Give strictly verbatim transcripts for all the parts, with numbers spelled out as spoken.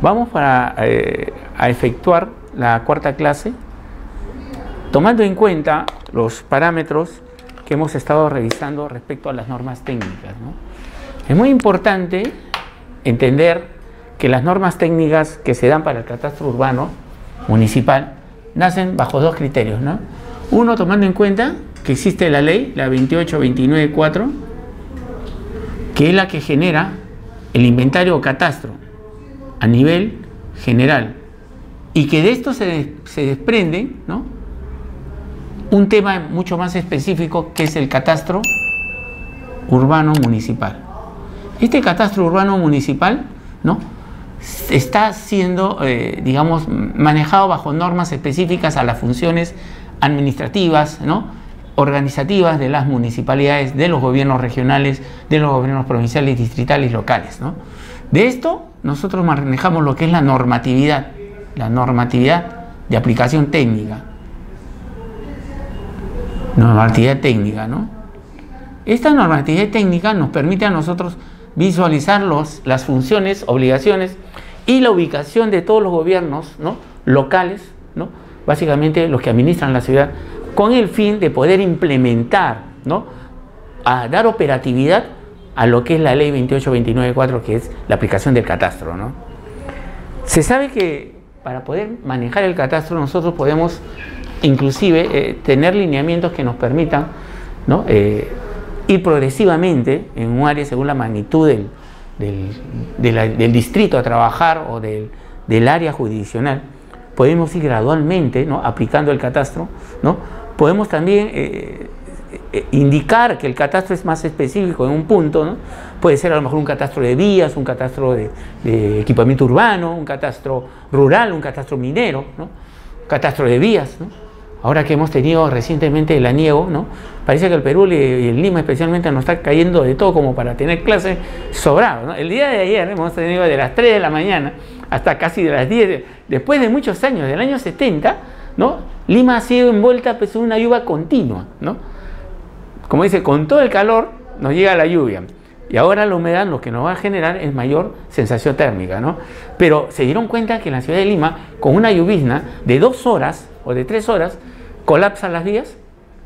Vamos para, eh, a efectuar la cuarta clase tomando en cuenta los parámetros que hemos estado revisando respecto a las normas técnicas, ¿no? Es muy importante entender que las normas técnicas que se dan para el catastro urbano municipal nacen bajo dos criterios, ¿no? Uno, tomando en cuenta que existe la ley, la veintiocho veintinueve cuatro, que es la que genera el inventario o catastro a nivel general, y que de esto se, se desprende, ¿no?, un tema mucho más específico, que es el catastro urbano municipal. Este catastro urbano municipal, ¿no?, está siendo, eh, digamos, manejado bajo normas específicas a las funciones administrativas, ¿no?, organizativas de las municipalidades, de los gobiernos regionales, de los gobiernos provinciales, distritales y locales, ¿no? De esto nosotros manejamos lo que es la normatividad, la normatividad de aplicación técnica. Normatividad técnica, ¿no? Esta normatividad técnica nos permite a nosotros visualizar los, las funciones, obligaciones y la ubicación de todos los gobiernos, ¿no?, locales, ¿no?, básicamente los que administran la ciudad, con el fin de poder implementar, ¿no?, a dar operatividad a lo que es la ley veintiocho veintinueve cuatro, que es la aplicación del catastro, ¿no? Se sabe que para poder manejar el catastro nosotros podemos inclusive eh, tener lineamientos que nos permitan, ¿no?, eh, ir progresivamente en un área según la magnitud del, del, de la, del distrito a trabajar o del, del área jurisdiccional. Podemos ir gradualmente, ¿no?, aplicando el catastro, ¿no? Podemos también eh, eh, indicar que el catastro es más específico en un punto, ¿no? Puede ser a lo mejor un catastro de vías, un catastro de, de equipamiento urbano, un catastro rural, un catastro minero, ¿no?, un catastro de vías, ¿no? Ahora que hemos tenido recientemente el aniego, ¿no?, parece que el Perú y el Lima especialmente nos está cayendo de todo como para tener clases sobrados, ¿no? El día de ayer hemos tenido de las tres de la mañana hasta casi de las diez, después de muchos años, del año setenta, ¿no?, Lima ha sido envuelta pues, en una lluvia continua, ¿no? Como dice, con todo el calor nos llega la lluvia, y ahora la humedad lo que nos va a generar es mayor sensación térmica, ¿no? Pero se dieron cuenta que en la ciudad de Lima, con una llovizna de dos horas o de tres horas, colapsan las vías.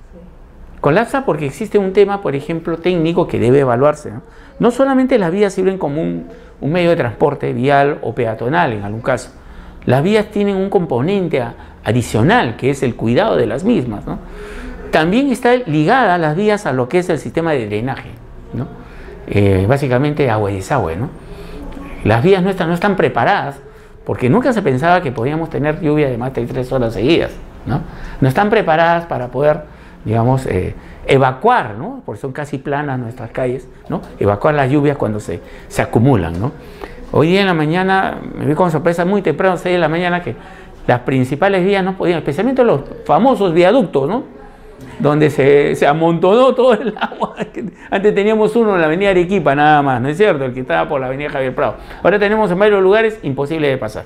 Colapsa porque existe un tema, por ejemplo, técnico que debe evaluarse, ¿no? No solamente las vías sirven como un, un medio de transporte vial o peatonal en algún caso. Las vías tienen un componente a, adicional, que es el cuidado de las mismas, ¿no? También está ligada las vías a lo que es el sistema de drenaje, ¿no? Eh, básicamente agua y desagüe, ¿no? Las vías nuestras no están preparadas porque nunca se pensaba que podíamos tener lluvia de más de tres horas seguidas, ¿no? No están preparadas para poder, digamos, eh, evacuar, ¿no?, porque son casi planas nuestras calles, ¿no?, evacuar las lluvias cuando se, se acumulan, ¿no? Hoy día en la mañana me vi con sorpresa muy temprano, seis de la mañana, que las principales vías no podían, especialmente los famosos viaductos, ¿no?, donde se, se amontonó todo el agua. Antes teníamos uno en la avenida Arequipa nada más, ¿no es cierto?, el que estaba por la avenida Javier Prado. Ahora tenemos en varios lugares imposible de pasar.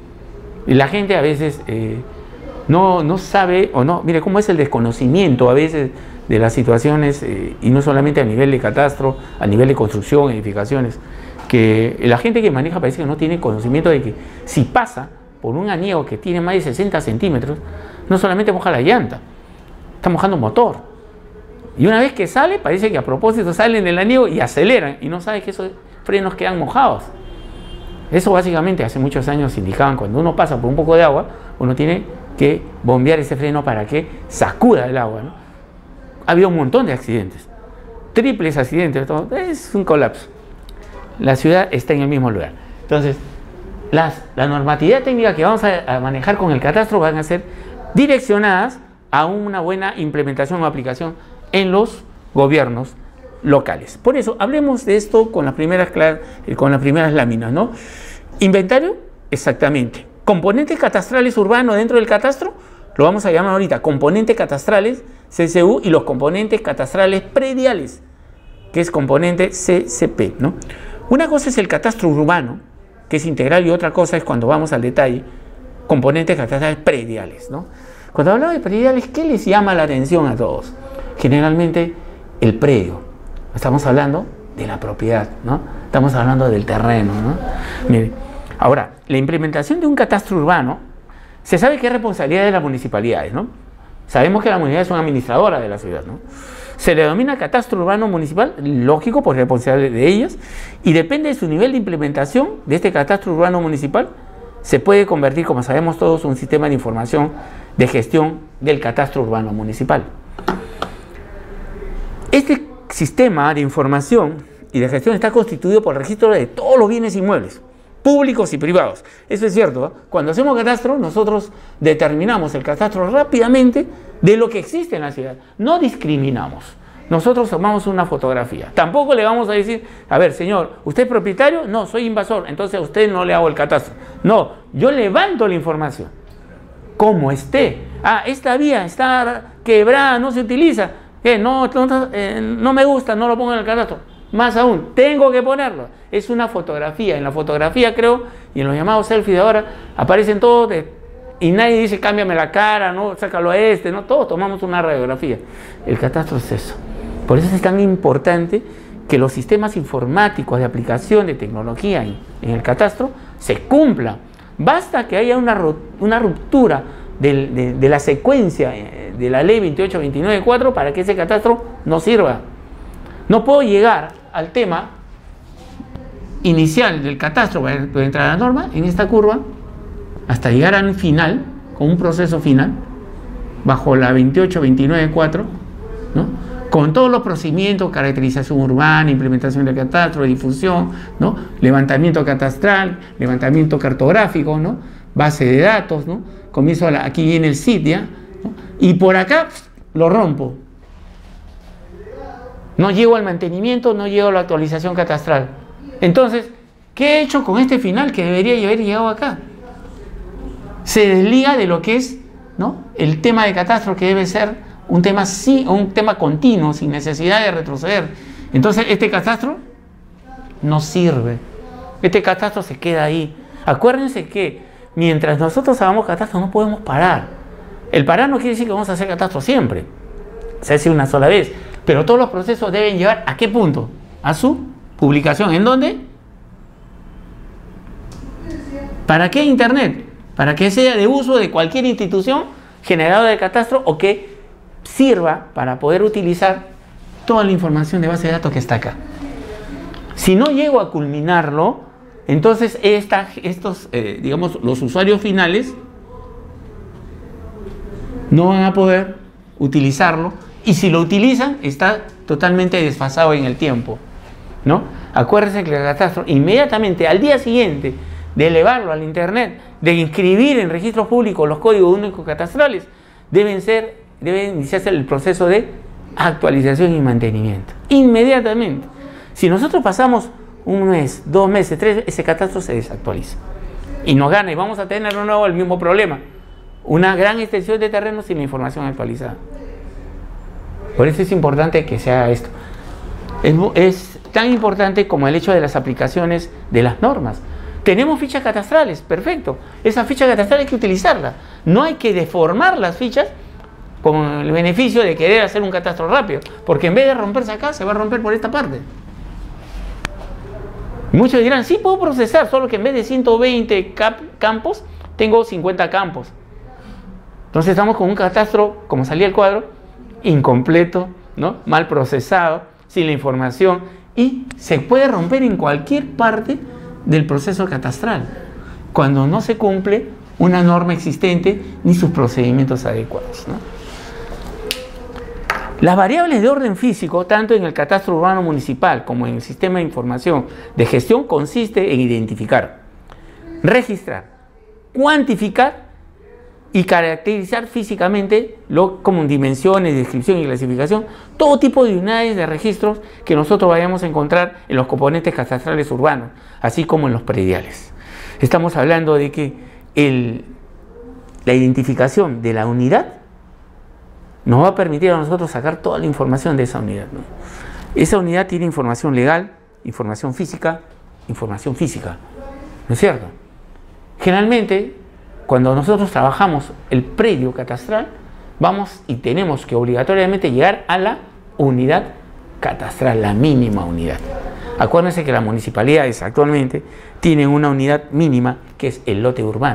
Y la gente a veces eh, no, no sabe, o no, mire cómo es el desconocimiento a veces de las situaciones, eh, y no solamente a nivel de catastro, a nivel de construcción, edificaciones, que la gente que maneja parece que no tiene conocimiento de que si pasa por un aniego que tiene más de sesenta centímetros, no solamente moja la llanta, está mojando motor. Y una vez que sale, parece que a propósito salen del aniego y aceleran, y no sabe que esos frenos quedan mojados. Eso básicamente hace muchos años indicaban, cuando uno pasa por un poco de agua, uno tiene que bombear ese freno para que sacuda el agua, ¿no? Ha habido un montón de accidentes, triples accidentes, todo, es un colapso. La ciudad está en el mismo lugar. Entonces, las, la normatividad técnica que vamos a, a manejar con el catastro van a ser direccionadas a una buena implementación o aplicación en los gobiernos locales. Por eso, hablemos de esto con las primeras, con las primeras láminas, ¿no? Inventario, exactamente. Componentes catastrales urbanos dentro del catastro, lo vamos a llamar ahorita componentes catastrales, C C U, y los componentes catastrales prediales, que es componente C C P, ¿no? Una cosa es el catastro urbano, que es integral, y otra cosa es, cuando vamos al detalle, componentes catastrales prediales, ¿no? Cuando hablamos de prediales, ¿qué les llama la atención a todos? Generalmente el predio. Estamos hablando de la propiedad, ¿no? Estamos hablando del terreno, ¿no? Mire, Ahora, la implementación de un catastro urbano, se sabe que es responsabilidad de las municipalidades, ¿no? Sabemos que las municipalidades son administradoras de la ciudad, ¿no? Se le denomina catastro urbano municipal, lógico, por responsabilidad de ellas, y depende de su nivel de implementación de este catastro urbano municipal, se puede convertir, como sabemos todos, un sistema de información de gestión del catastro urbano municipal. Este sistema de información y de gestión está constituido por el registro de todos los bienes inmuebles, públicos y privados. Eso es cierto, ¿eh? Cuando hacemos catastro, nosotros determinamos el catastro rápidamente de lo que existe en la ciudad. No discriminamos. Nosotros tomamos una fotografía. Tampoco le vamos a decir, a ver, señor, ¿usted es propietario? No, soy invasor, entonces a usted no le hago el catastro. No, yo levanto la información. Como esté. Ah, esta vía está quebrada, no se utiliza. ¿Qué? No, no, eh, no me gusta, no lo pongo en el catastro. Más aún, tengo que ponerlo. Es una fotografía. En la fotografía, creo, y en los llamados selfies de ahora, aparecen todos de, y nadie dice, cámbiame la cara, no, sácalo a este, no, todos tomamos una radiografía. El catastro es eso. Por eso es tan importante que los sistemas informáticos de aplicación de tecnología en, en el catastro se cumplan. Basta que haya una, una ruptura de, de, de la secuencia de la ley veintiocho veintinueve cuatro para que ese catastro no sirva. No puedo llegar al tema inicial del catastro para entrar a la norma en esta curva hasta llegar al final, con un proceso final, bajo la veintiocho veintinueve cuatro, ¿no? Con todos los procedimientos, caracterización urbana, implementación del catastro, difusión, ¿no? Levantamiento catastral, levantamiento cartográfico, ¿no? Base de datos, ¿no? Comienzo a la, aquí viene el S I T, ¿ya? ¿no? Y por acá lo rompo. No llego al mantenimiento, no llego a la actualización catastral. Entonces, ¿qué he hecho con este final que debería haber llegado acá? Se desliga de lo que es, ¿no? El tema de catastro, que debe ser un tema, sí, un tema continuo, sin necesidad de retroceder. Entonces, este catastro no sirve. Este catastro se queda ahí. Acuérdense que mientras nosotros hagamos catastro no podemos parar. El parar no quiere decir que vamos a hacer catastro siempre. Se hace una sola vez. Pero todos los procesos deben llevar ¿a qué punto? A su publicación. ¿En dónde? ¿Para qué Internet? Para que sea de uso de cualquier institución generadora de catastro o que sirva para poder utilizar toda la información de base de datos que está acá. Si no llego a culminarlo, entonces esta, estos, eh, digamos, los usuarios finales no van a poder utilizarlo, y si lo utilizan está totalmente desfasado en el tiempo, ¿no? Acuérdense que el catastro inmediatamente al día siguiente de elevarlo al internet, de inscribir en registros públicos los códigos únicos catastrales, deben ser, debe iniciarse el proceso de actualización y mantenimiento. Inmediatamente. Si nosotros pasamos un mes, dos meses, tres, ese catastro se desactualiza. Y nos gana y vamos a tener de nuevo el mismo problema. Una gran extensión de terreno sin la información actualizada. Por eso es importante que se haga esto. Es, es tan importante como el hecho de las aplicaciones de las normas. Tenemos fichas catastrales, perfecto. Esa ficha catastral hay que utilizarla. No hay que deformar las fichas con el beneficio de querer hacer un catastro rápido. Porque en vez de romperse acá, se va a romper por esta parte. Muchos dirán, sí puedo procesar, solo que en vez de ciento veinte campos, tengo cincuenta campos. Entonces estamos con un catastro, como salía el cuadro, incompleto, ¿no? Mal procesado, sin la información, y se puede romper en cualquier parte del proceso catastral cuando no se cumple una norma existente ni sus procedimientos adecuados, ¿no? Las variables de orden físico, tanto en el catastro urbano municipal como en el sistema de información de gestión, consiste en identificar, registrar, cuantificar y caracterizar físicamente, lo, como dimensiones, descripción y clasificación, todo tipo de unidades de registros que nosotros vayamos a encontrar en los componentes catastrales urbanos, así como en los prediales. Estamos hablando de que el, la identificación de la unidad nos va a permitir a nosotros sacar toda la información de esa unidad, ¿no? Esa unidad tiene información legal, información física, información física, ¿no es cierto? Generalmente, cuando nosotros trabajamos el predio catastral, vamos y tenemos que obligatoriamente llegar a la unidad catastral, la mínima unidad. Acuérdense que las municipalidades actualmente tienen una unidad mínima que es el lote urbano.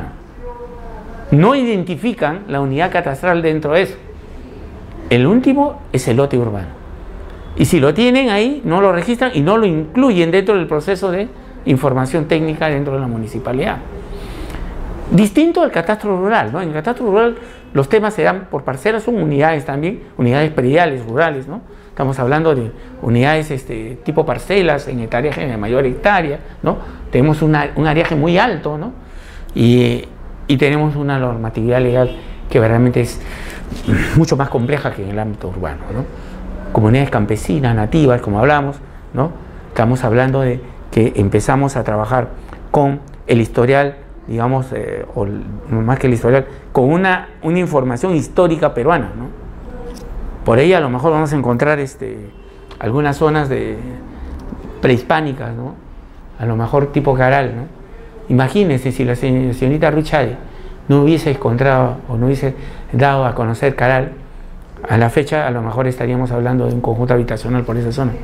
No identifican la unidad catastral dentro de eso. El último es el lote urbano. Y si lo tienen ahí, no lo registran y no lo incluyen dentro del proceso de información técnica dentro de la municipalidad. Distinto al catastro rural, ¿no? En el catastro rural los temas se dan por parcelas, son unidades también, unidades prediales rurales, ¿no? Estamos hablando de unidades este, tipo parcelas en hectáreas de mayor hectárea, ¿no? Tenemos una, un areaje muy alto, ¿no? Y, y tenemos una normatividad legal que realmente es mucho más compleja que en el ámbito urbano, ¿no? Comunidades campesinas, nativas, como hablamos, ¿no? Estamos hablando de que empezamos a trabajar con el historial, digamos, eh, o más que el historial, con una, una información histórica peruana, ¿no? Por ahí a lo mejor vamos a encontrar este, algunas zonas de prehispánicas, ¿no? A lo mejor tipo Caral, ¿no? Imagínense si la señorita Ruchade no hubiese encontrado o no hubiese dado a conocer Caral, a la fecha a lo mejor estaríamos hablando de un conjunto habitacional por esa zona.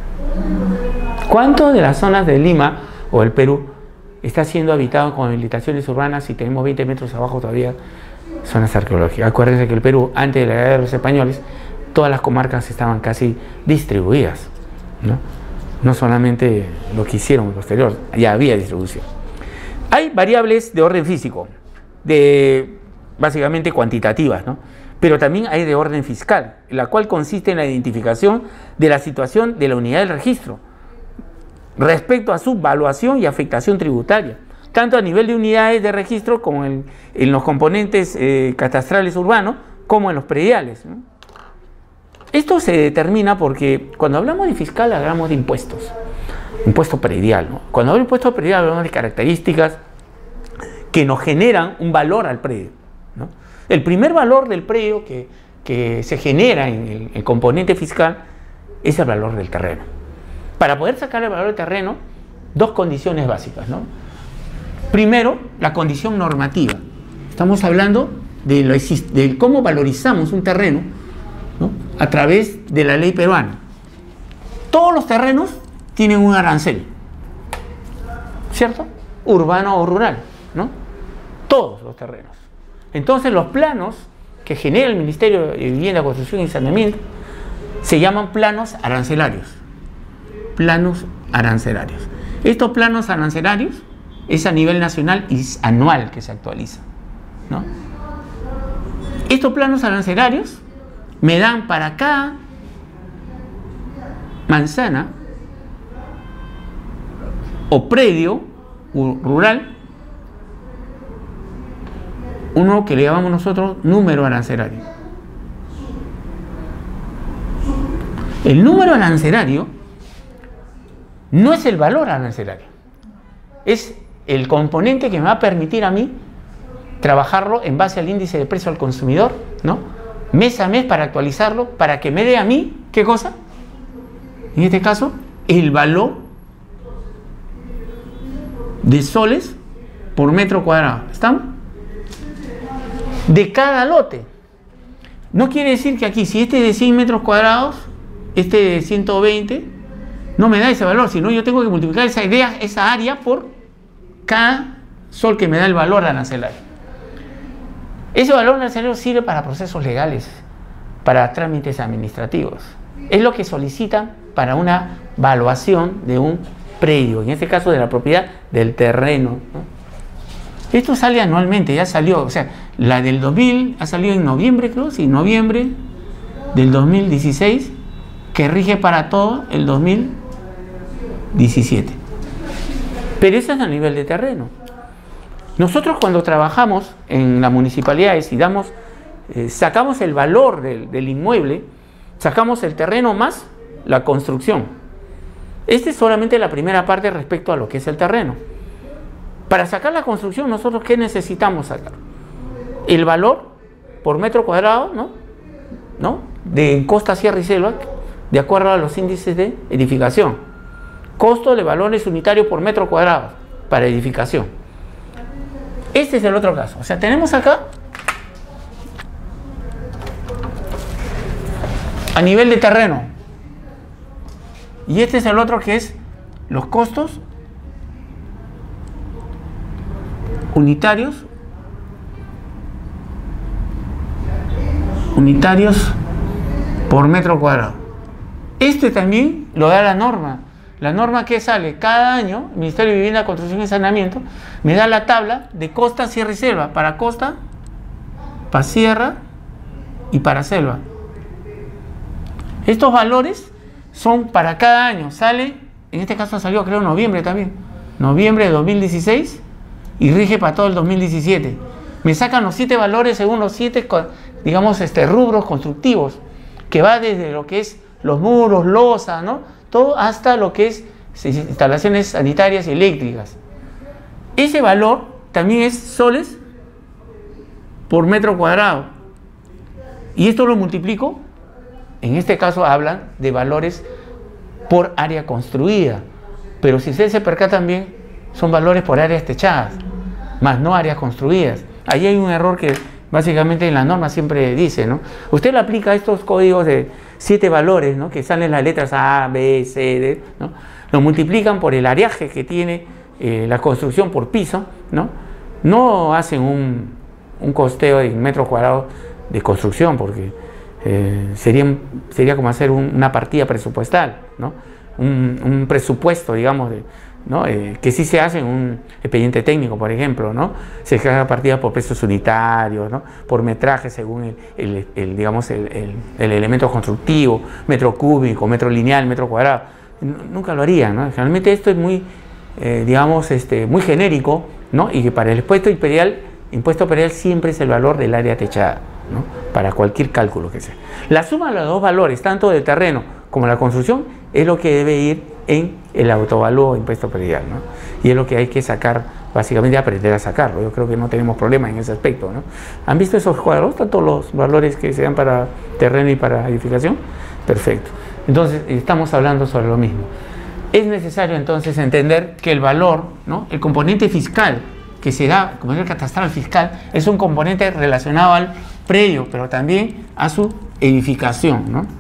¿Cuánto de las zonas de Lima o el Perú está siendo habitado con habilitaciones urbanas y tenemos veinte metros abajo todavía zonas arqueológicas? Acuérdense que el Perú, antes de la era de los españoles, todas las comarcas estaban casi distribuidas, ¿no? No solamente lo que hicieron posterior, ya había distribución. Hay variables de orden físico, de básicamente cuantitativas, ¿no? Pero también hay de orden fiscal, la cual consiste en la identificación de la situación de la unidad del registro respecto a su valuación y afectación tributaria, tanto a nivel de unidades de registro como en, en los componentes eh, catastrales urbanos, como en los prediales, ¿no? Esto se determina porque cuando hablamos de fiscal hablamos de impuestos, impuesto predial, ¿no? Cuando hablamos de impuesto predial hablamos de características que nos generan un valor al predio, ¿no? El primer valor del predio que, que se genera en el, el componente fiscal es el valor del terreno. Para poder sacar el valor del terreno, dos condiciones básicas, ¿no? Primero, la condición normativa. Estamos hablando de, lo, de cómo valorizamos un terreno, ¿no? A través de la ley peruana. Todos los terrenos tienen un arancel, ¿cierto? Urbano o rural, ¿no? Todos los terrenos. Entonces los planos que genera el Ministerio de Vivienda, Construcción y Saneamiento se llaman planos arancelarios. Planos arancelarios. Estos planos arancelarios es a nivel nacional y es anual que se actualiza, ¿no? Estos planos arancelarios me dan para cada manzana o predio rural uno que le llamamos nosotros número arancelario. El número arancelario no es el valor arancelario, es el componente que me va a permitir a mí trabajarlo en base al índice de precio al consumidor, ¿no? Mes a mes para actualizarlo, para que me dé a mí, ¿qué cosa? En este caso, el valor de soles por metro cuadrado. ¿Estamos? De cada lote. No quiere decir que aquí, si este es de cien metros cuadrados, este de ciento veinte, no me da ese valor, sino yo tengo que multiplicar esa idea, esa área por cada sol que me da el valor arancelario. Ese valor arancelario sirve para procesos legales, para trámites administrativos. Es lo que solicitan para una valuación de un predio, en este caso de la propiedad del terreno, ¿no? Esto sale anualmente, ya salió, o sea, la del dos mil ha salido en noviembre, creo, sí, noviembre del dos mil dieciséis, que rige para todo el dos mil diecisiete. Pero eso es a nivel de terreno. Nosotros cuando trabajamos en las municipalidades y damos, eh, sacamos el valor del, del inmueble, sacamos el terreno más la construcción. Esta es solamente la primera parte respecto a lo que es el terreno. Para sacar la construcción, nosotros ¿qué necesitamos sacar? El valor por metro cuadrado, ¿no? ¿No? De costa, sierra y selva, de acuerdo a los índices de edificación. Costo de valores unitarios por metro cuadrado para edificación. Este es el otro caso. O sea, tenemos acá a nivel de terreno. Y este es el otro que es los costos unitarios unitarios por metro cuadrado. Este también lo da la norma. La norma que sale cada año, el Ministerio de Vivienda, Construcción y Saneamiento, me da la tabla de costa, sierra y selva, para costa, para sierra y para selva. Estos valores son para cada año. Sale, en este caso salió creo en noviembre también, noviembre de dos mil dieciséis, y rige para todo el dos mil diecisiete. Me sacan los siete valores según los siete, digamos, este, rubros constructivos, que va desde lo que es los muros, losa, ¿no? Todo hasta lo que es instalaciones sanitarias y eléctricas. Ese valor también es soles por metro cuadrado. Y esto lo multiplico, en este caso hablan de valores por área construida. Pero si ustedes se percatan bien, son valores por áreas techadas, más no áreas construidas. Ahí hay un error que básicamente en la norma siempre dice, ¿no? Usted le aplica estos códigos de siete valores, ¿no? Que salen las letras A, B, C, D, ¿no? Lo multiplican por el areaje que tiene eh, la construcción por piso, ¿no? No hacen un, un costeo de metros cuadrados de construcción, porque eh, sería, sería como hacer un, una partida presupuestal, ¿no? Un, un presupuesto, digamos, de, ¿no? Eh, que sí se hace en un expediente técnico, por ejemplo, ¿no? Se haga partida por precios unitarios, ¿no? Por metraje según el, el, el digamos, el, el, el elemento constructivo, metro cúbico, metro lineal, metro cuadrado. Nunca lo harían, ¿no? Generalmente esto es muy, eh, digamos, este, muy genérico, ¿no? Y que para el impuesto imperial, impuesto imperial siempre es el valor del área techada, ¿no? Para cualquier cálculo que sea. La suma de los dos valores, tanto del terreno como la construcción, es lo que debe ir en el autovalúo impuesto predial, ¿no? Y es lo que hay que sacar, básicamente aprender a sacarlo. Yo creo que no tenemos problema en ese aspecto, ¿no? ¿Han visto esos cuadros, tanto los valores que se dan para terreno y para edificación? Perfecto. Entonces, estamos hablando sobre lo mismo. Es necesario entonces entender que el valor, ¿no? El componente fiscal que se da, como es el catastral fiscal, es un componente relacionado al predio, pero también a su edificación, ¿no?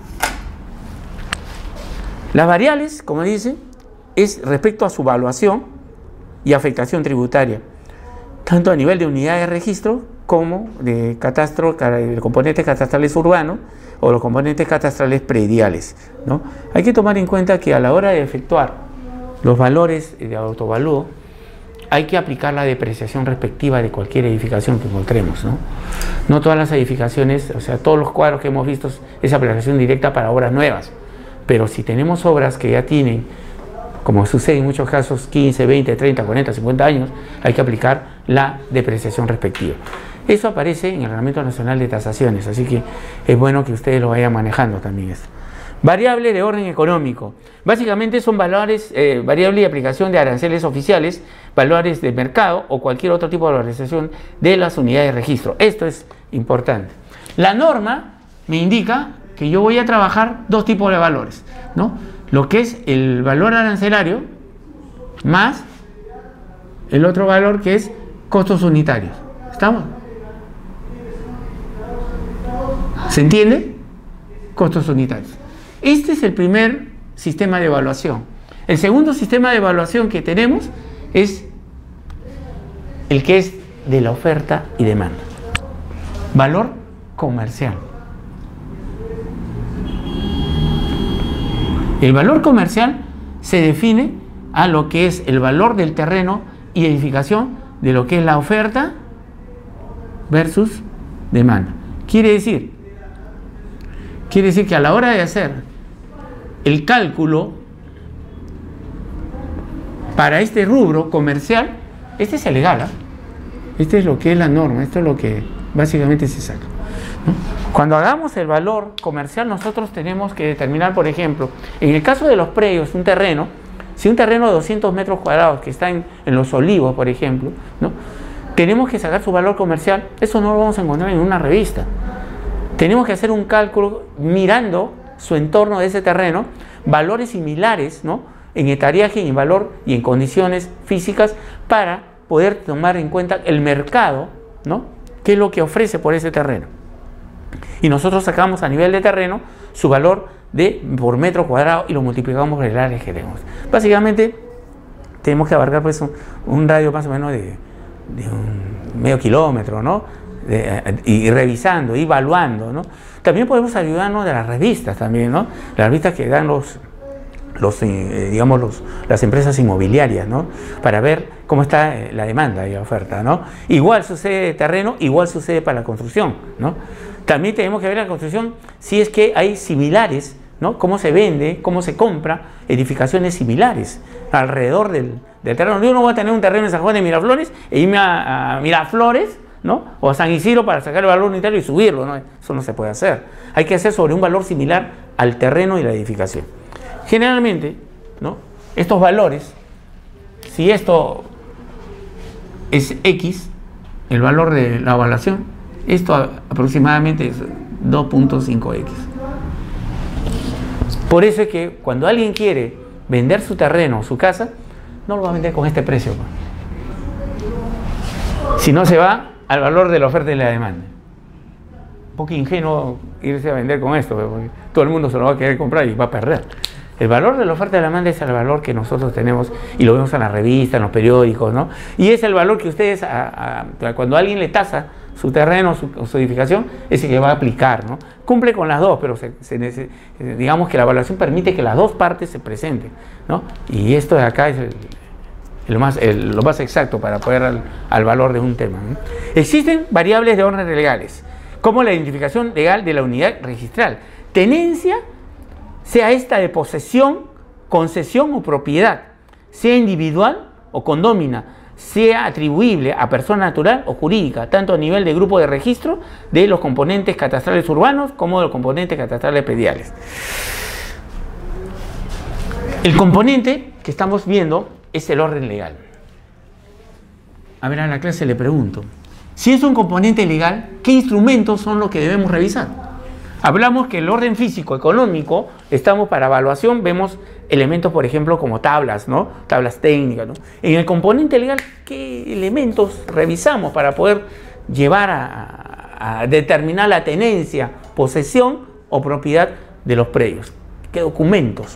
Las variables, como dice, es respecto a su valuación y afectación tributaria, tanto a nivel de unidad de registro como de catastro, de componentes catastrales urbanos o los componentes catastrales prediales, ¿no? Hay que tomar en cuenta que a la hora de efectuar los valores de autovalúo, hay que aplicar la depreciación respectiva de cualquier edificación que encontremos, ¿no? No todas las edificaciones, o sea, todos los cuadros que hemos visto es aplicación directa para obras nuevas. Pero si tenemos obras que ya tienen, como sucede en muchos casos, quince, veinte, treinta, cuarenta, cincuenta años, hay que aplicar la depreciación respectiva. Eso aparece en el Reglamento Nacional de Tasaciones, así que es bueno que ustedes lo vayan manejando también esto. Variable de orden económico. Básicamente son valores, eh, variable de aplicación de aranceles oficiales, valores de mercado o cualquier otro tipo de valorización de las unidades de registro. Esto es importante. La norma me indica que yo voy a trabajar dos tipos de valores, ¿no? Lo que es el valor arancelario más el otro valor que es costos unitarios. ¿Estamos? ¿Se entiende? Costos unitarios. Este es el primer sistema de evaluación. El segundo sistema de evaluación que tenemos es el que es de la oferta y demanda. Valor comercial. El valor comercial se define a lo que es el valor del terreno y edificación de lo que es la oferta versus demanda. Quiere decir, quiere decir que a la hora de hacer el cálculo para este rubro comercial, este es el legal, ¿eh? Este es lo que es la norma, esto es lo que básicamente se saca, ¿no? Cuando hagamos el valor comercial, nosotros tenemos que determinar, por ejemplo, en el caso de los predios, un terreno, si un terreno de doscientos metros cuadrados que está en, en Los Olivos, por ejemplo, ¿no? Tenemos que sacar su valor comercial. Eso no lo vamos a encontrar en una revista. Tenemos que hacer un cálculo mirando su entorno de ese terreno, valores similares, ¿no? En etariaje, en valor y en condiciones físicas, para poder tomar en cuenta el mercado, ¿no? ¿Qué es lo que ofrece por ese terreno? Y nosotros sacamos a nivel de terreno su valor de, por metro cuadrado y lo multiplicamos por el área que queremos. Básicamente tenemos que abarcar pues un, un radio más o menos de, de un medio kilómetro, ¿no? De, y, y revisando, y evaluando, ¿no? También podemos ayudarnos de las revistas también, ¿no? Las revistas que dan los, los eh, digamos, los, las empresas inmobiliarias, ¿no? Para ver cómo está la demanda y la oferta, ¿no? Igual sucede de terreno, igual sucede para la construcción, ¿no? También tenemos que ver la construcción si es que hay similares, ¿no? Cómo se vende, cómo se compra edificaciones similares alrededor del, del terreno. Yo no voy a tener un terreno en San Juan de Miraflores e irme a, a Miraflores, ¿no? O a San Isidro para sacar el valor unitario y subirlo, ¿no? Eso no se puede hacer. Hay que hacer sobre un valor similar al terreno y la edificación. Generalmente, ¿no? Estos valores, si esto es X, el valor de la evaluación, esto aproximadamente es dos punto cinco equis. Por eso es que cuando alguien quiere vender su terreno, su casa, no lo va a vender con este precio, si no se va al valor de la oferta y la demanda. Un poco ingenuo irse a vender con esto, porque todo el mundo se lo va a querer comprar y va a perder. El valor de la oferta y la demanda es el valor que nosotros tenemos y lo vemos en la revista, en los periódicos, ¿no? Y es el valor que ustedes, a, a, cuando alguien le tasa su terreno, su, su edificación, es el que va a aplicar, ¿no? Cumple con las dos, pero se, se, digamos que la evaluación permite que las dos partes se presenten, ¿no? Y esto de acá es el, el más, el, lo más exacto para poder al, al valor de un tema, ¿no? Existen variables de orden legales, como la identificación legal de la unidad registral, tenencia, sea esta de posesión, concesión o propiedad, sea individual o condómina, sea atribuible a persona natural o jurídica, tanto a nivel de grupo de registro de los componentes catastrales urbanos como de los componentes catastrales prediales. El componente que estamos viendo es el orden legal. A ver, a la clase le pregunto, si es un componente legal, ¿qué instrumentos son los que debemos revisar? Hablamos que el orden físico, económico, estamos para evaluación, vemos elementos, por ejemplo, como tablas, ¿no? Tablas técnicas, ¿no? En el componente legal, ¿qué elementos revisamos para poder llevar a, a determinar la tenencia, posesión o propiedad de los predios? ¿Qué documentos?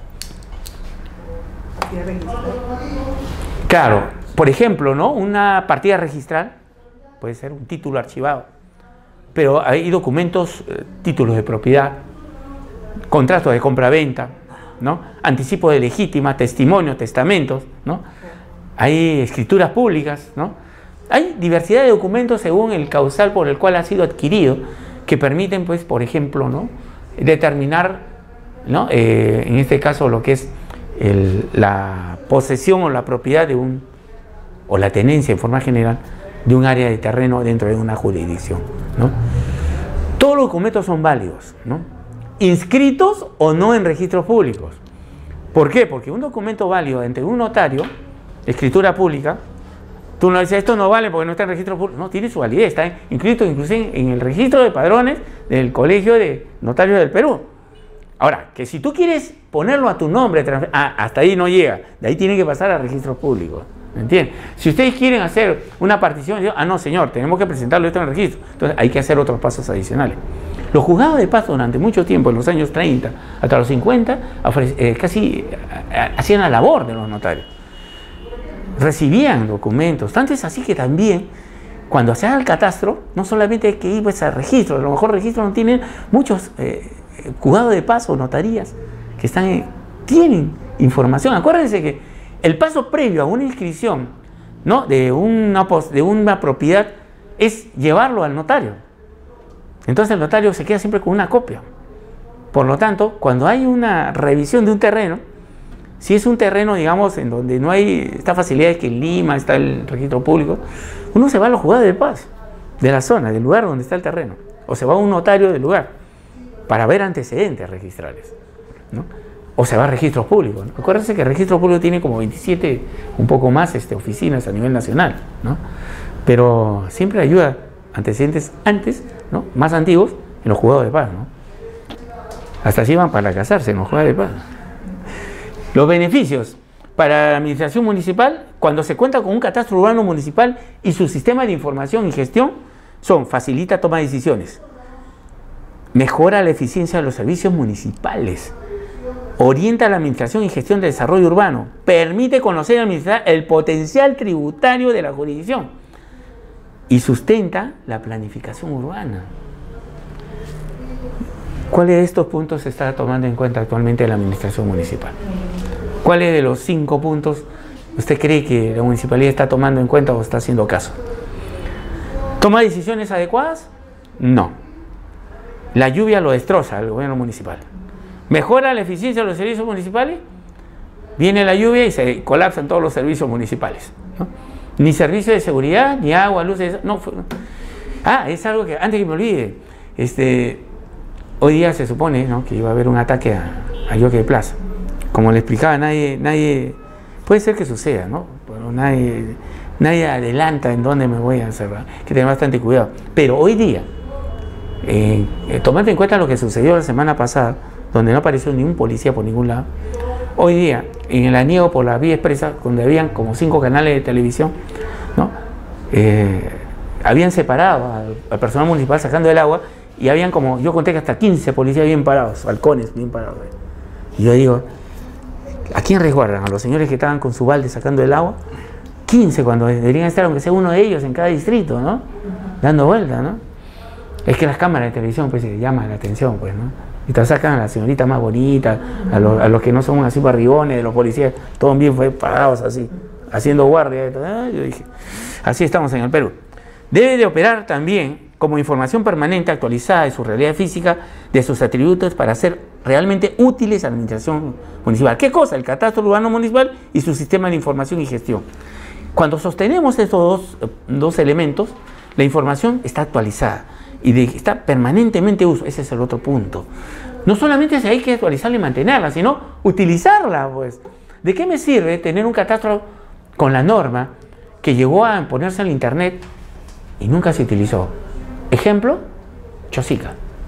Claro, por ejemplo, ¿no? Una partida registral puede ser un título archivado, pero hay documentos, eh, títulos de propiedad, contratos de compra-venta, ¿no? Anticipo de legítima, testimonios, testamentos, ¿no? Hay escrituras públicas, ¿no? Hay diversidad de documentos según el causal por el cual ha sido adquirido, que permiten, pues, por ejemplo, ¿no? determinar, ¿no? Eh, en este caso, lo que es el, la posesión o la propiedad de un, o la tenencia en forma general, de un área de terreno dentro de una jurisdicción, ¿no? Todos los documentos son válidos, ¿no? Inscritos o no en registros públicos. ¿Por qué? Porque un documento válido entre un notario, escritura pública, tú no dices, esto no vale porque no está en registro público. No, tiene su validez, está inscrito inclusive en el registro de padrones del Colegio de Notarios del Perú. Ahora, que si tú quieres ponerlo a tu nombre, ah, hasta ahí no llega, de ahí tiene que pasar a registros públicos. ¿Me entienden? Si ustedes quieren hacer una partición, ah, no, señor, tenemos que presentarlo esto en el registro. Entonces hay que hacer otros pasos adicionales. Los juzgados de paz durante mucho tiempo, en los años treinta hasta los cincuenta, eh, casi eh, hacían la labor de los notarios. Recibían documentos. Tanto es así que también, cuando se haga el catastro, no solamente hay que ir pues, a registro, a lo mejor registros no tienen muchos eh, juzgados de paz o notarías que están, eh, tienen información. Acuérdense que el paso previo a una inscripción, ¿no? de, una, de una propiedad es llevarlo al notario. Entonces el notario se queda siempre con una copia. Por lo tanto, cuando hay una revisión de un terreno, si es un terreno, digamos, en donde no hay esta facilidad de que en Lima está el registro público, uno se va a los juzgados de paz de la zona, del lugar donde está el terreno, o se va a un notario del lugar para ver antecedentes registrales, ¿no? O se va a registros públicos, ¿no? Acuérdense que el registro público tiene como veintisiete, un poco más, este, oficinas a nivel nacional, ¿no? Pero siempre ayuda antecedentes antes, ¿no? Más antiguos, en los juzgados de paz, ¿no? Hasta así van para casarse en los juzgados de paz. Los beneficios para la administración municipal, cuando se cuenta con un catastro urbano municipal y su sistema de información y gestión, son: facilita toma de decisiones, mejora la eficiencia de los servicios municipales, orienta la administración y gestión del desarrollo urbano, permite conocer y administrar el potencial tributario de la jurisdicción y sustenta la planificación urbana. ¿Cuáles de estos puntos se está tomando en cuenta actualmente la administración municipal? ¿Cuáles de los cinco puntos usted cree que la municipalidad está tomando en cuenta o está haciendo caso? ¿Toma decisiones adecuadas? No. La lluvia lo destroza al gobierno municipal. ¿Mejora la eficiencia de los servicios municipales? Viene la lluvia y se colapsan todos los servicios municipales, ¿no? Ni servicio de seguridad, ni agua, luz, no. Ah, es algo que, antes que me olvide, este, hoy día se supone, ¿no?, que iba a haber un ataque a, a Yoke Plaza. Como le explicaba, nadie, nadie, puede ser que suceda, ¿no? Pero nadie, nadie adelanta en dónde me voy a encerrar. Hay que tener bastante cuidado. Pero hoy día, eh, eh, tomando en cuenta lo que sucedió la semana pasada, donde no apareció ni un policía por ningún lado, hoy día, en el aniego por la vía expresa, donde habían como cinco canales de televisión, ¿no?, eh, habían separado al, al personal municipal sacando el agua, y habían como, yo conté que hasta quince policías bien parados, halcones bien parados. Y yo digo, ¿a quién resguardan? ¿A los señores que estaban con su balde sacando el agua? quince, cuando deberían estar, aunque sea uno de ellos en cada distrito, ¿no?, dando vuelta, ¿no? Es que las cámaras de televisión, pues, se llaman la atención, pues, ¿no? Y te sacan a la señorita más bonita, a, lo, a los que no son así barrigones, de los policías, todos bien fue parados así, haciendo guardia. Ah, yo dije, así estamos en el Perú. Debe de operar también como información permanente actualizada de su realidad física, de sus atributos, para ser realmente útiles a la administración municipal. ¿Qué cosa? El catastro urbano municipal y su sistema de información y gestión. Cuando sostenemos estos dos, dos elementos, la información está actualizada y de, está permanentemente uso. Ese es el otro punto. No solamente hay que actualizarla y mantenerla, sino utilizarla, pues. ¿De qué me sirve tener un catastro con la norma que llegó a ponerse al internet y nunca se utilizó? Ejemplo, Chosica.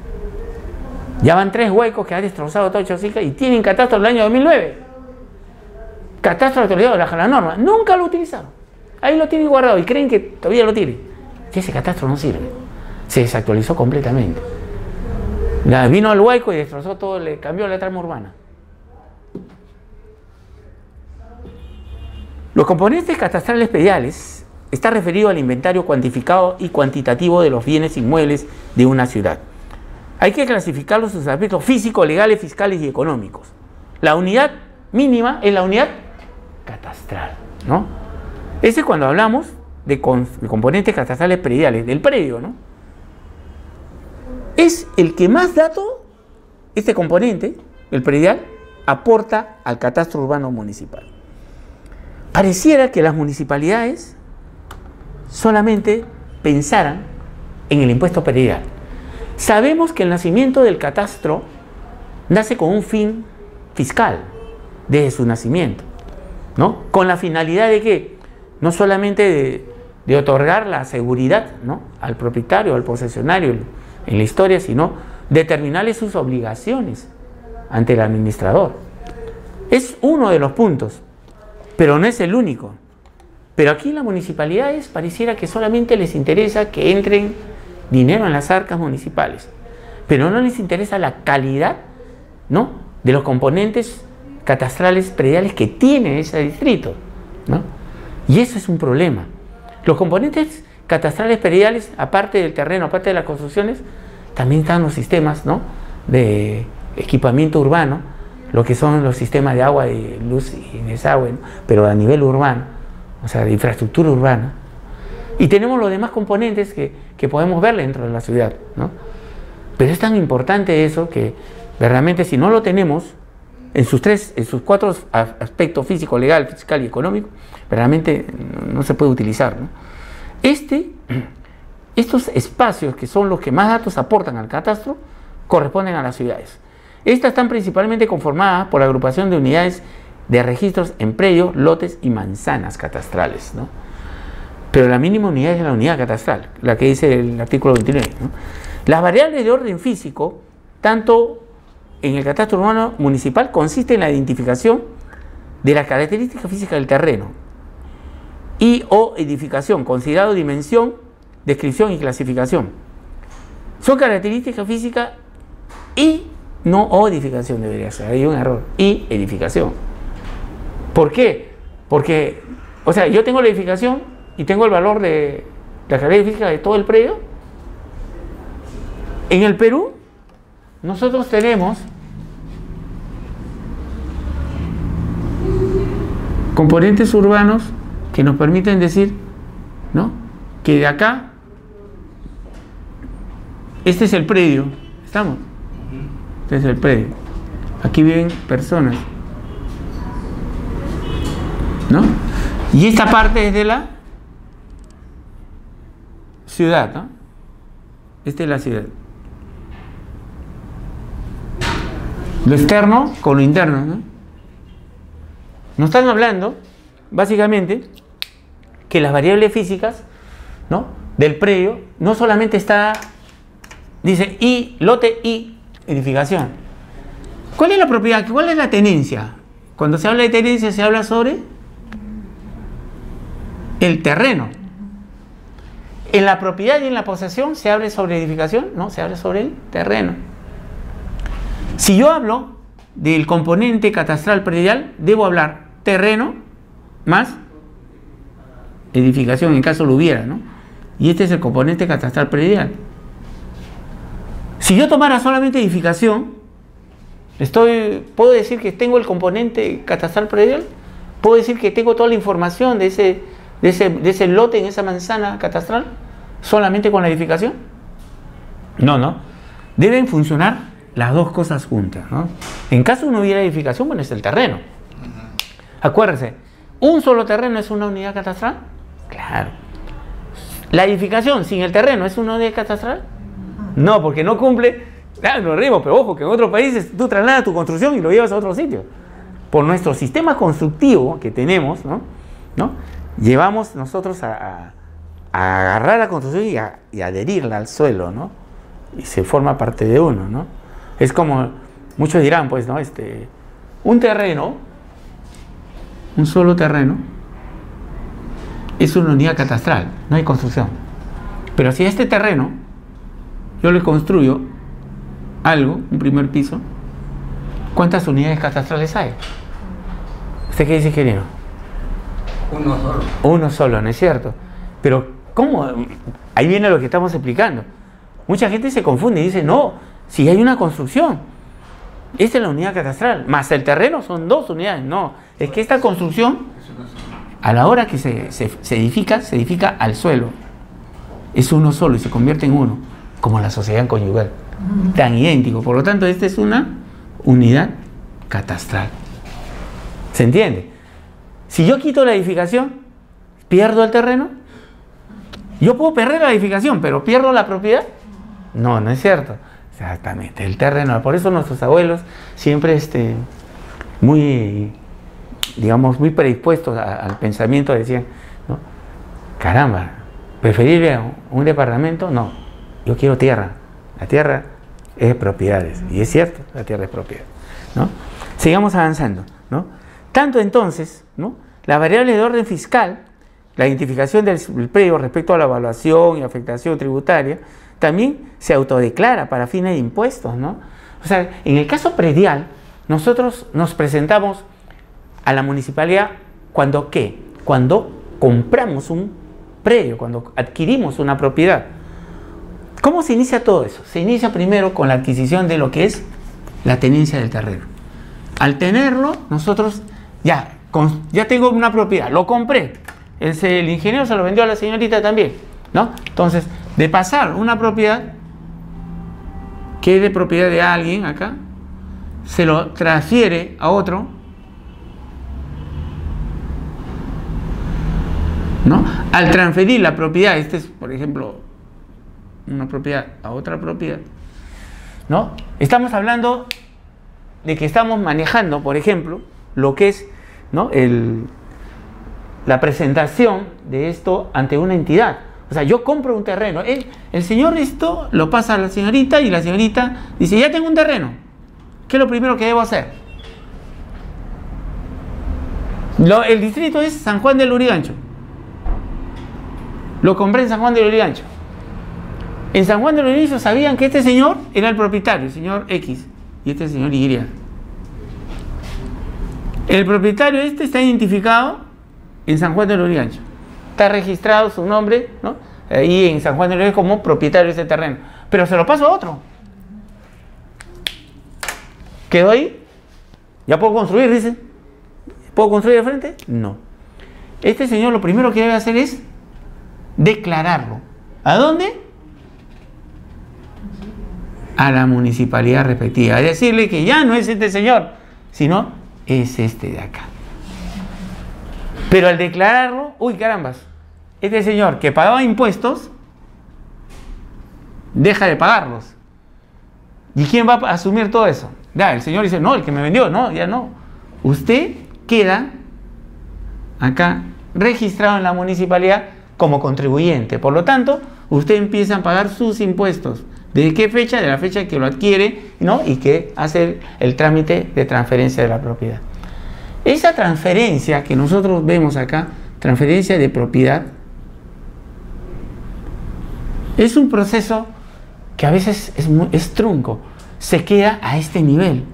Ya van tres huecos que ha destrozado todo Chosica y tienen catastro del año dos mil nueve. Catastro actualizado bajo la norma. Nunca lo utilizaron. Ahí lo tienen guardado y creen que todavía lo tienen. Y ese catastro no sirve. Se desactualizó completamente. Vino al hueco y destrozó todo, le cambió la trama urbana. Los componentes catastrales prediales está referido al inventario cuantificado y cuantitativo de los bienes inmuebles de una ciudad. Hay que clasificarlos en sus aspectos físicos, legales, fiscales y económicos. La unidad mínima es la unidad catastral, ¿no? Ese es cuando hablamos de, con, de componentes catastrales prediales, del predio, ¿no? Es el que más datos, este componente, el predial, aporta al catastro urbano municipal. Pareciera que las municipalidades solamente pensaran en el impuesto predial. Sabemos que el nacimiento del catastro nace con un fin fiscal desde su nacimiento, ¿no? Con la finalidad de que no solamente de, de otorgar la seguridad, ¿no?, al propietario, al posesionario en la historia, sino determinarle sus obligaciones ante el administrador. Es uno de los puntos, pero no es el único. Pero aquí las municipalidades pareciera que solamente les interesa que entren dinero en las arcas municipales, pero no les interesa la calidad, ¿no?, de los componentes catastrales prediales que tiene ese distrito, ¿no? Y eso es un problema. Los componentes catastrales prediales, aparte del terreno, aparte de las construcciones, también están los sistemas, ¿no?, de equipamiento urbano, lo que son los sistemas de agua, de luz y desagüe, ¿no?, pero a nivel urbano, o sea, de infraestructura urbana. Y tenemos los demás componentes que, que podemos ver dentro de la ciudad, ¿no? Pero es tan importante eso que realmente, si no lo tenemos en sus tres, en sus cuatro aspectos: físico, legal, fiscal y económico, realmente no se puede utilizar, ¿no? Este, estos espacios, que son los que más datos aportan al catastro, corresponden a las ciudades. Estas están principalmente conformadas por la agrupación de unidades de registros en predios, lotes y manzanas catastrales, ¿no? Pero la mínima unidad es la unidad catastral, la que dice el artículo veintinueve, ¿no? Las variables de orden físico, tanto en el catastro urbano municipal, consiste en la identificación de las características físicas del terreno y o edificación, considerado dimensión, descripción y clasificación. Son características físicas Y no o edificación debería ser, hay un error. Y edificación. ¿Por qué? Porque, o sea, yo tengo la edificación y tengo el valor de la característica de todo el predio. En el Perú, nosotros tenemos componentes urbanos que nos permiten decir, ¿no?, que de acá, este es el predio, ¿estamos? Este es el predio. Aquí viven personas, ¿no? Y esta parte es de la ciudad, ¿no? Esta es la ciudad. Lo externo con lo interno, ¿no? Nos están hablando, básicamente, que las variables físicas, ¿no?, del predio no solamente está, dice, y lote y edificación. ¿Cuál es la propiedad? ¿Cuál es la tenencia? Cuando se habla de tenencia se habla sobre el terreno. En la propiedad y en la posesión se habla sobre edificación, no, se habla sobre el terreno. Si yo hablo del componente catastral predial, debo hablar terreno más edificación, en caso lo hubiera, ¿no? Y este es el componente catastral predial. Si yo tomara solamente edificación, estoy, puedo decir que tengo el componente catastral predial, puedo decir que tengo toda la información de ese, de ese, de ese lote en esa manzana catastral, solamente con la edificación. No, no. Deben funcionar las dos cosas juntas, ¿no? En caso no hubiera edificación, bueno, es el terreno. Acuérdense, ¿un solo terreno es una unidad catastral? Claro. ¿La edificación sin el terreno es una unidad catastral? No, porque no cumple. Claro, nos reímos, pero ojo, que en otros países tú trasladas tu construcción y lo llevas a otro sitio. Por nuestro sistema constructivo que tenemos, ¿no? ¿No? Llevamos nosotros a, a, a agarrar la construcción y, a, y adherirla al suelo, ¿no? Y se forma parte de uno, ¿no? Es como, muchos dirán, pues, ¿no? Este, un terreno, un solo terreno, es una unidad catastral, no hay construcción. Pero si a este terreno yo le construyo algo, un primer piso, ¿cuántas unidades catastrales hay? ¿Usted qué dice, ingeniero? Uno solo. Uno solo, ¿no es cierto? Pero, ¿cómo? Ahí viene lo que estamos explicando. Mucha gente se confunde y dice, no, si hay una construcción, esta es la unidad catastral, más el terreno son dos unidades. No, es que esta construcción, a la hora que se, se, se edifica, se edifica al suelo. Es uno solo y se convierte en uno, como la sociedad conyugal. Tan idéntico. Por lo tanto, esta es una unidad catastral. ¿Se entiende? Si yo quito la edificación, ¿pierdo el terreno? Yo puedo perder la edificación, pero ¿pierdo la propiedad? No, no es cierto. Exactamente, el terreno. Por eso nuestros abuelos siempre este, muy, digamos, muy predispuestos a, al pensamiento decían, ¿no? Caramba, ¿preferible un departamento? No, yo quiero tierra. La tierra es propiedades. Y es cierto, la tierra es propiedad, ¿no? Sigamos avanzando, ¿no? Tanto entonces, ¿no?, las variables de orden fiscal, la identificación del predio respecto a la evaluación y afectación tributaria, también se autodeclara para fines de impuestos, ¿no? O sea, en el caso predial, nosotros nos presentamos a la municipalidad cuando ¿qué? Cuando compramos un predio, cuando adquirimos una propiedad. ¿Cómo se inicia todo eso? Se inicia primero con la adquisición de lo que es la tenencia del terreno. Al tenerlo, nosotros ya, con, ya tengo una propiedad, lo compré. El, el ingeniero se lo vendió a la señorita también, ¿no? Entonces, de pasar una propiedad que es de propiedad de alguien acá, se lo transfiere a otro, ¿no? Al transferir la propiedad, este es, por ejemplo, una propiedad a otra propiedad, ¿no? Estamos hablando de que estamos manejando, por ejemplo, lo que es, ¿no?, el, la presentación de esto ante una entidad. O sea, yo compro un terreno, el, el señor esto lo pasa a la señorita y la señorita dice, ya tengo un terreno, ¿qué es lo primero que debo hacer? Lo, el distrito es San Juan del Lurigancho, lo compré en San Juan del Lurigancho. En San Juan de los Lirios sabían que este señor era el propietario, el señor X, y este señor Y. El propietario este está identificado en San Juan de los Lirios. Está registrado su nombre, ¿no? Ahí en San Juan de los Lirios como propietario de ese terreno. Pero se lo paso a otro. ¿Quedó ahí? ¿Ya puedo construir? Dice. ¿Puedo construir de frente? No. Este señor lo primero que debe hacer es declararlo. ¿A dónde? A la municipalidad respectiva. Es decirle que ya no es este señor, sino es este de acá. Pero al declararlo, uy carambas, este señor que pagaba impuestos, deja de pagarlos. ¿Y quién va a asumir todo eso? Ya, el señor dice, no, el que me vendió, no, ya no. Usted queda acá registrado en la municipalidad como contribuyente. Por lo tanto, usted empieza a pagar sus impuestos. ¿De qué fecha? De la fecha que lo adquiere, ¿no? Y que hace el, el trámite de transferencia de la propiedad. Esa transferencia que nosotros vemos acá, transferencia de propiedad, es un proceso que a veces es, muy, es trunco. Se queda a este nivel.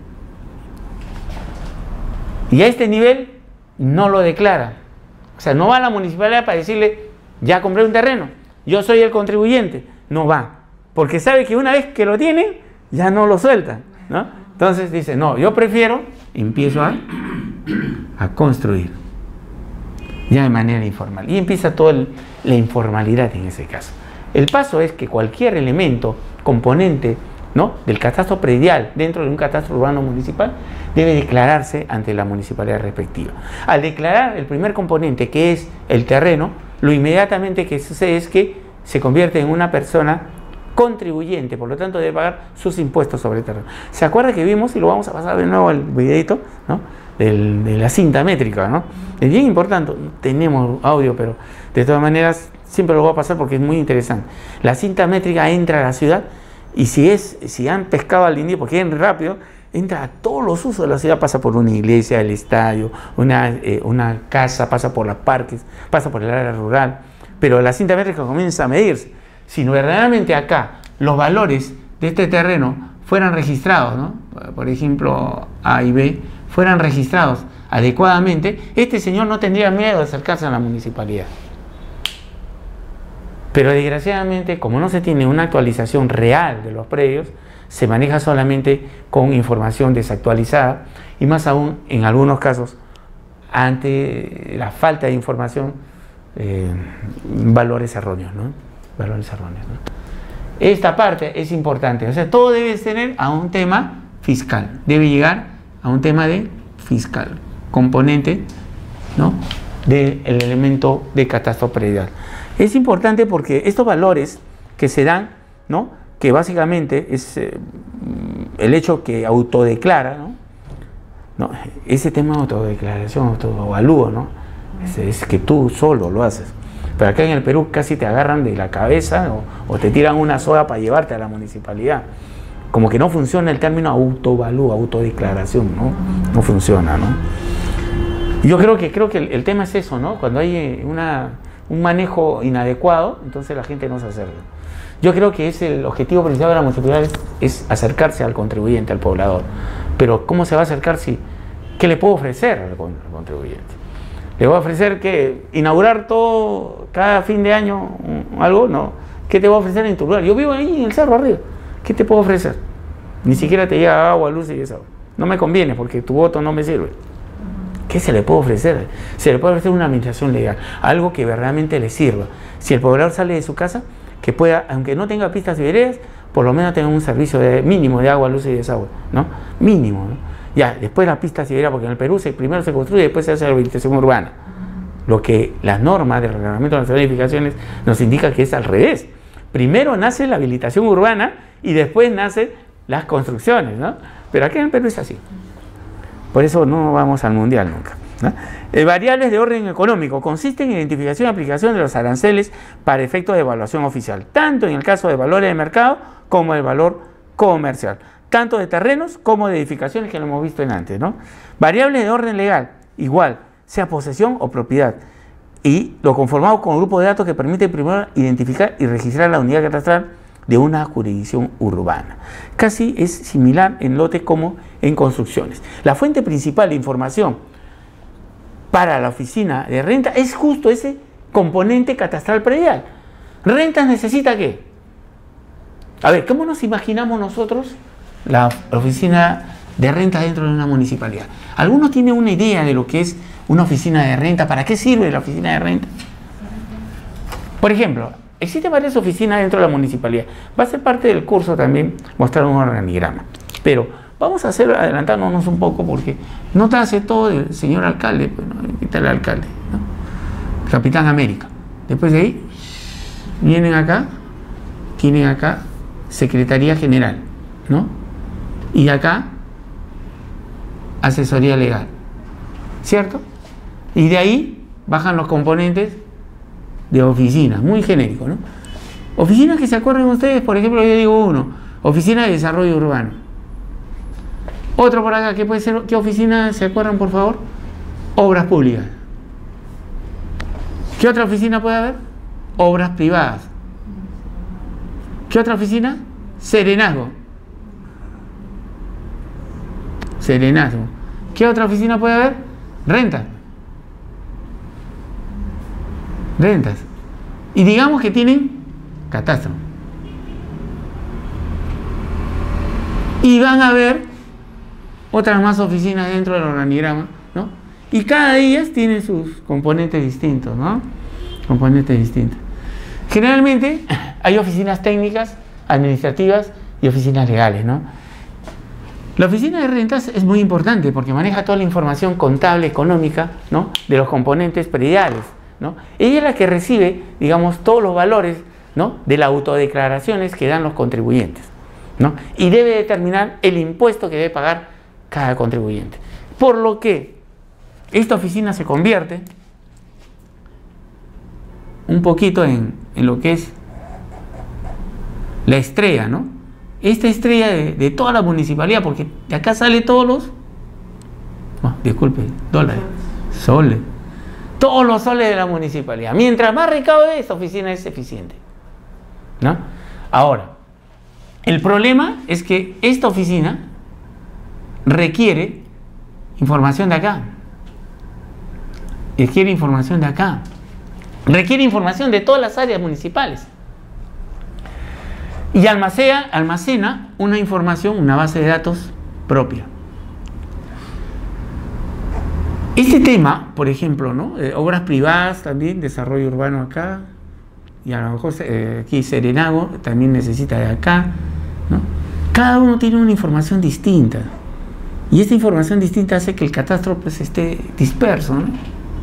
Y a este nivel no lo declara. O sea, no va a la municipalidad para decirle, ya compré un terreno, yo soy el contribuyente. No va. Porque sabe que una vez que lo tienen, ya no lo sueltan, ¿no? Entonces dice, no, yo prefiero, empiezo a, a construir. Ya de manera informal. Y empieza toda la informalidad en ese caso. El paso es que cualquier elemento, componente, ¿no?, del catastro predial dentro de un catastro urbano municipal debe declararse ante la municipalidad respectiva. Al declarar el primer componente, que es el terreno, lo inmediatamente que sucede es que se convierte en una persona contribuyente, por lo tanto debe pagar sus impuestos sobre el terreno. ¿Se acuerda que vimos, y lo vamos a pasar de nuevo al videito, ¿no?, Del, de la cinta métrica, ¿no? Es bien importante, tenemos audio, pero de todas maneras siempre lo voy a pasar porque es muy interesante. La cinta métrica entra a la ciudad y si es si han pescado al indio, porque es rápido, entra a todos los usos de la ciudad, pasa por una iglesia, el estadio, una, eh, una casa, pasa por los parques, pasa por el área rural, pero la cinta métrica comienza a medirse. Si verdaderamente acá los valores de este terreno fueran registrados, ¿no?, por ejemplo A y B, fueran registrados adecuadamente, este señor no tendría miedo de acercarse a la municipalidad. Pero desgraciadamente, como no se tiene una actualización real de los predios, se maneja solamente con información desactualizada y más aún, en algunos casos, ante la falta de información, eh, valores erróneos, ¿no? Valores erróneos, ¿no? Esta parte es importante, o sea, todo debe tener a un tema fiscal, debe llegar a un tema de fiscal, componente, ¿no?, del elemento de catastro predial. Es importante porque estos valores que se dan, ¿no?, que básicamente es eh, el hecho que autodeclara, ¿no? No, ese tema de autodeclaración, autoevalúo, ¿no?, es, es que tú solo lo haces. Pero acá en el Perú casi te agarran de la cabeza o, o te tiran una soga para llevarte a la municipalidad. Como que no funciona el término autoevalúo, autodeclaración, ¿no? No funciona, ¿no? Yo creo que, creo que el, el tema es eso, ¿no? Cuando hay una, un manejo inadecuado, entonces la gente no se acerca. Yo creo que es el objetivo principal de la municipalidad es, es acercarse al contribuyente, al poblador. Pero ¿cómo se va a acercar si? ¿Qué le puedo ofrecer al contribuyente? ¿Le voy a ofrecer que inaugurar todo cada fin de año algo? No. ¿Qué te voy a ofrecer en tu lugar? Yo vivo ahí en el cerro arriba. ¿Qué te puedo ofrecer? Ni siquiera te llega agua, luz y eso. No me conviene porque tu voto no me sirve. ¿Qué se le puede ofrecer? Se le puede ofrecer una administración legal, algo que verdaderamente le sirva. Si el poblador sale de su casa, que pueda, aunque no tenga pistas y veredas, por lo menos tenga un servicio de, mínimo de agua, luz y desagüe, ¿no? Mínimo, ¿no? Ya, después las pistas y veredas, porque en el Perú se, primero se construye y después se hace la habilitación urbana. Lo que las normas del Reglamento Nacional de Edificaciones nos indica que es al revés. Primero nace la habilitación urbana y después nacen las construcciones, ¿no? Pero aquí en el Perú es así. Por eso no vamos al mundial nunca, ¿no? Eh, variables de orden económico consisten en identificación y aplicación de los aranceles para efectos de evaluación oficial, tanto en el caso de valores de mercado como de valor comercial, tanto de terrenos como de edificaciones, que lo hemos visto en antes, ¿no? Variables de orden legal, igual, sea posesión o propiedad, y lo conformamos con un grupo de datos que permite primero identificar y registrar la unidad catastral de una jurisdicción urbana. Casi es similar en lote como en construcciones. La fuente principal de información para la oficina de renta es justo ese componente catastral predial. ¿Rentas necesita qué? A ver, ¿cómo nos imaginamos nosotros la oficina de renta dentro de una municipalidad? ¿Alguno tiene una idea de lo que es una oficina de renta? ¿Para qué sirve la oficina de renta? Por ejemplo, existen varias oficinas dentro de la municipalidad. Va a ser parte del curso también mostrar un organigrama. Pero vamos a hacer, adelantándonos un poco, porque no te hace todo el señor alcalde, pues, ¿no? ¿Qué tal el alcalde? ¿No? Capitán América. Después de ahí, vienen acá, tienen acá Secretaría General, ¿no? Y acá, asesoría legal, ¿cierto? Y de ahí bajan los componentes de oficinas, muy genérico, ¿no? Oficinas que se acuerden ustedes, por ejemplo, yo digo uno, Oficina de Desarrollo Urbano. Otro por acá, ¿qué puede ser? ¿Qué oficina se acuerdan, por favor? Obras Públicas. ¿Qué otra oficina puede haber? Obras Privadas. ¿Qué otra oficina? Serenazgo. Serenazgo. ¿Qué otra oficina puede haber? Rentas. Rentas. Y digamos que tienen catastro. Y van a haber otras más oficinas dentro del organigrama, ¿no? Y cada ellas tiene sus componentes distintos, ¿no? Componentes distintos. Generalmente hay oficinas técnicas, administrativas y oficinas legales, ¿no? La oficina de rentas es muy importante porque maneja toda la información contable, económica, ¿no? De los componentes prediales, ¿no? Ella es la que recibe, digamos, todos los valores, ¿no? De las autodeclaraciones que dan los contribuyentes, ¿no? Y debe determinar el impuesto que debe pagar cada contribuyente. Por lo que esta oficina se convierte un poquito en, en lo que es la estrella, ¿no? Esta estrella de, de toda la municipalidad, porque de acá sale todos los, oh, disculpe, dólares, soles, todos los soles de la municipalidad. Mientras más recaude, esta oficina es eficiente, ¿no? Ahora, el problema es que esta oficina requiere información de acá, requiere información de acá, requiere información de todas las áreas municipales. Y almacena, almacena una información, una base de datos propia. Este tema, por ejemplo, ¿no? Eh, obras privadas también, desarrollo urbano acá, y a lo mejor eh, aquí Serenazgo también necesita de acá, ¿no? Cada uno tiene una información distinta. Y esta información distinta hace que el catastro pues esté disperso, ¿no?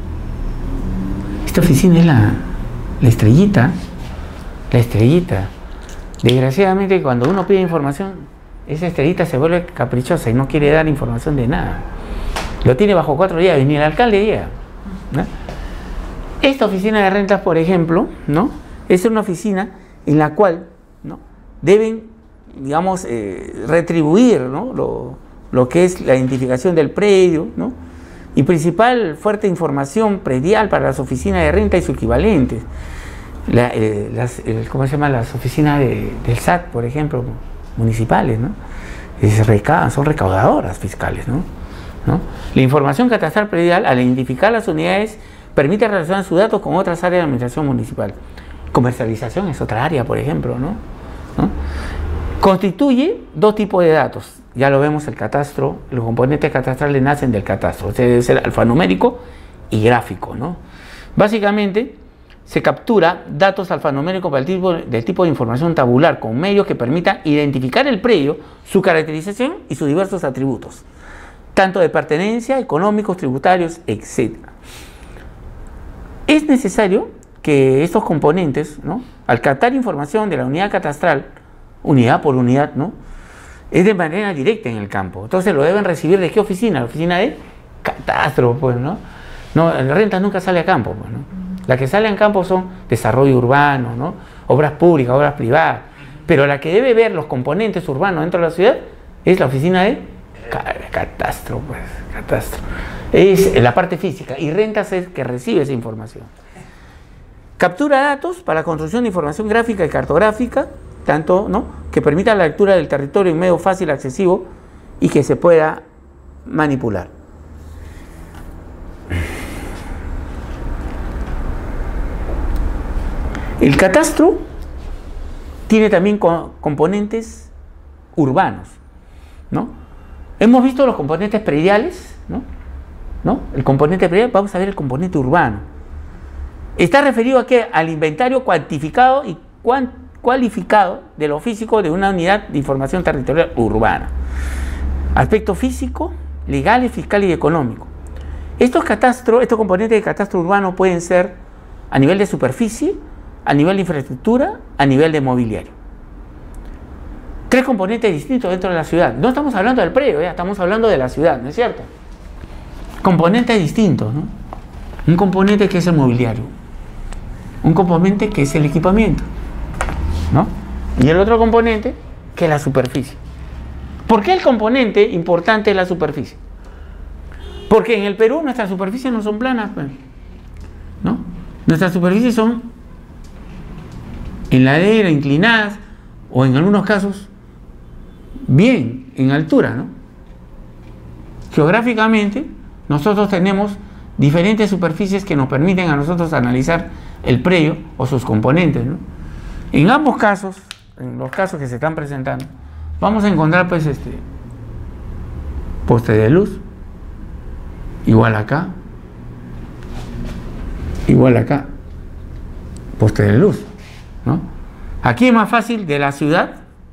Esta oficina es la, la estrellita, la estrellita. Desgraciadamente, cuando uno pide información, esa estrellita se vuelve caprichosa y no quiere dar información de nada. Lo tiene bajo cuatro llaves, ni el alcalde llega, ¿no? Esta oficina de rentas, por ejemplo, ¿no? Es una oficina en la cual, ¿no? Deben, digamos, eh, retribuir, ¿no? Lo, lo que es la identificación del predio, ¿no? Y principal fuerte información predial para las oficinas de renta y sus equivalentes. La, eh, las, eh, ¿cómo se llama? Las oficinas de, del S A T, por ejemplo, municipales, ¿no? Es reca son recaudadoras fiscales, ¿no? ¿no? La información catastral predial, al identificar las unidades, permite relacionar sus datos con otras áreas de administración municipal. Comercialización es otra área, por ejemplo, ¿no? ¿no? Constituye dos tipos de datos. Ya lo vemos, el catastro, los componentes catastrales nacen del catastro. O sea, debe ser alfanumérico y gráfico, ¿no? Básicamente, se captura datos alfanuméricos para el tipo, del tipo de información tabular con medios que permitan identificar el predio, su caracterización y sus diversos atributos, tanto de pertenencia, económicos, tributarios, etcétera. Es necesario que estos componentes, ¿no? Al captar información de la unidad catastral, unidad por unidad, ¿no? Es de manera directa en el campo. Entonces lo deben recibir ¿de qué oficina? La oficina de catastro, pues, ¿no? No, la renta nunca sale a campo, pues, ¿no? La que sale en campo son desarrollo urbano, ¿no? Obras públicas, obras privadas. Pero la que debe ver los componentes urbanos dentro de la ciudad es la oficina de catastro, pues, catastro. Es la parte física y rentas es que recibe esa información. Captura datos para la construcción de información gráfica y cartográfica tanto, ¿no?, que permita la lectura del territorio en medio fácil, accesivo y que se pueda manipular. El catastro tiene también co componentes urbanos, ¿no? Hemos visto los componentes prediales, ¿no? ¿no? El componente predial, vamos a ver el componente urbano. Está referido a qué? Al inventario cuantificado y cuan cualificado de lo físico de una unidad de información territorial urbana. Aspecto físico, legal, fiscal y económico. Estos catastros, estos componentes de catastro urbano pueden ser a nivel de superficie, a nivel de infraestructura, a nivel de mobiliario. Tres componentes distintos dentro de la ciudad. No estamos hablando del predio, ya estamos hablando de la ciudad, ¿no es cierto? Componentes distintos, ¿no? Un componente que es el mobiliario, un componente que es el equipamiento, ¿no? Y el otro componente que es la superficie. ¿Por qué el componente importante es la superficie? Porque en el Perú nuestras superficies no son planas, ¿no? Nuestras superficies son en ladera, inclinadas, o en algunos casos bien en altura, ¿no? Geográficamente nosotros tenemos diferentes superficies que nos permiten a nosotros analizar el predio o sus componentes, ¿no? En ambos casos, en los casos que se están presentando, vamos a encontrar pues este poste de luz igual acá, igual acá, poste de luz, ¿no? Aquí es más fácil de la ciudad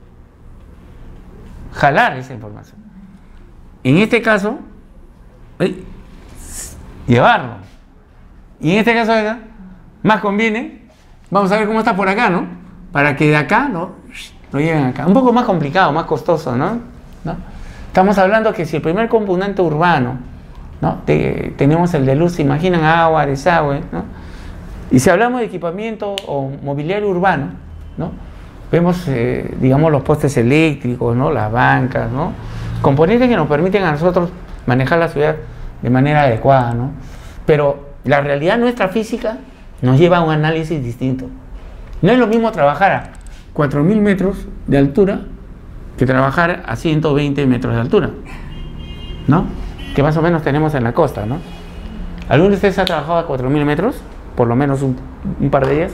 jalar esa información. En este caso, eh, llevarlo. Y en este caso de acá, más conviene, vamos a ver cómo está por acá, ¿no? Para que de acá no lo lleven acá. Un poco más complicado, más costoso, ¿no? ¿no? Estamos hablando que si el primer componente urbano, ¿no?, de, tenemos el de luz, se imaginan agua, desagüe, ¿no? Y si hablamos de equipamiento o mobiliario urbano, ¿no?, vemos, eh, digamos, los postes eléctricos, ¿no?, las bancas, ¿no?, componentes que nos permiten a nosotros manejar la ciudad de manera adecuada, ¿no? Pero la realidad nuestra física nos lleva a un análisis distinto. No es lo mismo trabajar a cuatro mil metros de altura que trabajar a ciento veinte metros de altura, ¿no?, que más o menos tenemos en la costa, ¿no? ¿Alguno de ustedes ha trabajado a cuatro mil metros? Por lo menos un, un par de días.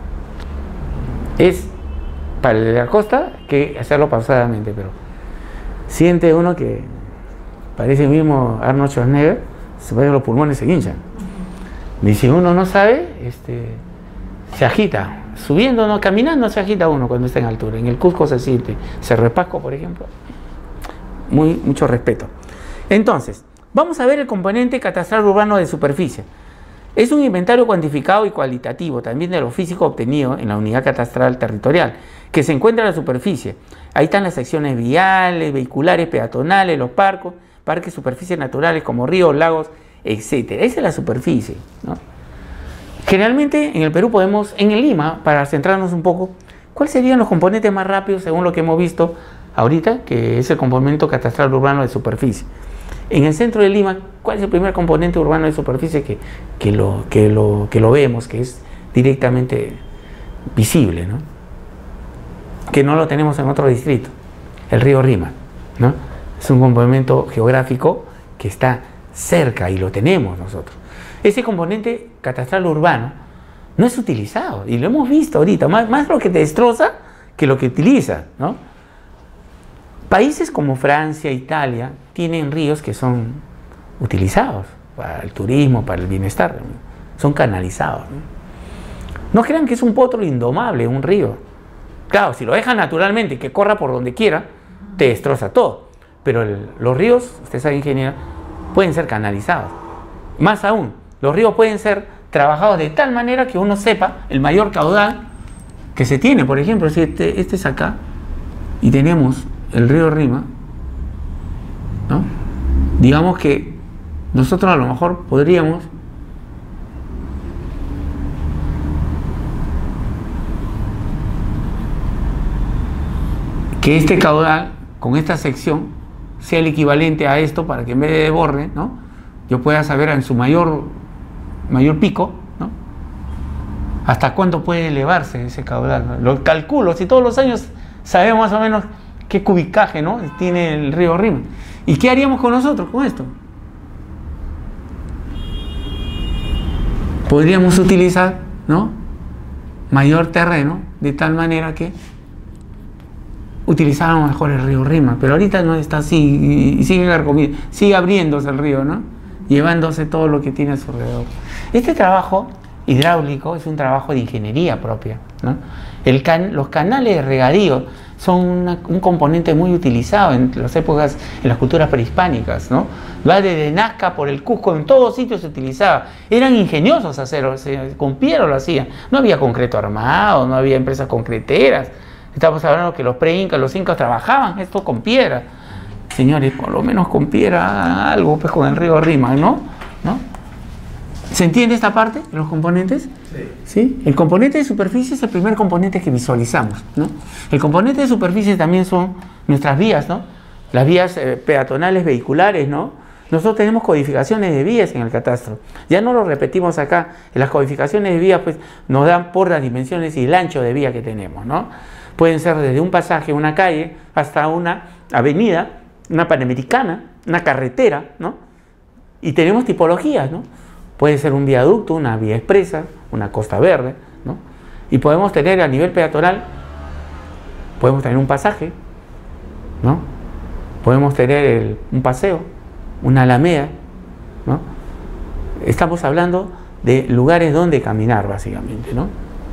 Es para el de la costa que hacerlo pausadamente, pero siente uno que parece mismo Arnold Schwarzenegger, se ve los pulmones se hinchan. Y si uno no sabe, este, se agita. Subiendo, no, caminando se agita uno cuando está en altura. En el Cusco se siente. Cerro Pasco, por ejemplo. Muy, mucho respeto. Entonces, vamos a ver el componente catastral urbano de superficie. Es un inventario cuantificado y cualitativo, también de lo físico obtenido en la unidad catastral territorial, que se encuentra en la superficie. Ahí están las secciones viales, vehiculares, peatonales, los parques, parques, superficies naturales como ríos, lagos, etcétera. Esa es la superficie, ¿no? Generalmente en el Perú podemos, en el Lima, para centrarnos un poco, ¿cuáles serían los componentes más rápidos según lo que hemos visto ahorita, que es el componente catastral urbano de superficie? En el centro de Lima, ¿cuál es el primer componente urbano de superficie que, que, lo, que, lo, que lo vemos, que es directamente visible, ¿no?, que no lo tenemos en otro distrito? El río Rima, ¿no? Es un complemento geográfico que está cerca y lo tenemos nosotros. Ese componente catastral urbano no es utilizado y lo hemos visto ahorita, más, más lo que te destroza que lo que utiliza, ¿no? Países como Francia, Italia, tienen ríos que son utilizados para el turismo, para el bienestar, ¿no? Son canalizados, ¿no? No crean que es un potro indomable, un río. Claro, si lo dejan naturalmente, que corra por donde quiera, te destroza todo. Pero el, los ríos, usted sabe, ingeniero, pueden ser canalizados. Más aún, los ríos pueden ser trabajados de tal manera que uno sepa el mayor caudal que se tiene. Por ejemplo, si este, este es acá y tenemos el río Rima, ¿no?, digamos que nosotros a lo mejor podríamos que este caudal con esta sección sea el equivalente a esto, para que en vez de desborde, ¿no?, yo pueda saber en su mayor, mayor pico, ¿no?, ¿Hasta cuánto puede elevarse ese caudal? Lo calculo, si todos los años sabemos más o menos qué cubicaje, ¿no?, tiene el río Rímac. ¿Y qué haríamos con nosotros con esto? Podríamos utilizar, ¿no?, mayor terreno, de tal manera que utilizáramos mejor el río Rímac. Pero ahorita no está así y sigue, sigue abriéndose el río, ¿no?, llevándose todo lo que tiene a su alrededor. Este trabajo hidráulico es un trabajo de ingeniería propia, ¿no? El can, los canales de regadío son una, un componente muy utilizado en las épocas, en las culturas prehispánicas, ¿no? Va desde Nazca por el Cusco, en todos sitios se utilizaba. Eran ingeniosos hacerlo, con piedra lo hacían. No había concreto armado, no había empresas concreteras. Estamos hablando que los pre-incas, los incas trabajaban esto con piedra. Señores, por lo menos con piedra algo, pues con el río Rímac, ¿no? ¿No? ¿Se entiende esta parte de los componentes? Sí. ¿Sí? El componente de superficie es el primer componente que visualizamos, ¿no? El componente de superficie también son nuestras vías, ¿no? Las vías eh, peatonales vehiculares, ¿no? Nosotros tenemos codificaciones de vías en el catastro. Ya no lo repetimos acá. En las codificaciones de vías, pues, nos dan por las dimensiones y el ancho de vía que tenemos, ¿no? Pueden ser desde un pasaje, una calle, hasta una avenida, una panamericana, una carretera, ¿no? Y tenemos tipologías, ¿no? Puede ser un viaducto, una vía expresa, una costa verde, ¿no? Y podemos tener a nivel peatonal, podemos tener un pasaje, ¿no? Podemos tener el, un paseo, una alameda, ¿no? Estamos hablando de lugares donde caminar, básicamente, ¿no?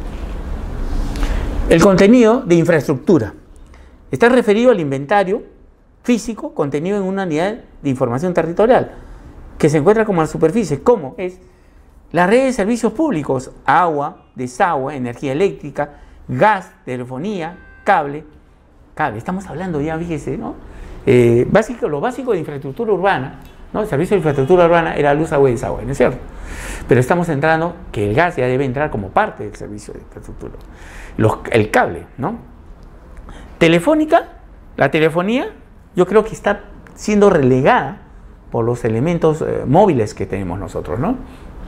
El contenido de infraestructura está referido al inventario físico contenido en una unidad de información territorial que se encuentra como a la superficie. ¿Cómo? Es la red de servicios públicos: agua, desagüe, energía eléctrica, gas, telefonía, cable. Cable, estamos hablando ya, fíjese, ¿no? Eh, básico, lo básico de infraestructura urbana, ¿no? El servicio de infraestructura urbana era luz, agua y desagüe, ¿no es cierto? Pero estamos entrando que el gas ya debe entrar como parte del servicio de infraestructura. Los, el cable, ¿no? Telefónica, la telefonía, yo creo que está siendo relegada por los elementos eh, móviles que tenemos nosotros, ¿no?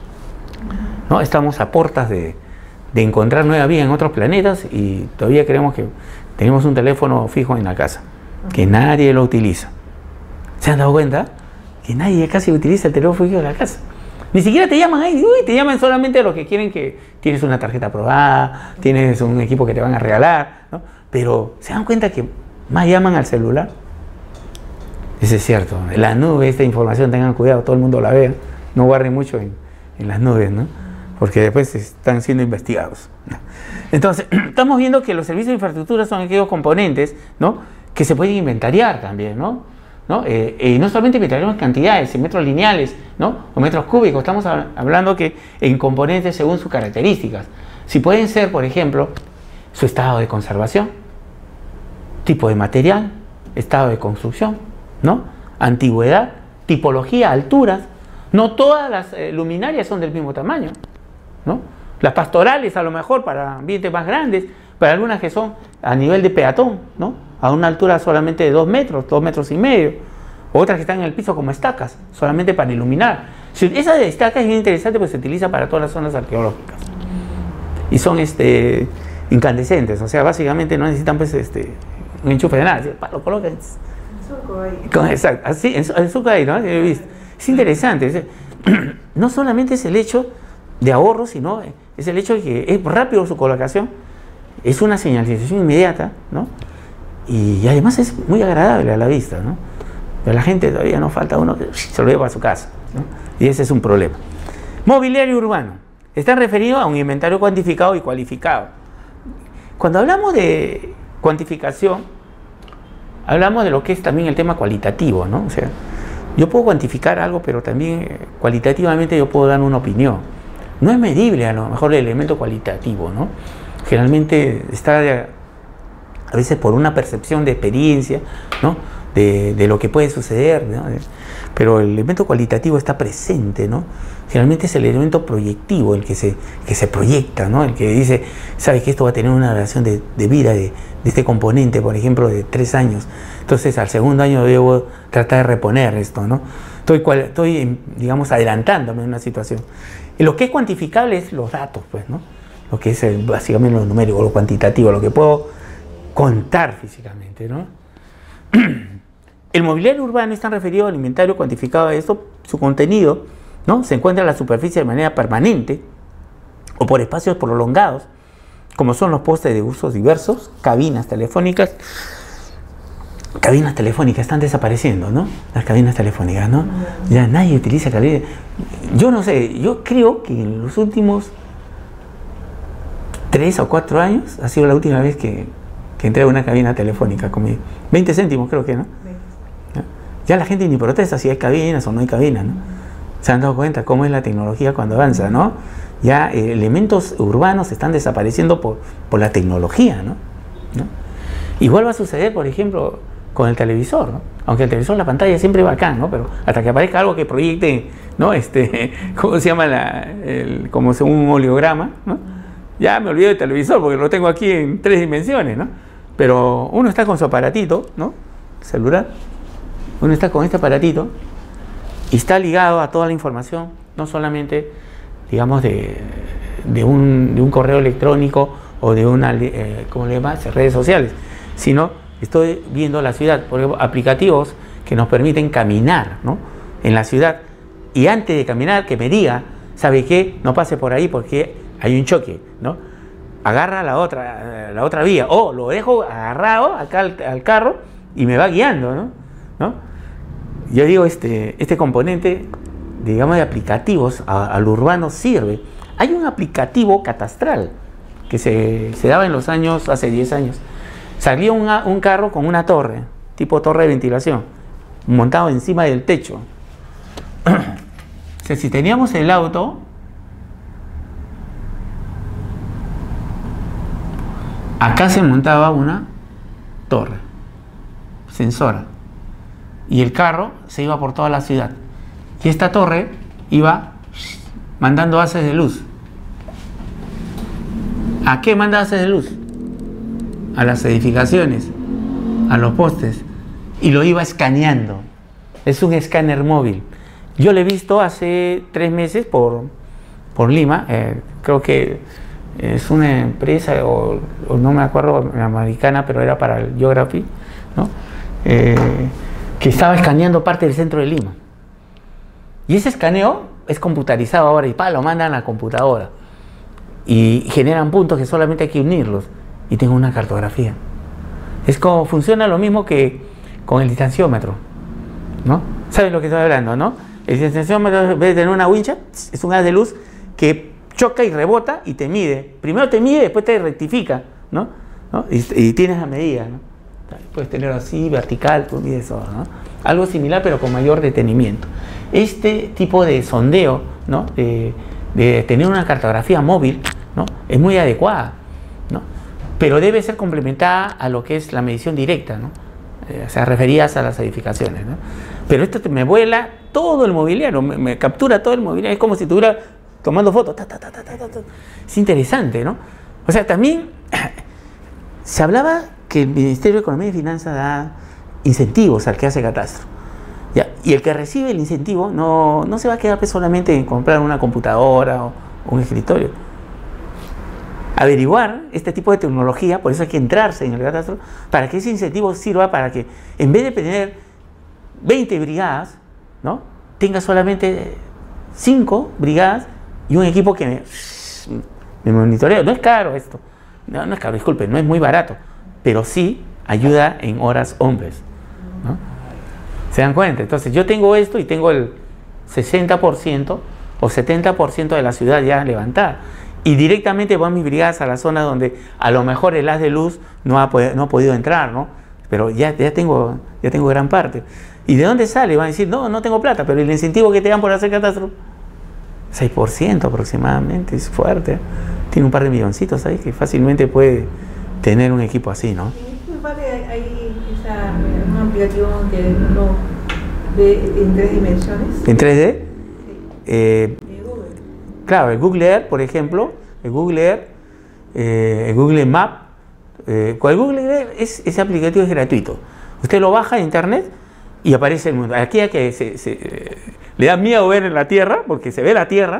¿No? Estamos a puertas de, de encontrar nueva vida en otros planetas y todavía creemos que tenemos un teléfono fijo en la casa, que nadie lo utiliza. ¿Se han dado cuenta? Que nadie casi utiliza el teléfono fijo en la casa. Ni siquiera te llaman ahí, uy, te llaman solamente a los que quieren que tienes una tarjeta aprobada, tienes un equipo que te van a regalar, ¿no? Pero ¿se dan cuenta que más llaman al celular? Eso es cierto. En la nube, esta información, tengan cuidado, todo el mundo la ve. No guarden mucho en, en las nubes, ¿no? Porque después están siendo investigados. Entonces, estamos viendo que los servicios de infraestructura son aquellos componentes, ¿no?, que se pueden inventariar también, ¿no? ¿No? Eh, eh, no solamente inventariamos cantidades, en metros lineales, ¿no?, o metros cúbicos. Estamos hablando que en componentes según sus características. Si pueden ser, por ejemplo, su estado de conservación, tipo de material, estado de construcción, ¿no?, antigüedad, tipología, alturas. No todas las eh, luminarias son del mismo tamaño, ¿no? Las pastorales, a lo mejor para ambientes más grandes, para algunas que son a nivel de peatón, ¿no?, a una altura solamente de dos metros, dos metros y medio. Otras que están en el piso como estacas, solamente para iluminar. Esa de estacas es bien interesante, pues se utiliza para todas las zonas arqueológicas. Y son este, incandescentes, o sea, básicamente no necesitan, pues, este, un enchufe de nada. Lo colocan. Con, exacto, así, en, en su caído, ¿no? He visto. Es interesante. Es, no solamente es el hecho de ahorro, sino es el hecho de que es rápido su colocación, es una señalización inmediata, ¿no? Y además es muy agradable a la vista, ¿no? Pero la gente todavía no falta uno que se lo lleva a su casa, ¿no? Y ese es un problema. Mobiliario urbano. Está referido a un inventario cuantificado y cualificado. Cuando hablamos de cuantificación, hablamos de lo que es también el tema cualitativo, ¿no? O sea, yo puedo cuantificar algo, pero también eh, cualitativamente yo puedo dar una opinión. No es medible a lo mejor el elemento cualitativo, ¿no? Generalmente está de, a veces por una percepción de experiencia, ¿no?, de, de lo que puede suceder, ¿no? Pero el elemento cualitativo está presente, ¿no? Generalmente es el elemento proyectivo, el que se, que se proyecta, ¿no? El que dice, sabes que esto va a tener una relación de, de vida de, de este componente, por ejemplo, de tres años. Entonces, al segundo año debo tratar de reponer esto, ¿no? Estoy, estoy digamos, adelantándome en una situación. Y lo que es cuantificable es los datos, pues, ¿no? lo que es el, básicamente lo numérico, lo cuantitativo, lo que puedo contar físicamente, ¿no? El mobiliario urbano está referido al inventario cuantificado de esto, su contenido, ¿no? Se encuentra en la superficie de manera permanente o por espacios prolongados, como son los postes de usos diversos, cabinas telefónicas. Cabinas telefónicas están desapareciendo, ¿no? Las cabinas telefónicas, ¿no? Ya nadie utiliza cabinas. Yo no sé, yo creo que en los últimos tres o cuatro años ha sido la última vez que, que entré a una cabina telefónica con mi veinte céntimos, creo que, ¿no? Ya la gente ni protesta si hay cabinas o no hay cabinas, ¿no? Se han dado cuenta cómo es la tecnología cuando avanza, ¿no? Ya eh, elementos urbanos están desapareciendo por, por la tecnología, ¿no? ¿no? Igual va a suceder, por ejemplo, con el televisor, ¿no? Aunque el televisor, la pantalla siempre va acá, ¿no? Pero hasta que aparezca algo que proyecte, ¿no? Este, ¿cómo se llama? La, el, como según un oleograma, ¿no? Ya me olvidé del televisor porque lo tengo aquí en tres dimensiones, ¿no? Pero uno está con su aparatito, ¿no? Celular. Uno está con este aparatito y está ligado a toda la información, no solamente, digamos, de, de, un, de un correo electrónico o de una, eh, ¿cómo le llamas? Redes sociales, sino estoy viendo la ciudad, por ejemplo, aplicativos que nos permiten caminar, ¿no? En la ciudad, y antes de caminar que me diga, ¿sabe qué? No pase por ahí porque hay un choque, ¿no? Agarra la otra, la otra vía, o lo dejo agarrado acá al, al carro y me va guiando, ¿no? ¿no? Yo digo, este, este componente, digamos, de aplicativos a, al urbano sirve. Hay un aplicativo catastral que se, se daba en los años, hace diez años. Salía una, un carro con una torre, tipo torre de ventilación, montado encima del techo. O sea, si teníamos el auto, acá se montaba una torre sensora y el carro se iba por toda la ciudad y esta torre iba mandando haces de luz. ¿A qué manda haces de luz? A las edificaciones, a los postes, y lo iba escaneando. Es un escáner móvil. Yo lo he visto hace tres meses por, por Lima, eh, creo que es una empresa, o, o no me acuerdo, americana, pero era para el Geography, ¿no? Eh, que estaba escaneando parte del centro de Lima. Y ese escaneo es computarizado ahora y pa, lo mandan a la computadora. Y generan puntos que solamente hay que unirlos. Y tengo una cartografía. Es como funciona lo mismo que con el distanciómetro, ¿no? ¿Saben lo que estoy hablando, no? El distanciómetro, en vez de tener una wincha, es un haz de luz que choca y rebota y te mide. Primero te mide, después te rectifica, ¿no? ¿no? Y, y tienes la medida, ¿no? Puedes tenerlo así, vertical, tú mides eso, ¿no? Algo similar, pero con mayor detenimiento. Este tipo de sondeo, ¿no? De, de tener una cartografía móvil, ¿no? Es muy adecuada, ¿no? Pero debe ser complementada a lo que es la medición directa, ¿no? Eh, o sea, referidas a las edificaciones, ¿no? Pero esto te, me vuela todo el mobiliario, me, me captura todo el mobiliario, es como si estuviera tomando fotos. Ta, ta, ta, ta, ta, ta. Es interesante, ¿no? O sea, también se hablaba que el Ministerio de Economía y Finanzas da incentivos al que hace catastro. ¿Ya? Y el que recibe el incentivo no, no se va a quedar pues solamente en comprar una computadora o un escritorio. Averiguar este tipo de tecnología, por eso hay que entrarse en el catastro, para que ese incentivo sirva para que en vez de tener veinte brigadas, ¿no? Tenga solamente cinco brigadas y un equipo que me, me monitorea. No es caro esto, no, no es caro, disculpe, no es muy barato, pero sí ayuda en horas hombres, ¿no? ¿Se dan cuenta? Entonces yo tengo esto y tengo el sesenta por ciento o setenta por ciento de la ciudad ya levantada. Y directamente van mis brigadas a la zona donde a lo mejor el haz de luz no ha, no ha podido entrar, ¿no? Pero ya, ya, tengo, ya tengo gran parte. ¿Y de dónde sale? Van a decir, no, no tengo plata, pero el incentivo que te dan por hacer catastro, seis por ciento aproximadamente, es fuerte, ¿eh? Tiene un par de milloncitos ahí que fácilmente puede tener un equipo así, ¿no? Hay, hay esa, una aplicación que uno ve en tres dimensiones. ¿En tres D? Sí. Eh, Claro, el Google Earth, por ejemplo, el Google Earth, eh, el Google Map, eh, con el Google Earth es, ese aplicativo es gratuito. Usted lo baja en internet y aparece el mundo. Aquí hay que se, se, eh, le da miedo ver en la Tierra, porque se ve la Tierra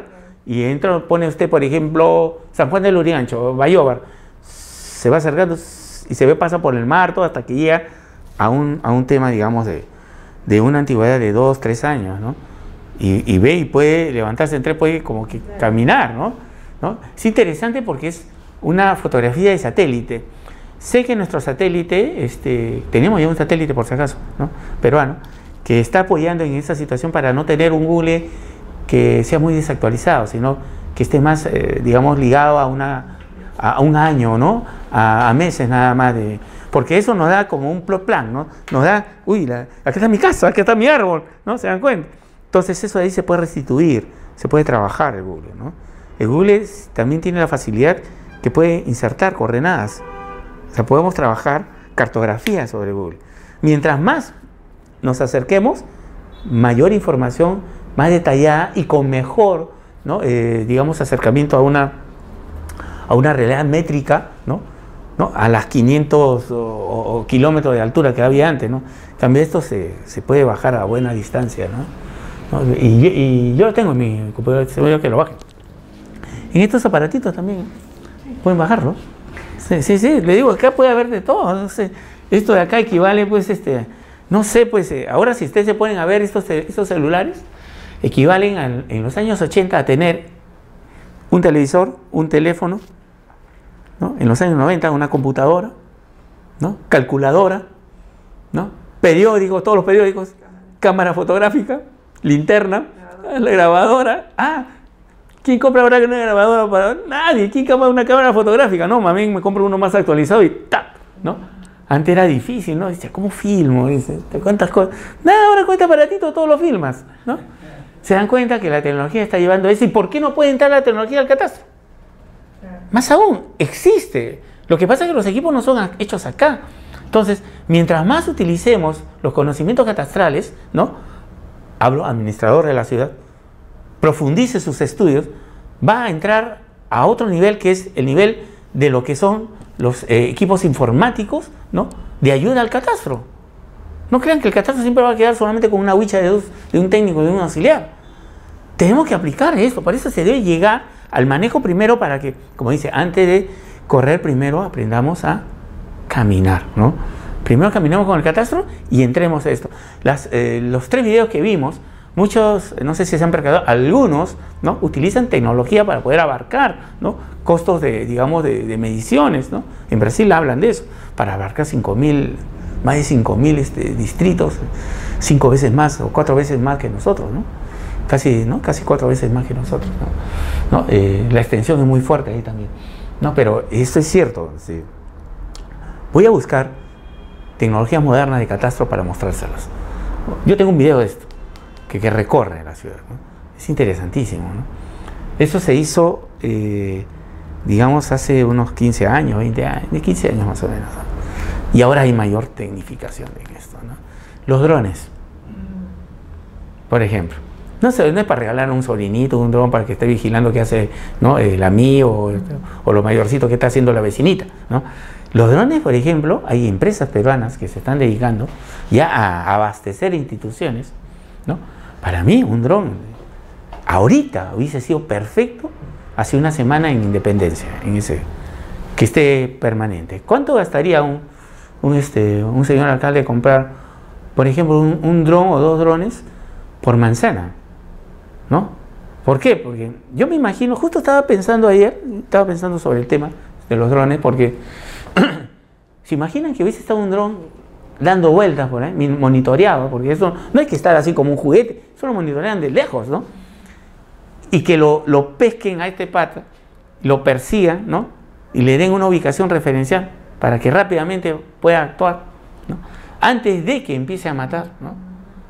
y entra, pone usted, por ejemplo, San Juan del Lurigancho, Bayóvar, se va acercando y se ve, pasa por el mar, todo hasta que llega a un, a un tema, digamos, de, de una antigüedad de dos, tres años, ¿no? Y, y ve y puede levantarse en tren, puede como que caminar, ¿no? ¿no? Es interesante porque es una fotografía de satélite. Sé que nuestro satélite, este, tenemos ya un satélite por si acaso, ¿no? Peruano, que está apoyando en esa situación para no tener un Google que sea muy desactualizado, sino que esté más, eh, digamos, ligado a, una, a, a un año, ¿no? A, a meses nada más de... Porque eso nos da como un plan, ¿no? Nos da, uy, la, aquí está mi casa, aquí está mi árbol, ¿no? ¿Se dan cuenta? Entonces eso ahí se puede restituir, se puede trabajar el Google, ¿no? El Google también tiene la facilidad que puede insertar coordenadas. O sea, podemos trabajar cartografía sobre Google. Mientras más nos acerquemos, mayor información, más detallada y con mejor, ¿no? eh, digamos, acercamiento a una, a una realidad métrica, ¿no? ¿no? A las quinientos o, o, kilómetros de altura que había antes, ¿no? En cambio, esto se, se puede bajar a buena distancia, ¿no? ¿No? Y, y yo lo tengo en mi computadora, se ve que lo baje. En estos aparatitos también pueden bajarlo. Sí, sí, sí, le digo, acá puede haber de todo. No sé, esto de acá equivale, pues, este, no sé, pues, eh, ahora si ustedes se ponen a ver estos, estos celulares, equivalen al, en los años ochenta a tener un televisor, un teléfono, ¿no? En los años noventa una computadora, ¿no? Calculadora, ¿no? Periódicos, todos los periódicos, cámara fotográfica, linterna, la grabadora. Ah, ¿quién compra ahora una grabadora para...? Nadie. ¿Quién compra una cámara fotográfica? No, mami, me compro uno más actualizado y ¡tap! ¿No? Antes era difícil, ¿no? Dice, ¿cómo filmo? Dice, ¿cuántas cosas? Nada, ahora con este aparatito todo lo filmas, ¿no? Se dan cuenta que la tecnología está llevando eso. ¿Y por qué no puede entrar la tecnología al catastro? Más aún, existe. Lo que pasa es que los equipos no son hechos acá. Entonces, mientras más utilicemos los conocimientos catastrales, ¿no? Hablo, administrador de la ciudad, profundice sus estudios, va a entrar a otro nivel que es el nivel de lo que son los eh, equipos informáticos, ¿no? De ayuda al catastro. No crean que el catastro siempre va a quedar solamente con una huicha de, dos, de un técnico, de un auxiliar. Tenemos que aplicar esto, para eso se debe llegar al manejo primero para que, como dice, antes de correr primero aprendamos a caminar, ¿no? Primero caminamos con el catastro y entremos a esto. Las, eh, los tres videos que vimos, muchos, no sé si se han percatado, algunos, ¿no? Utilizan tecnología para poder abarcar, ¿no? Costos de, digamos, de, de mediciones, ¿no? En Brasil hablan de eso, para abarcar cinco mil, más de cinco mil este, distritos, cinco veces más o cuatro veces más que nosotros, ¿no? Casi, ¿no? Casi cuatro veces más que nosotros, ¿no? ¿No? Eh, la extensión es muy fuerte ahí también, ¿no? Pero esto es cierto, ¿sí? Voy a buscar tecnologías modernas de catastro para mostrárselas. Yo tengo un video de esto, que, que recorre la ciudad, ¿no? Es interesantísimo, ¿no? Eso se hizo, eh, digamos, hace unos quince años, veinte años, de quince años más o menos, ¿no? Y ahora hay mayor tecnificación en esto, ¿no? Los drones, por ejemplo. No, sé, no es para regalar a un sobrinito, un dron para que esté vigilando qué hace, ¿no? El amigo o, o lo mayorcito que está haciendo la vecinita, ¿no? Los drones, por ejemplo, hay empresas peruanas que se están dedicando ya a abastecer instituciones, ¿no? Para mí, un dron ahorita hubiese sido perfecto hace una semana en Independencia, en ese, que esté permanente. ¿Cuánto gastaría un, un, este, un señor alcalde comprar, por ejemplo, un, un dron o dos drones por manzana? ¿No? ¿Por qué? Porque yo me imagino, justo estaba pensando ayer, estaba pensando sobre el tema de los drones, porque ¿se imaginan que hubiese estado un dron dando vueltas por ahí, monitoreado? Porque eso no hay que estar así como un juguete, eso lo monitorean de lejos, ¿no? Y que lo, lo pesquen a este pata, lo persigan, ¿no? Y le den una ubicación referencial para que rápidamente pueda actuar, ¿no? Antes de que empiece a matar, ¿no?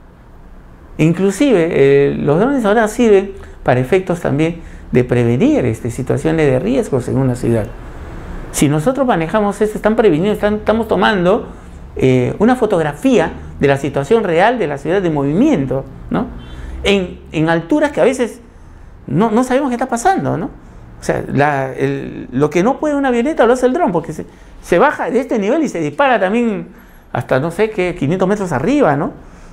Inclusive, eh, los drones ahora sirven para efectos también de prevenir este, situaciones de riesgos en una ciudad. Si nosotros manejamos esto, están preveniendo, están, estamos tomando eh, una fotografía de la situación real de la ciudad de movimiento, ¿no? En, en alturas que a veces no, no sabemos qué está pasando, ¿no? O sea, la, el, lo que no puede una avioneta lo hace el dron, porque se, se baja de este nivel y se dispara también hasta, no sé qué, quinientos metros arriba, ¿no?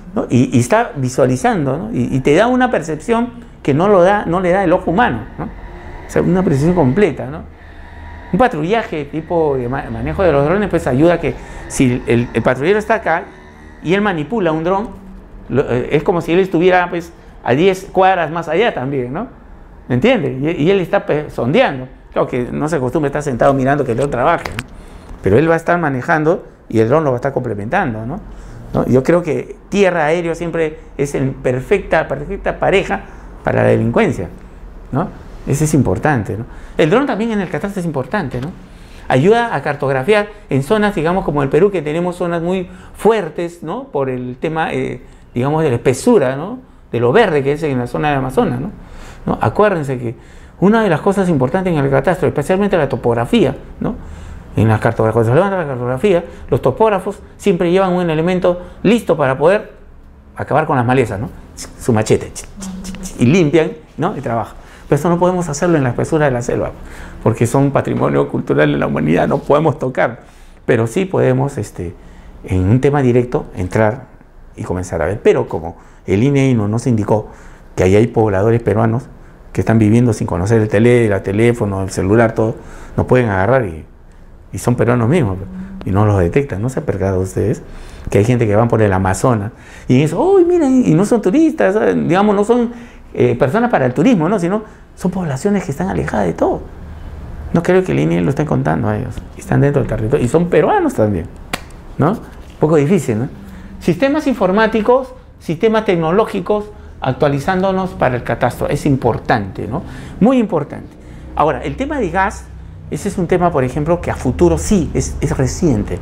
¿no? Y, y está visualizando, ¿no? y, y te da una percepción que no, lo da, no le da el ojo humano, ¿no? O sea, una percepción completa, ¿no? Un patrullaje tipo de manejo de los drones pues ayuda a que si el, el patrullero está acá y él manipula un dron, lo, eh, es como si él estuviera pues a diez cuadras más allá también, ¿no? ¿Me entiendes? Y, y él está pues, sondeando. Claro que no se acostumbra estar sentado mirando que el dron trabaje, ¿no? Pero él va a estar manejando y el dron lo va a estar complementando, ¿no? ¿No? Yo creo que tierra-aéreo siempre es en perfecta, perfecta pareja para la delincuencia, ¿no? Eso es importante, ¿no? El dron también en el catastro es importante, ¿no? Ayuda a cartografiar en zonas, digamos, como el Perú, que tenemos zonas muy fuertes, ¿no? Por el tema, eh, digamos, de la espesura, ¿no? De lo verde que es en la zona de Amazonas, ¿no? ¿No? Acuérdense que una de las cosas importantes en el catastro, especialmente la topografía, ¿no? En las cartografías, cuando se levanta la cartografía, los topógrafos siempre llevan un elemento listo para poder acabar con las malezas, ¿no? Su machete, y limpian, ¿no? Y trabajan. Pero eso no podemos hacerlo en la espesura de la selva, porque son patrimonio cultural de la humanidad, no podemos tocar. Pero sí podemos, este, en un tema directo, entrar y comenzar a ver. Pero como el I N E I no nos indicó que ahí hay pobladores peruanos que están viviendo sin conocer el tele, el teléfono, el celular, todo, no pueden agarrar y, y son peruanos mismos, y no los detectan. ¿No se han percatado ustedes que hay gente que van por el Amazonas y eso, uy, miren, y no son turistas, digamos, no son eh, personas para el turismo, ¿no? Sino son poblaciones que están alejadas de todo. No creo que el I N E I lo estén contando a ellos, están dentro del territorio y son peruanos también, ¿no? Un poco difícil, ¿no? Sistemas informáticos, sistemas tecnológicos, actualizándonos para el catastro, es importante, ¿no? Muy importante. Ahora, el tema de gas, ese es un tema, por ejemplo, que a futuro sí, es, es reciente.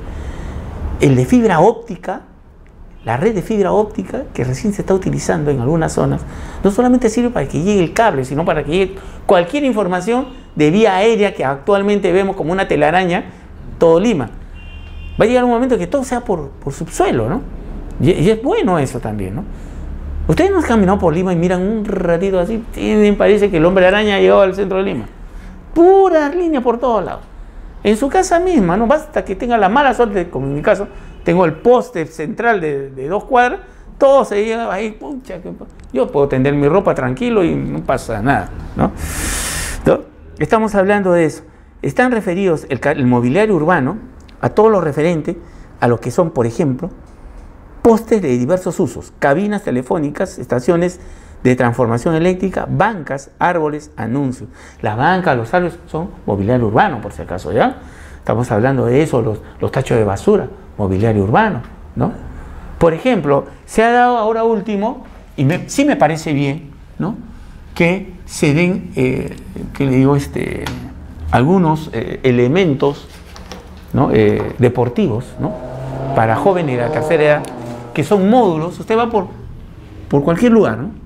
El de fibra óptica, la red de fibra óptica, que recién se está utilizando en algunas zonas, no solamente sirve para que llegue el cable, sino para que llegue cualquier información de vía aérea que actualmente vemos como una telaraña, todo Lima. Va a llegar un momento que todo sea por, por subsuelo, ¿no? Y, y es bueno eso también, ¿no? Ustedes no han caminado por Lima y miran un ratito así, tienen, parece que el hombre araña ha llegado al centro de Lima. Puras líneas por todos lados. En su casa misma, no basta que tenga la mala suerte, como en mi caso, tengo el poste central de, de dos cuadras, todo se llega ahí, pucha, que, yo puedo tender mi ropa tranquilo y no pasa nada, ¿no? ¿No? Estamos hablando de eso. Están referidos el, el mobiliario urbano a todo lo referente a lo que son, por ejemplo, postes de diversos usos, cabinas telefónicas, estaciones de transformación eléctrica, bancas, árboles, anuncios. Las bancas, los árboles son mobiliario urbano, por si acaso, ¿ya? Estamos hablando de eso, los, los tachos de basura, mobiliario urbano, ¿no? Por ejemplo, se ha dado ahora último, y me, sí me parece bien, ¿no? Que se den, eh, que le digo, este, algunos eh, elementos, ¿no? eh, deportivos, ¿no? Para jóvenes de la tercera edad, que son módulos. Usted va por, por cualquier lugar, ¿no?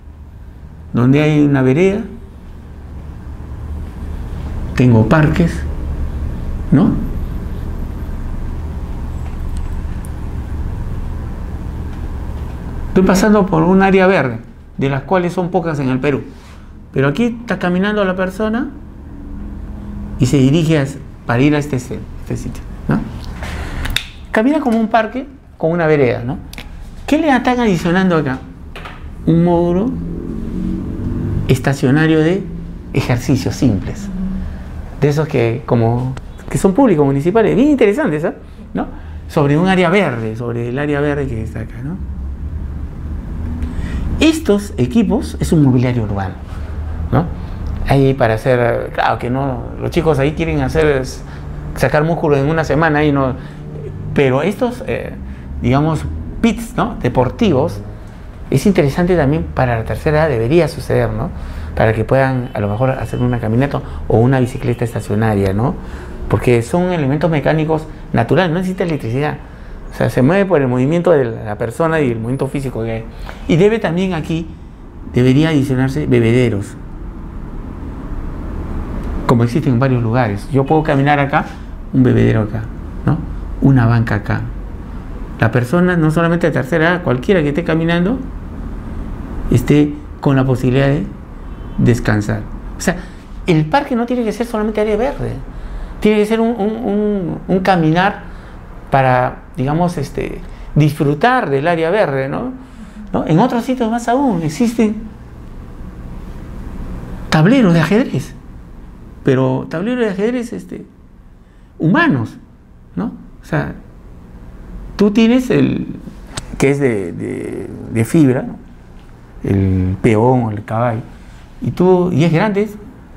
Donde hay una vereda, tengo parques, ¿no? Estoy pasando por un área verde, de las cuales son pocas en el Perú. Pero aquí está caminando la persona y se dirige a, para ir a este, este sitio, ¿no? Camina como un parque con una vereda, ¿no? ¿Qué le están adicionando acá? Un módulo estacionario de ejercicios simples, de esos que como que son públicos, municipales, bien interesantes, ¿eh? ¿No? Sobre un área verde, sobre el área verde que está acá, ¿no? Estos equipos es un mobiliario urbano, ¿no? Ahí para hacer, claro que no, los chicos ahí quieren hacer, sacar músculo en una semana y no, pero estos, eh, digamos, pits, ¿no? Deportivos, es interesante también para la tercera edad, debería suceder, ¿no? Para que puedan a lo mejor hacer una caminata o una bicicleta estacionaria, ¿no? Porque son elementos mecánicos naturales, no necesita electricidad. O sea, se mueve por el movimiento de la persona y el movimiento físico que hay. Y debe también aquí, debería adicionarse bebederos, como existen en varios lugares. Yo puedo caminar acá, un bebedero acá, ¿no? Una banca acá. La persona, no solamente de tercera edad, cualquiera que esté caminando, esté con la posibilidad de descansar. O sea, el parque no tiene que ser solamente área verde, tiene que ser un, un, un, un caminar para, digamos, este, disfrutar del área verde, ¿no? ¿No? En otros sitios más aún existen tableros de ajedrez, pero tableros de ajedrez este, humanos, ¿no? O sea, tú tienes el que es de, de, de fibra, ¿no? El peón o el caballo, y tú, y es grande,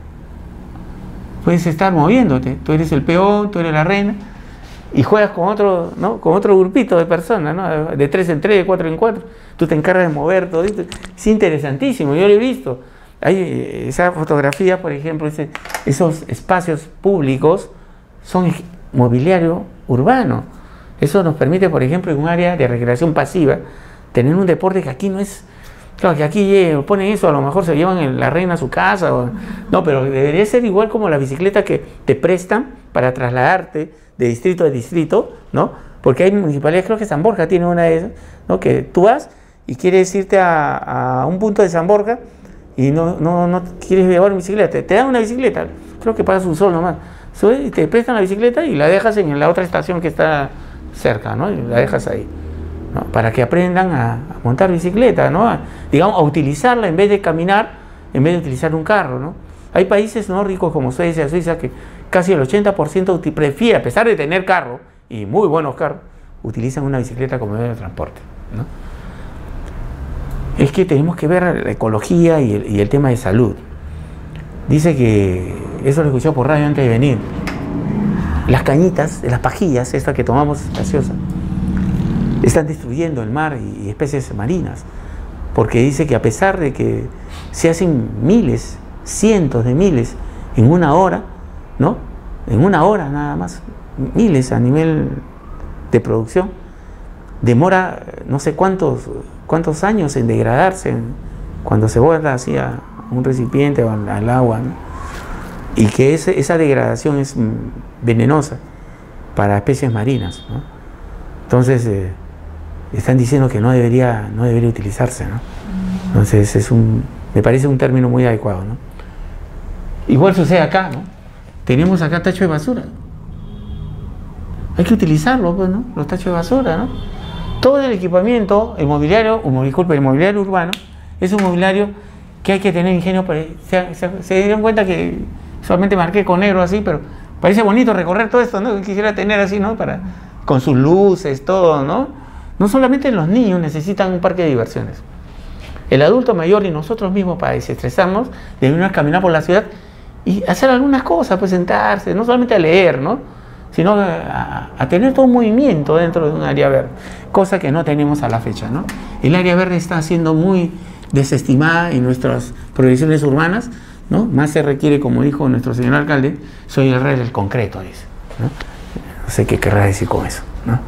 puedes estar moviéndote, tú eres el peón, tú eres la reina, y juegas con otro, ¿no? Con otro grupito de personas, ¿no? De tres en tres, de cuatro en cuatro, tú te encargas de mover todo esto, es interesantísimo, yo lo he visto. Hay esa fotografía, por ejemplo, ese, esos espacios públicos son mobiliario urbano. Eso nos permite, por ejemplo, en un área de recreación pasiva, tener un deporte que aquí no es. Claro, que aquí eh, ponen eso, a lo mejor se llevan la reina a su casa. O, no, pero debería ser igual como la bicicleta que te prestan para trasladarte de distrito a distrito, ¿no? Porque hay municipalidades, creo que San Borja tiene una de esas, ¿no? Que tú vas y quieres irte a, a un punto de San Borja y no, no, no quieres llevar una bicicleta, te, te dan una bicicleta, creo que pagas un sol nomás, subes y te prestan la bicicleta y la dejas en la otra estación que está cerca, ¿no? Y la dejas ahí, ¿no? Para que aprendan a, a montar bicicleta, ¿no? A, digamos, a utilizarla en vez de caminar, en vez de utilizar un carro, ¿no? Hay países nórdicos como Suecia, Suiza, que casi el ochenta por ciento prefiere, a pesar de tener carro, y muy buenos carros, utilizan una bicicleta como medio de transporte, ¿no? Es que tenemos que ver la ecología y el, y el tema de salud. Dice que, eso lo escuché por radio antes de venir, las cañitas, las pajillas, estas que tomamos gaseosa, están destruyendo el mar y especies marinas, porque dice que a pesar de que se hacen miles, cientos de miles en una hora, ¿no? En una hora nada más, miles a nivel de producción, demora no sé cuántos, cuántos años en degradarse en, cuando se bota así a un recipiente o al, al agua, ¿no? Y que ese, esa degradación es venenosa para especies marinas, ¿no? Entonces eh, están diciendo que no debería, no debería utilizarse, ¿no? Entonces es un, me parece un término muy adecuado, ¿no? Igual sucede acá, ¿no? Tenemos acá tacho de basura, hay que utilizarlo, pues, ¿no? Los tachos de basura, ¿no? Todo el equipamiento, el mobiliario, o, disculpe, el mobiliario urbano, es un mobiliario que hay que tener ingenio para... Se, se, se dieron cuenta que solamente marqué con negro así, pero parece bonito recorrer todo esto, ¿no? Quisiera tener así, ¿no? Para, con sus luces, todo, ¿no? No solamente los niños necesitan un parque de diversiones. El adulto mayor y nosotros mismos, para desestresarnos, debemos caminar por la ciudad y hacer algunas cosas, pues sentarse, no solamente a leer, ¿no? Sino a, a tener todo un movimiento dentro de un área verde, cosa que no tenemos a la fecha, ¿no? El área verde está siendo muy desestimada en nuestras proyecciones urbanas, ¿no? Más se requiere, como dijo nuestro señor alcalde, soy el rey del concreto, dice, ¿no? No sé qué querrá decir con eso, ¿no?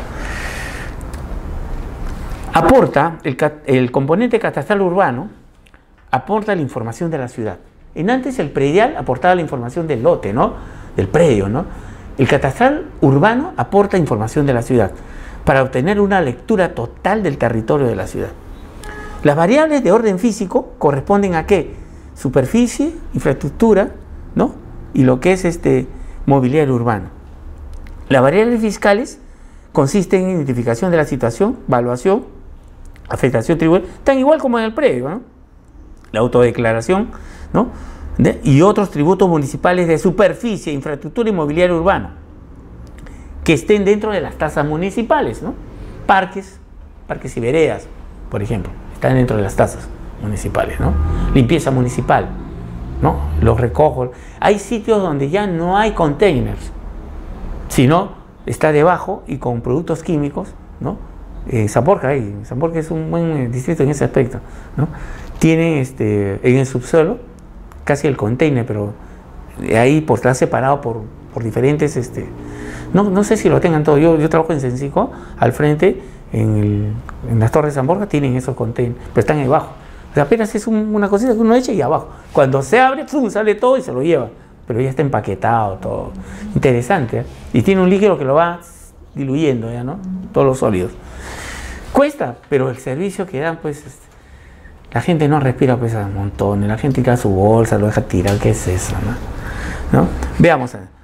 Aporta, el, el componente catastral urbano aporta la información de la ciudad. En antes el predial aportaba la información del lote, ¿no? Del predio, ¿no? El catastral urbano aporta información de la ciudad para obtener una lectura total del territorio de la ciudad. Las variables de orden físico corresponden a qué? Superficie, infraestructura, ¿no? Y lo que es este mobiliario urbano. Las variables fiscales consisten en identificación de la situación, evaluación, afectación tributaria, tan igual como en el predio, ¿no? La autodeclaración, ¿no? De, y otros tributos municipales de superficie, infraestructura y mobiliario urbano que estén dentro de las tasas municipales, ¿no? Parques, parques y veredas, por ejemplo, están dentro de las tasas municipales, ¿no? Limpieza municipal, ¿no? Los recojos. Hay sitios donde ya no hay containers, sino está debajo y con productos químicos, ¿no? Eh, San Borja, ahí, San Borja es un buen distrito en ese aspecto, ¿no? Tiene este, en el subsuelo casi el container, pero ahí por estar separado por, por diferentes, este, no, no sé si lo tengan todo. Yo, yo trabajo en Sencico, al frente, en, el, en las Torres de San Borja tienen esos containers, pero están ahí abajo. O sea, apenas es un, una cosita que uno echa y abajo. Cuando se abre, ¡pum!, sale todo y se lo lleva, pero ya está empaquetado todo. Interesante, ¿eh? Y tiene un líquido que lo va diluyendo, ya, ¿no? Todos los sólidos. Cuesta, pero el servicio que dan, pues, este, la gente no respira, pues, a montones. La gente tira su bolsa, lo deja tirar. ¿Qué es eso, no? ¿No? Veamos.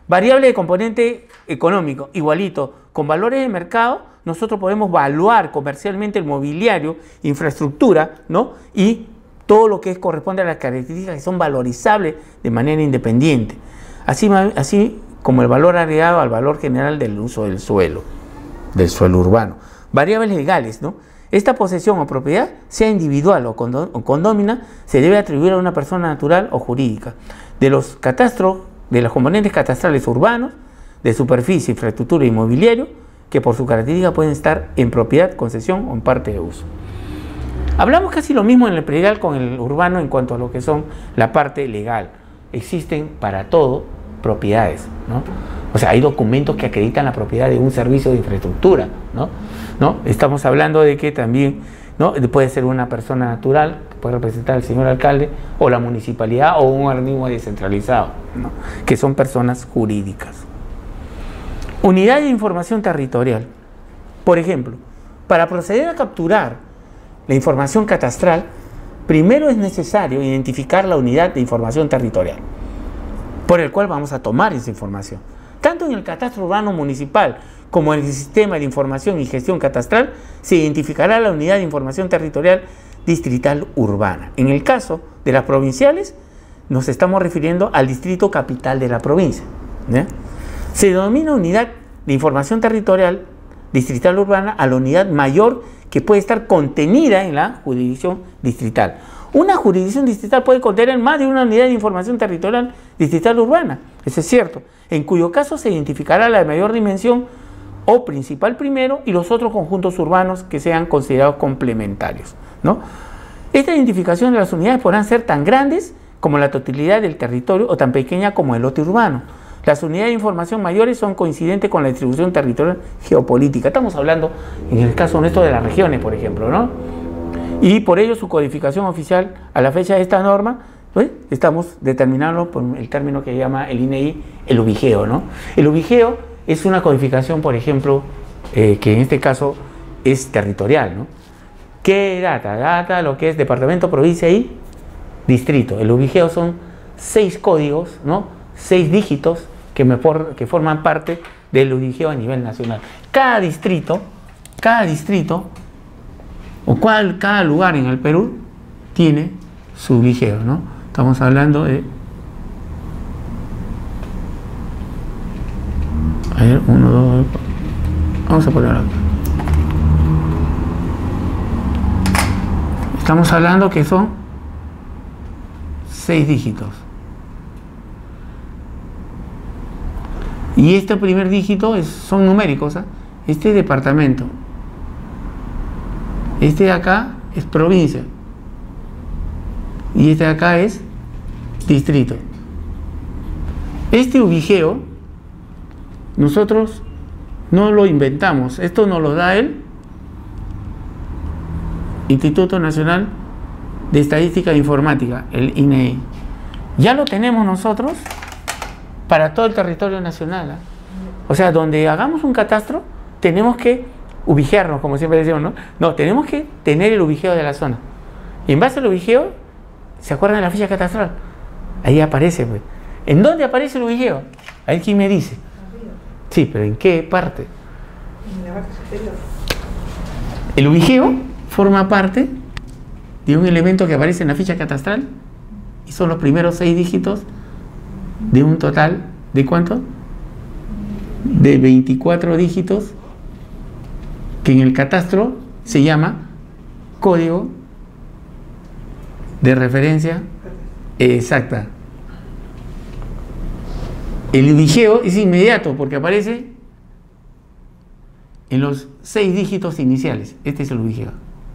Variable de componente económico, igualito, con valores de mercado, nosotros podemos valuar comercialmente el mobiliario, infraestructura, ¿no? Y todo lo que corresponde a las características que son valorizables de manera independiente. Así, así como el valor agregado al valor general del uso del suelo, del suelo urbano. Variables legales, ¿no? Esta posesión o propiedad, sea individual o condómina, se debe atribuir a una persona natural o jurídica. De los catastros, de los componentes catastrales urbanos, de superficie, infraestructura e inmobiliario, que por su característica pueden estar en propiedad, concesión o en parte de uso. Hablamos casi lo mismo en el predial con el urbano en cuanto a lo que son la parte legal. Existen para todo propiedades, ¿no? O sea, hay documentos que acreditan la propiedad de un servicio de infraestructura, ¿no? ¿No? Estamos hablando de que también, ¿no?, puede ser una persona natural, que puede representar al señor alcalde, o la municipalidad, o un organismo descentralizado, ¿no?, que son personas jurídicas. Unidad de información territorial. Por ejemplo, para proceder a capturar la información catastral, primero es necesario identificar la unidad de información territorial, por el cual vamos a tomar esa información. Tanto en el catastro urbano municipal como en el sistema de información y gestión catastral, se identificará la unidad de información territorial distrital urbana. En el caso de las provinciales, nos estamos refiriendo al distrito capital de la provincia, ¿eh? Se denomina unidad de información territorial distrital urbana a la unidad mayor que puede estar contenida en la jurisdicción distrital. Una jurisdicción distrital puede contener más de una unidad de información territorial distrital urbana, eso es cierto, en cuyo caso se identificará la de mayor dimensión o principal primero y los otros conjuntos urbanos que sean considerados complementarios, ¿no? Esta identificación de las unidades podrán ser tan grandes como la totalidad del territorio o tan pequeña como el lote urbano. Las unidades de información mayores son coincidentes con la distribución territorial geopolítica. Estamos hablando, en el caso nuestro, de las regiones, por ejemplo, ¿no? Y por ello su codificación oficial a la fecha de esta norma, ¿pues?, estamos determinando por el término que llama el I N E I, el ubigeo, ¿no? El ubigeo es una codificación, por ejemplo, eh, que en este caso es territorial, ¿no? ¿Qué data? Data lo que es departamento, provincia y distrito. El ubigeo son seis códigos, ¿no?, seis dígitos que, me por, que forman parte del ubigeo a nivel nacional. Cada distrito, cada distrito o cual, cada lugar en el Perú tiene su ubigeo, ¿no? Estamos hablando de... A ver, uno, dos... Vamos a poner acá. Estamos hablando que son seis dígitos. Y este primer dígito es, son numéricos, ¿eh? Este es departamento. Este de acá es provincia. Y este de acá es distrito. Este ubigeo nosotros no lo inventamos. Esto nos lo da el Instituto Nacional de Estadística e Informática, el I N E I. Ya lo tenemos nosotros para todo el territorio nacional, ¿eh? O sea, donde hagamos un catastro, tenemos que ubigearnos, como siempre decimos, ¿no? No, tenemos que tener el ubigeo de la zona. Y en base al ubigeo, ¿se acuerdan de la ficha catastral? Ahí aparece, pues. ¿En dónde aparece el ubigeo? Ahí quién me dice. Sí, pero ¿en qué parte? En la parte superior. El ubigeo forma parte de un elemento que aparece en la ficha catastral y son los primeros seis dígitos de un total de ¿cuánto? De veinticuatro dígitos que en el catastro se llama código de referencia exacta. El ubigeo es inmediato porque aparece en los seis dígitos iniciales. Este es el ubigeo.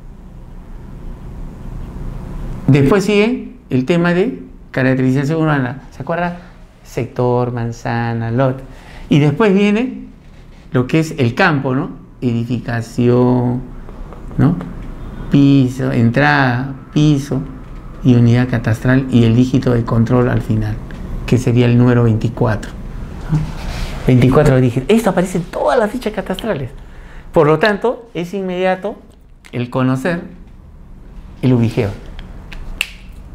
Después sigue el tema de caracterización urbana. ¿Se acuerda? Sector, manzana, lote. Y después viene lo que es el campo, ¿no? Edificación, ¿no? Piso, entrada, piso y unidad catastral y el dígito de control al final, que sería el número veinticuatro, ¿no? veinticuatro dígitos. Esto aparece en todas las fichas catastrales. Por lo tanto, es inmediato el conocer el ubigeo.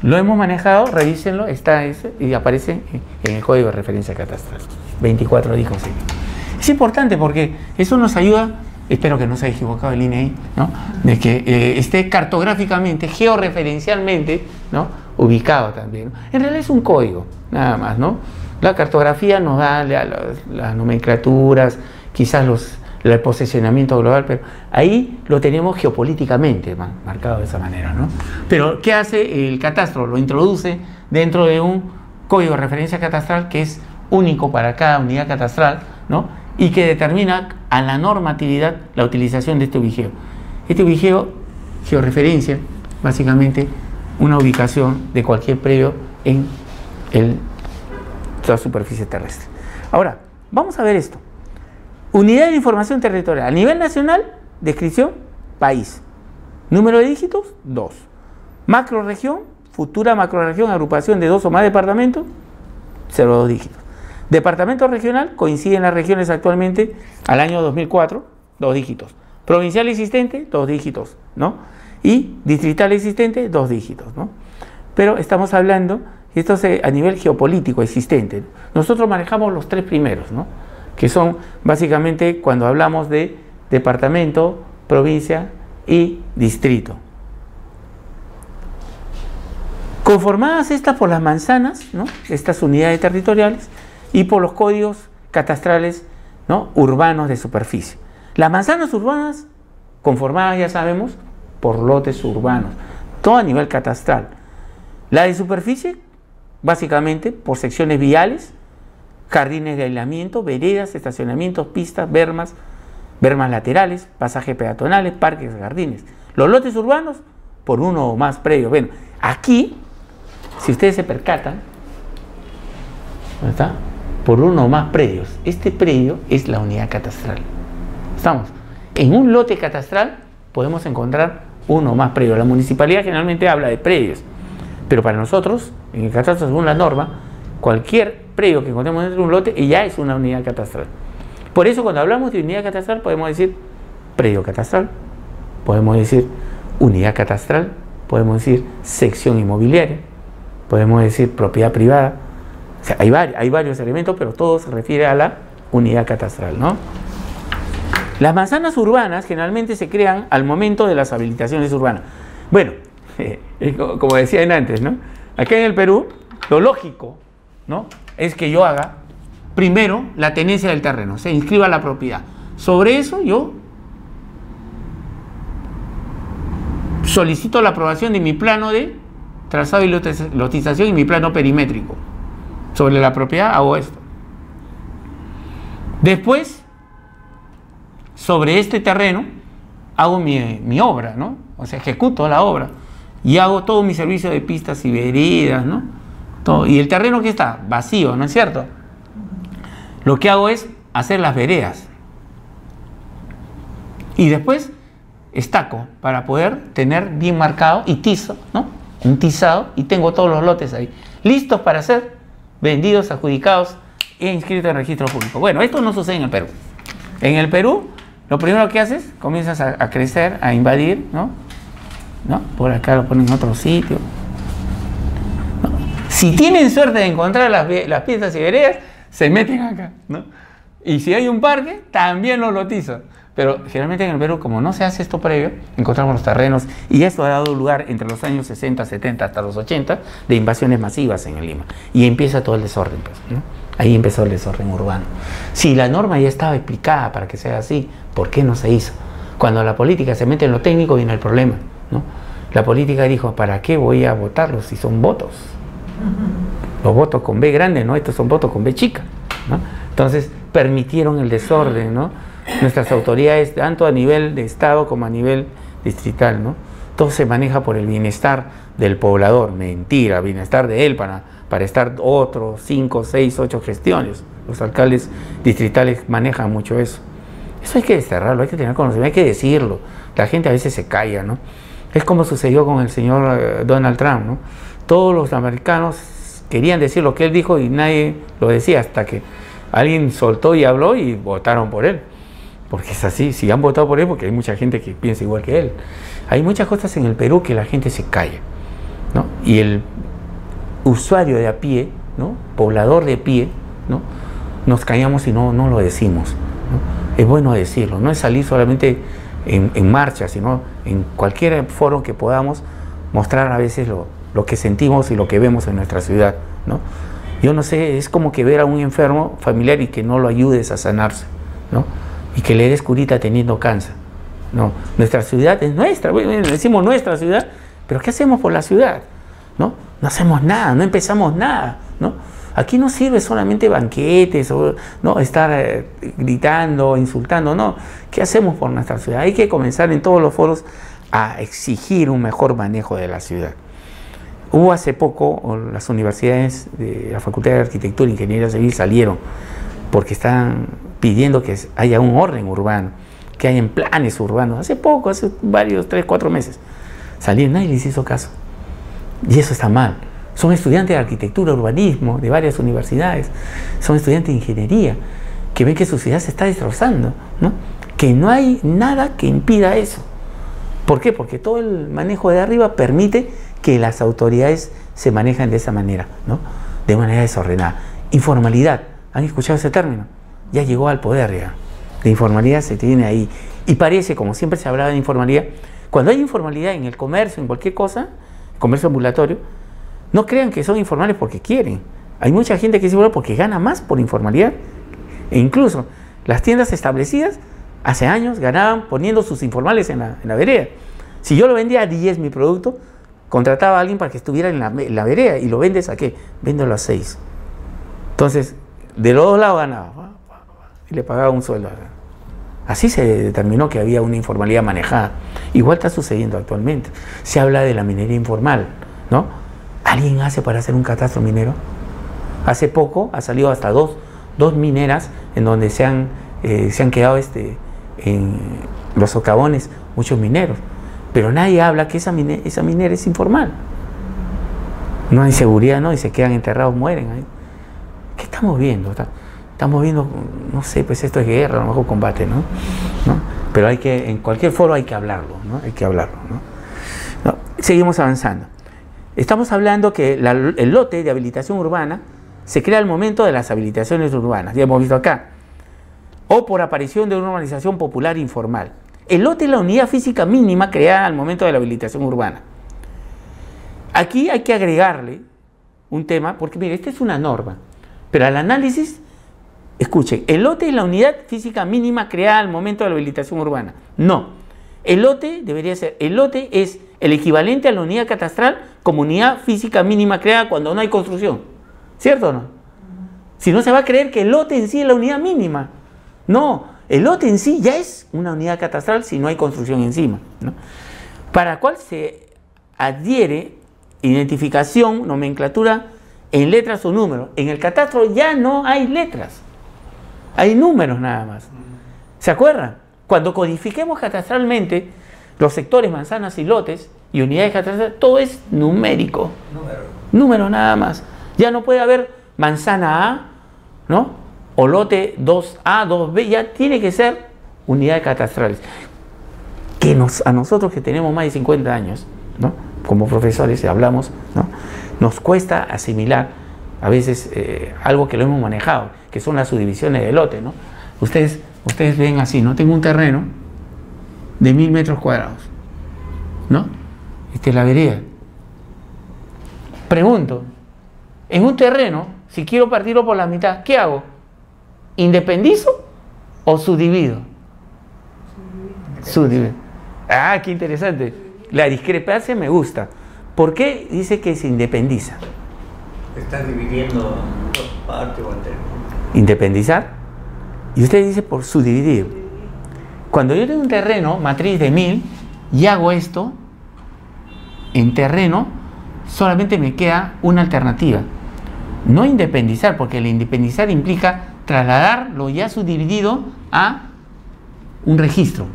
Lo hemos manejado, revísenlo, está ese y aparece en el código de referencia catastral. veinticuatro dígitos. Es importante porque eso nos ayuda, espero que no se haya equivocado el I N E I, ¿no? De que eh, esté cartográficamente, georreferencialmente, ¿no? Ubicado también, ¿no? En realidad es un código, nada más, ¿no? La cartografía nos da la, la, las nomenclaturas, quizás los, el posicionamiento global, pero ahí lo tenemos geopolíticamente marcado de esa manera, ¿no? Pero ¿qué hace el catastro? Lo introduce dentro de un código de referencia catastral que es único para cada unidad catastral, ¿no? Y que determina a la normatividad la utilización de este ubigeo. Este ubigeo georreferencia básicamente una ubicación de cualquier predio en el, la superficie terrestre. Ahora, vamos a ver esto. Unidad de información territorial. A nivel nacional, descripción, país. Número de dígitos, dos. Macroregión, futura macroregión, agrupación de dos o más departamentos, cero coma dos dígitos. Departamento regional, coinciden las regiones actualmente al año dos mil cuatro, dos dígitos. Provincial existente, dos dígitos, ¿no? Y distrital existente, dos dígitos, ¿no? Pero estamos hablando, esto es a nivel geopolítico existente. Nosotros manejamos los tres primeros, ¿no? Que son básicamente cuando hablamos de departamento, provincia y distrito. Conformadas estas por las manzanas, ¿no? Estas unidades territoriales, y por los códigos catastrales, ¿no? Urbanos de superficie. Las manzanas urbanas conformadas, ya sabemos, por lotes urbanos, todo a nivel catastral. La de superficie, básicamente por secciones viales, jardines de aislamiento, veredas, estacionamientos, pistas, bermas, bermas laterales, pasajes peatonales, parques, jardines. Los lotes urbanos, por uno o más predios. Bueno, aquí, si ustedes se percatan, ¿dónde está? Por uno o más predios. Este predio es la unidad catastral. Estamos. En un lote catastral podemos encontrar uno o más predios. La municipalidad generalmente habla de predios, pero para nosotros, en el catastro, según la norma, cualquier predio que encontremos dentro de un lote ya es una unidad catastral. Por eso, cuando hablamos de unidad catastral, podemos decir predio catastral, podemos decir unidad catastral, podemos decir sección inmobiliaria, podemos decir propiedad privada. O sea, hay, varios, hay varios elementos, pero todo se refiere a la unidad catastral, ¿no? Las manzanas urbanas generalmente se crean al momento de las habilitaciones urbanas. Bueno, eh, como decían antes, ¿no? Acá en el Perú, lo lógico, ¿no? Es que yo haga primero la tenencia del terreno, se inscriba la propiedad. Sobre eso yo solicito la aprobación de mi plano de trazado y lotización y mi plano perimétrico. Sobre la propiedad hago esto. Después, sobre este terreno, hago mi, mi obra, ¿no? O sea, ejecuto la obra y hago todo mi servicio de pistas y veredas, ¿no? Todo. Y el terreno que está vacío, ¿no es cierto? Lo que hago es hacer las veredas. Y después estaco para poder tener bien marcado y tizo, ¿no? Un tizado, y tengo todos los lotes ahí, listos para ser vendidos, adjudicados e inscritos en el registro público. Bueno, esto no sucede en el Perú. En el Perú, lo primero que haces, comienzas a, a crecer, a invadir, ¿no? ¿No? Por acá lo ponen en otro sitio. ¿No? Si tienen suerte de encontrar las, las piezas y veredas, se meten acá, ¿no? Y si hay un parque, también lo lotizan. Pero generalmente en el Perú, como no se hace esto previo, encontramos los terrenos, y esto ha dado lugar entre los años sesenta, setenta hasta los ochenta de invasiones masivas en el Lima. Y empieza todo el desorden, pues, ¿no? Ahí empezó el desorden urbano. Si la norma ya estaba explicada para que sea así, ¿por qué no se hizo? Cuando la política se mete en lo técnico, viene el problema, ¿no? La política dijo, ¿para qué voy a votarlos si son votos? Los votos con B grande, ¿no? Estos son votos con B chica, ¿no? Entonces permitieron el desorden, ¿no? Nuestras autoridades, tanto a nivel de Estado como a nivel distrital, ¿no? Todo se maneja por el bienestar del poblador. Mentira, bienestar de él para, para estar otros cinco, seis, ocho gestiones. Los alcaldes distritales manejan mucho eso. Eso hay que desterrarlo, hay que tener conocimiento, hay que decirlo. La gente a veces se calla, ¿no? Es como sucedió con el señor Donald Trump, ¿no? Todos los americanos querían decir lo que él dijo y nadie lo decía, hasta que alguien soltó y habló y votaron por él. Porque es así, si han votado por él, porque hay mucha gente que piensa igual que él. Hay muchas cosas en el Perú que la gente se calla. ¿no? Y el usuario de a pie, ¿no? Poblador de pie, ¿no? Nos callamos y no, no lo decimos, ¿no? Es bueno decirlo, no es salir solamente en, en marcha, sino en cualquier foro que podamos mostrar a veces lo, lo que sentimos y lo que vemos en nuestra ciudad, ¿no? Yo no sé, es como que ver a un enfermo familiar y que no lo ayudes a sanarse, ¿no? Y que le des curita teniendo cáncer. No, nuestra ciudad es nuestra, decimos nuestra ciudad, pero ¿qué hacemos por la ciudad? ¿No? No hacemos nada, no empezamos nada, ¿no? Aquí no sirve solamente banquetes o no estar eh, gritando, insultando, no. ¿Qué hacemos por nuestra ciudad? Hay que comenzar en todos los foros a exigir un mejor manejo de la ciudad. Hubo hace poco, las universidades de la Facultad de Arquitectura e Ingeniería Civil salieron porque están pidiendo que haya un orden urbano, que haya planes urbanos. Hace poco, hace varios, tres, cuatro meses, salieron, nadie les hizo caso. Y eso está mal. Son estudiantes de arquitectura, urbanismo, de varias universidades, son estudiantes de ingeniería, que ven que su ciudad se está destrozando, ¿no? Que no hay nada que impida eso. ¿Por qué? Porque todo el manejo de arriba permite que las autoridades se manejan de esa manera, ¿no? De manera desordenada. Informalidad, ¿han escuchado ese término? Ya llegó al poder ya. La informalidad se tiene ahí. Y parece, como siempre se hablaba de informalidad, cuando hay informalidad en el comercio, en cualquier cosa, comercio ambulatorio, no crean que son informales porque quieren. Hay mucha gente que es informal porque gana más por informalidad. E incluso las tiendas establecidas hace años ganaban poniendo sus informales en la, en la vereda. Si yo lo vendía a diez mi producto, contrataba a alguien para que estuviera en la, en la vereda, y lo vendes a qué? Véndelo a seis. Entonces, de los dos lados ganaba y le pagaba un sueldo. Así se determinó que había una informalidad manejada. Igual está sucediendo actualmente. Se habla de la minería informal, ¿no? ¿Alguien hace para hacer un catastro minero? Hace poco ha salido hasta dos, dos mineras en donde se han, eh, se han quedado este, en los socavones muchos mineros. Pero nadie habla que esa, mine, esa minera es informal. No hay seguridad, ¿no? Y se quedan enterrados, mueren ahí. ¿Qué estamos viendo? Estamos viendo, no sé, pues esto es guerra, a lo mejor combate, ¿no? ¿No? Pero hay que, en cualquier foro hay que hablarlo, ¿no? Hay que hablarlo, ¿no? ¿No? Seguimos avanzando. Estamos hablando que la, el lote de habilitación urbana se crea al momento de las habilitaciones urbanas, ya hemos visto acá, o por aparición de una organización popular informal. El lote es la unidad física mínima creada al momento de la habilitación urbana. Aquí hay que agregarle un tema, porque mire, esta es una norma, pero al análisis, escuchen, el lote es la unidad física mínima creada al momento de la habilitación urbana. No. El lote debería ser, el lote es el equivalente a la unidad catastral como unidad física mínima creada cuando no hay construcción. ¿Cierto o no? Si no, se va a creer que el lote en sí es la unidad mínima. No, el lote en sí ya es una unidad catastral si no hay construcción encima, ¿no? Para la cual se adhiere identificación, nomenclatura en letras o números. En el catastro ya no hay letras, hay números nada más. ¿Se acuerdan? Cuando codifiquemos catastralmente los sectores, manzanas y lotes y unidades catastrales, todo es numérico. Número. Número nada más. Ya no puede haber manzana A, ¿no? O lote dos A, dos B, ya tiene que ser unidades catastrales. Que nos, a nosotros que tenemos más de cincuenta años, ¿no? Como profesores hablamos, ¿no? Nos cuesta asimilar a veces eh, algo que lo hemos manejado, que son las subdivisiones de lote, ¿no? Ustedes... Ustedes ven así, ¿no? Tengo un terreno de mil metros cuadrados, ¿no? Esta es la vereda. Pregunto, en un terreno, si quiero partirlo por la mitad, ¿qué hago? ¿Independizo o subdivido? Subdivido. Ah, qué interesante. La discrepancia me gusta. ¿Por qué dice que se independiza? Estás dividiendo dos partes o enteros. ¿Independizar? Y usted dice por subdividir. Cuando yo tengo un terreno, matriz de mil, y hago esto, en terreno, solamente me queda una alternativa. No independizar, porque el independizar implica trasladar lo ya subdividido a un registro.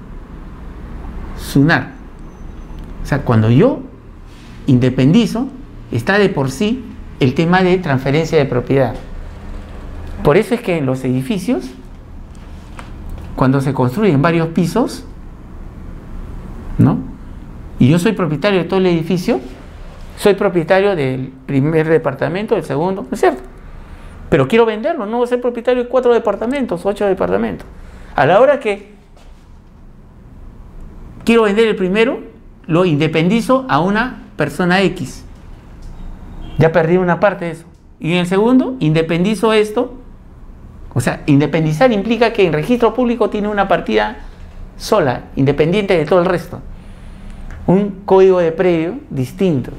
SUNAR. O sea, cuando yo independizo, está de por sí el tema de transferencia de propiedad. Por eso es que en los edificios, cuando se construyen varios pisos, ¿no? Y yo soy propietario de todo el edificio, soy propietario del primer departamento, del segundo, ¿no es cierto? Pero quiero venderlo, no voy a ser propietario de cuatro departamentos, ocho departamentos. A la hora que quiero vender el primero, lo independizo a una persona X. Ya perdí una parte de eso. Y en el segundo, independizo esto. O sea, independizar implica que en registro público tiene una partida sola, independiente de todo el resto. Un código de predio distinto.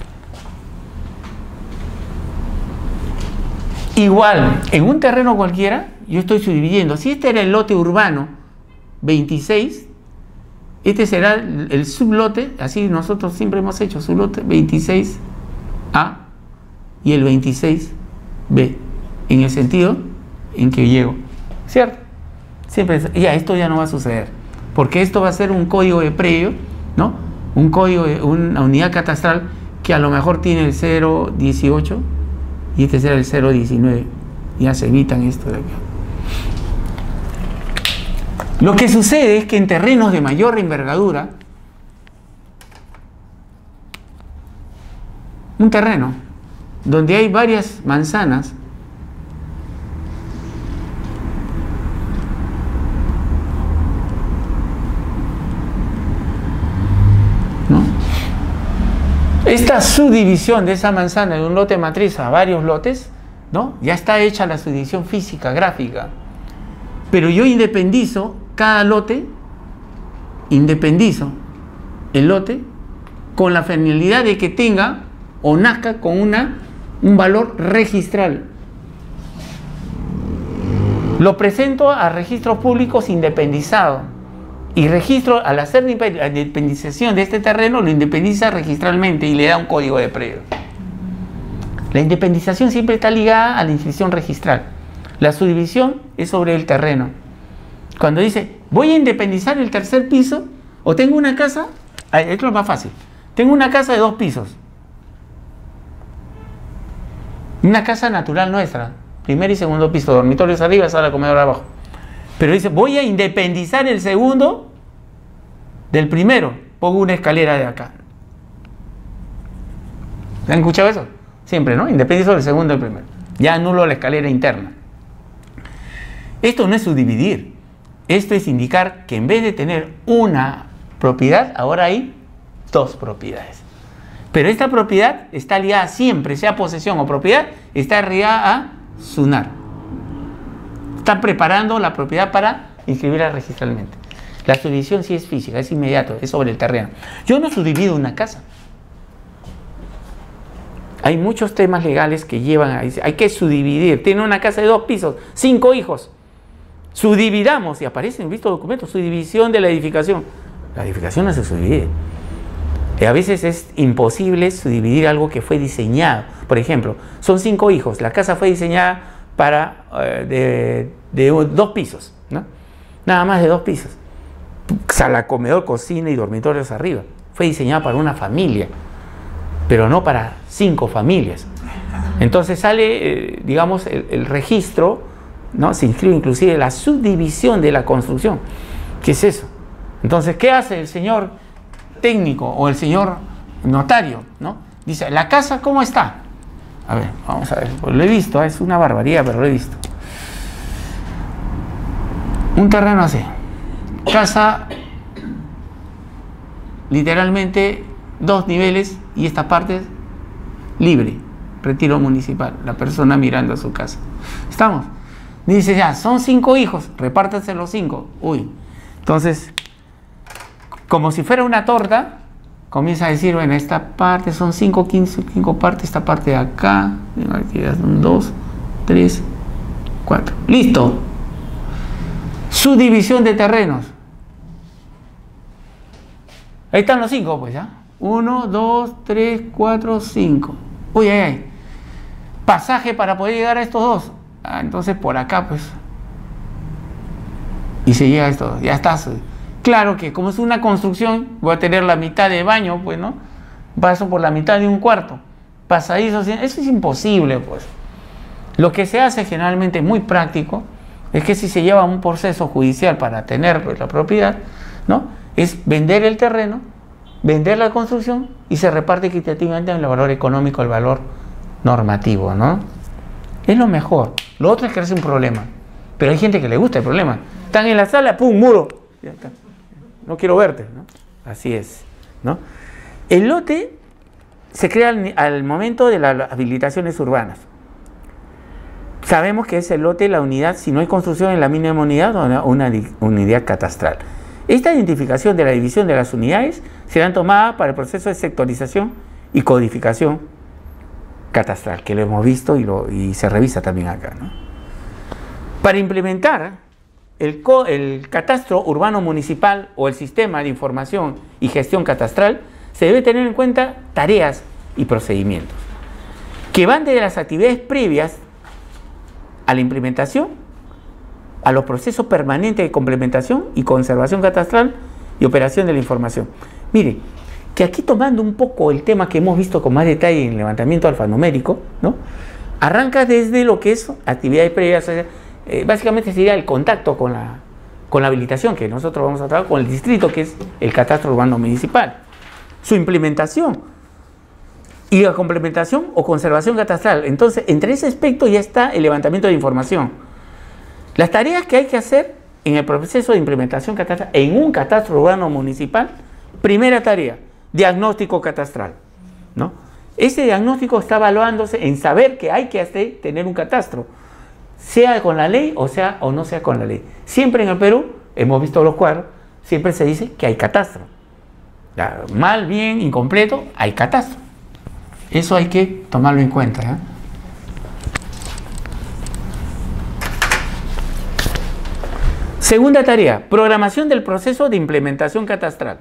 Igual, en un terreno cualquiera, yo estoy subdividiendo. Si este era el lote urbano veintiséis, este será el, el sublote, así nosotros siempre hemos hecho sublote veintiséis A y el veintiséis B, en el sentido en que llego, ¿cierto? Siempre, ya, esto ya no va a suceder, porque esto va a ser un código de predio, ¿no? Un código, de una unidad catastral que a lo mejor tiene el cero dieciocho y este será el cero diecinueve. Ya se evitan esto de acá. Lo que sucede es que en terrenos de mayor envergadura, un terreno donde hay varias manzanas, ¿no? Esta subdivisión de esa manzana de un lote matriz a varios lotes, ¿no? Ya está hecha la subdivisión física, gráfica, pero yo independizo cada lote, independizo el lote con la finalidad de que tenga o nazca con una, un valor registral. Lo presento a registros públicos independizado y registro, al hacer la independización de este terreno, lo independiza registralmente y le da un código de predio. La independización siempre está ligada a la inscripción registral. La subdivisión es sobre el terreno. Cuando dice, voy a independizar el tercer piso, o tengo una casa, esto es lo más fácil, tengo una casa de dos pisos, una casa natural nuestra, primer y segundo piso, dormitorios arriba, sala, comedor abajo, pero dice, voy a independizar el segundo del primero, pongo una escalera de acá. ¿Han escuchado eso? Siempre, ¿no? Independizo del segundo del primero, ya anulo la escalera interna. Esto no es subdividir. Esto es indicar que en vez de tener una propiedad, ahora hay dos propiedades. Pero esta propiedad está ligada siempre, sea posesión o propiedad, está ligada a SUNAR. Están preparando la propiedad para inscribirla registralmente. La subdivisión sí es física, es inmediato, es sobre el terreno. Yo no subdivido una casa. Hay muchos temas legales que llevan a... Hay que subdividir. Tiene una casa de dos pisos, cinco hijos. Subdividamos, y aparecen, visto documentos, subdivisión de la edificación. La edificación no se subdivide. Y a veces es imposible subdividir algo que fue diseñado. Por ejemplo, son cinco hijos, la casa fue diseñada para eh, de, de dos pisos, ¿no? Nada más de dos pisos. Sala, comedor, cocina y dormitorios arriba. Fue diseñada para una familia, pero no para cinco familias. Entonces sale, eh, digamos, el, el registro, ¿no? Se inscribe inclusive la subdivisión de la construcción. ¿Qué es eso? Entonces, ¿qué hace el señor técnico o el señor notario, ¿no? Dice, ¿la casa cómo está? A ver, vamos a ver, pues lo he visto, es una barbaridad, pero lo he visto. Un terreno así, casa literalmente dos niveles y esta parte libre, retiro municipal, la persona mirando a su casa. ¿Estamos? Dice ya, son cinco hijos, repártanse los cinco. Uy, entonces, como si fuera una torta, comienza a decir, bueno, esta parte son cinco, quince, cinco partes, esta parte de acá, dos, tres, cuatro. Listo. Subdivisión de terrenos. Ahí están los cinco, pues ya. Uno, dos, tres, cuatro, cinco. Uy, ay, ay. Pasaje para poder llegar a estos dos. Ah, entonces por acá, pues. Y se llega a esto, ya está. Claro que como es una construcción, voy a tener la mitad de baño, pues, ¿no? Paso por la mitad de un cuarto. Pasadizo, eso es imposible, pues. Lo que se hace generalmente muy práctico es que si se lleva un proceso judicial para tener, pues, la propiedad, ¿no? Es vender el terreno vender la construcción y se reparte equitativamente el valor económico, el valor normativo, ¿no? Es lo mejor. Lo otro es que es un problema. Pero hay gente que le gusta el problema. Están en la sala, ¡pum! Muro. Ya está. No quiero verte, ¿no? Así es, ¿no? El lote se crea al, al momento de las habilitaciones urbanas. Sabemos que es el lote, la unidad, si no hay construcción en la mínima unidad o una, una unidad catastral. Esta identificación de la división de las unidades será tomada para el proceso de sectorización y codificación catastral, que lo hemos visto y, lo, y se revisa también acá, ¿no? Para implementar el, co, el catastro urbano municipal o el sistema de información y gestión catastral, se debe tener en cuenta tareas y procedimientos que van desde las actividades previas a la implementación, a los procesos permanentes de complementación y conservación catastral y operación de la información. Mire, que aquí tomando un poco el tema que hemos visto con más detalle en el levantamiento alfanumérico, ¿no? Arranca desde lo que es actividades previas, eh, básicamente sería el contacto con la, con la habilitación que nosotros vamos a trabajar con el distrito, que es el catastro urbano municipal, su implementación y la complementación o conservación catastral. Entonces, entre ese aspecto ya está el levantamiento de información. Las tareas que hay que hacer en el proceso de implementación catastral en un catastro urbano municipal. Primera tarea, diagnóstico catastral, ¿no? Ese diagnóstico está evaluándose en saber que hay que hacer, tener un catastro, sea con la ley o sea o no sea con la ley. Siempre en el Perú, hemos visto los cuadros, siempre se dice que hay catastro. Ya, mal, bien, incompleto, hay catastro. Eso hay que tomarlo en cuenta, ¿eh? Segunda tarea, programación del proceso de implementación catastral.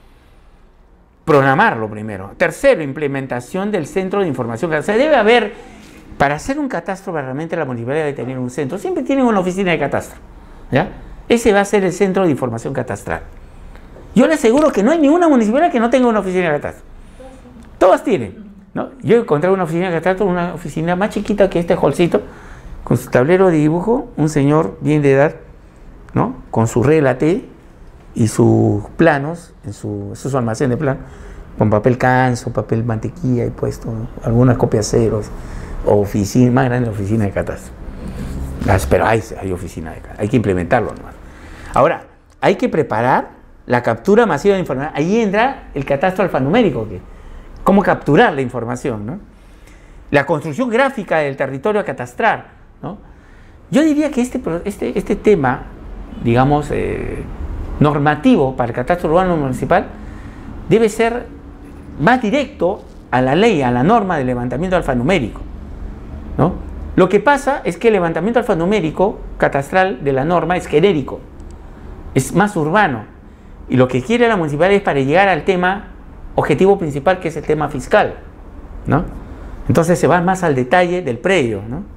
Programarlo primero. Tercero, implementación del centro de información catastral. Debe haber, para hacer un catastro, realmente la municipalidad debe tener un centro. Siempre tienen una oficina de catastro, ¿ya? Ese va a ser el centro de información catastral. Yo le aseguro que no hay ninguna municipalidad que no tenga una oficina de catastro. Todas tienen, ¿no? Yo encontré una oficina de catastro, una oficina más chiquita que este holcito, con su tablero de dibujo, un señor bien de edad, ¿no? Con su regla T y sus planos, en su, en su almacén de planos, con papel canso, papel mantequilla y puesto, ¿no? Algunas copias ceros, oficina, más grande oficina de catastro. Pero hay, hay oficina de catastro, hay que implementarlo, ¿no? Ahora, hay que preparar la captura masiva de información. Ahí entra el catastro alfanumérico, que, cómo capturar la información, ¿no? La construcción gráfica del territorio catastral, ¿no? Yo diría que este, este, este tema, digamos, eh, normativo para el catastro urbano municipal debe ser más directo a la ley, a la norma de levantamiento alfanumérico, ¿no? Lo que pasa es que el levantamiento alfanumérico catastral de la norma es genérico, es más urbano, y lo que quiere la municipalidad es para llegar al tema objetivo principal, que es el tema fiscal, ¿no? Entonces se va más al detalle del predio, ¿no?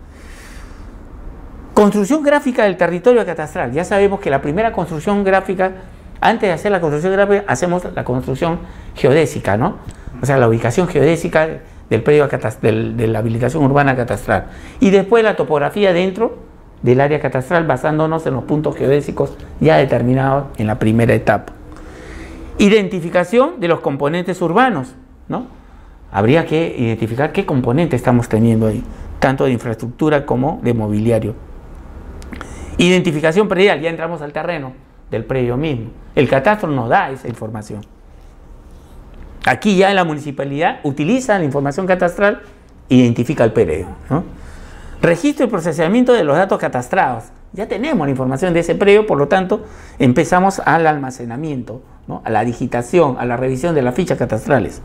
Construcción gráfica del territorio catastral. Ya sabemos que la primera construcción gráfica, antes de hacer la construcción gráfica, hacemos la construcción geodésica, ¿no? O sea, la ubicación geodésica del predio del, de la habilitación urbana catastral. Y después la topografía dentro del área catastral, basándonos en los puntos geodésicos ya determinados en la primera etapa. Identificación de los componentes urbanos, ¿no? Habría que identificar qué componentes estamos teniendo ahí, tanto de infraestructura como de mobiliario. Identificación predial, ya entramos al terreno del predio mismo. El catastro nos da esa información. Aquí ya la municipalidad utiliza la información catastral e identifica el predio, ¿no? Registro y procesamiento de los datos catastrados. Ya tenemos la información de ese predio, por lo tanto, empezamos al almacenamiento, ¿no? A la digitación, a la revisión de las fichas catastrales.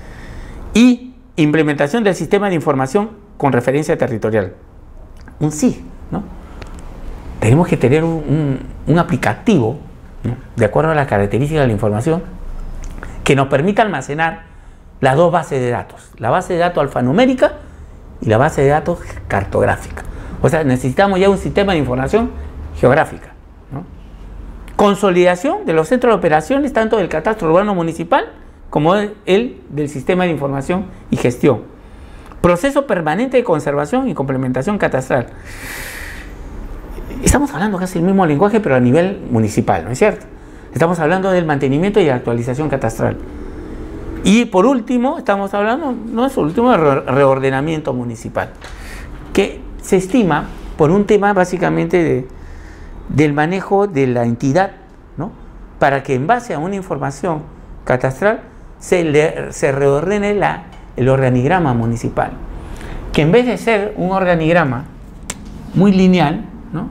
Y implementación del sistema de información con referencia territorial. Un S I G, ¿no? Tenemos que tener un, un, un aplicativo, ¿no? De acuerdo a las características de la información, que nos permita almacenar las dos bases de datos, la base de datos alfanumérica y la base de datos cartográfica. O sea, necesitamos ya un sistema de información geográfica, ¿no? Consolidación de los centros de operaciones, tanto del catastro urbano municipal como el del sistema de información y gestión. Proceso permanente de conservación y complementación catastral. Estamos hablando casi el mismo lenguaje, pero a nivel municipal, ¿no es cierto? Estamos hablando del mantenimiento y actualización catastral. Y por último, estamos hablando, no es último, de re reordenamiento municipal, que se estima por un tema básicamente de, del manejo de la entidad, ¿no? Para que en base a una información catastral se, le, se reordene la, el organigrama municipal, que en vez de ser un organigrama muy lineal, ¿no?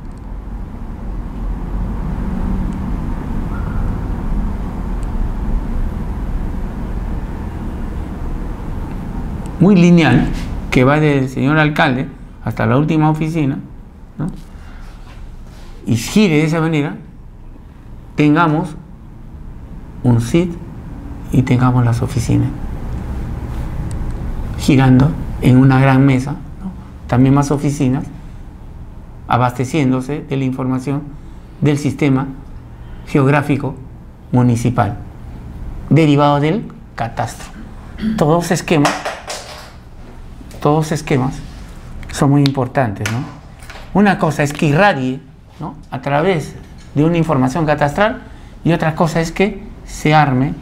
muy lineal, que va del señor alcalde hasta la última oficina, ¿no? Y gire de esa manera, tengamos un S I D y tengamos las oficinas girando en una gran mesa, ¿no? También más oficinas, abasteciéndose de la información del sistema geográfico municipal derivado del catastro. Todos esquemas todos esquemas son muy importantes, ¿no? Una cosa es que irradie, ¿no?, a través de una información catastral, y otra cosa es que se arme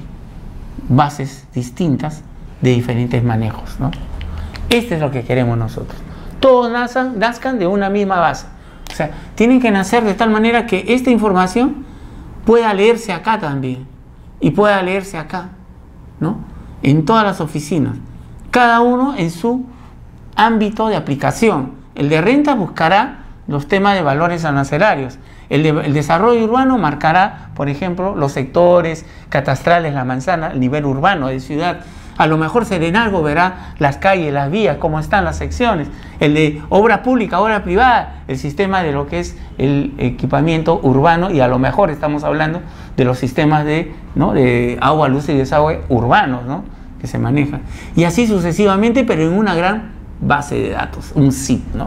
bases distintas de diferentes manejos, ¿no? Este es lo que queremos nosotros. Todos nazcan, nazcan de una misma base. O sea, tienen que nacer de tal manera que esta información pueda leerse acá también y pueda leerse acá, ¿no? En todas las oficinas, cada uno en su ámbito de aplicación. El de renta buscará los temas de valores arancelarios. El, de, el desarrollo urbano marcará, por ejemplo, los sectores catastrales, la manzana, el nivel urbano de ciudad. A lo mejor Serenalgo verá las calles, las vías, cómo están las secciones. El de obra pública, obra privada, el sistema de lo que es el equipamiento urbano, y a lo mejor estamos hablando de los sistemas de, ¿no?, de agua, luz y desagüe urbanos, ¿no?, que se manejan. Y así sucesivamente, pero en una gran base de datos, un S I D, ¿no?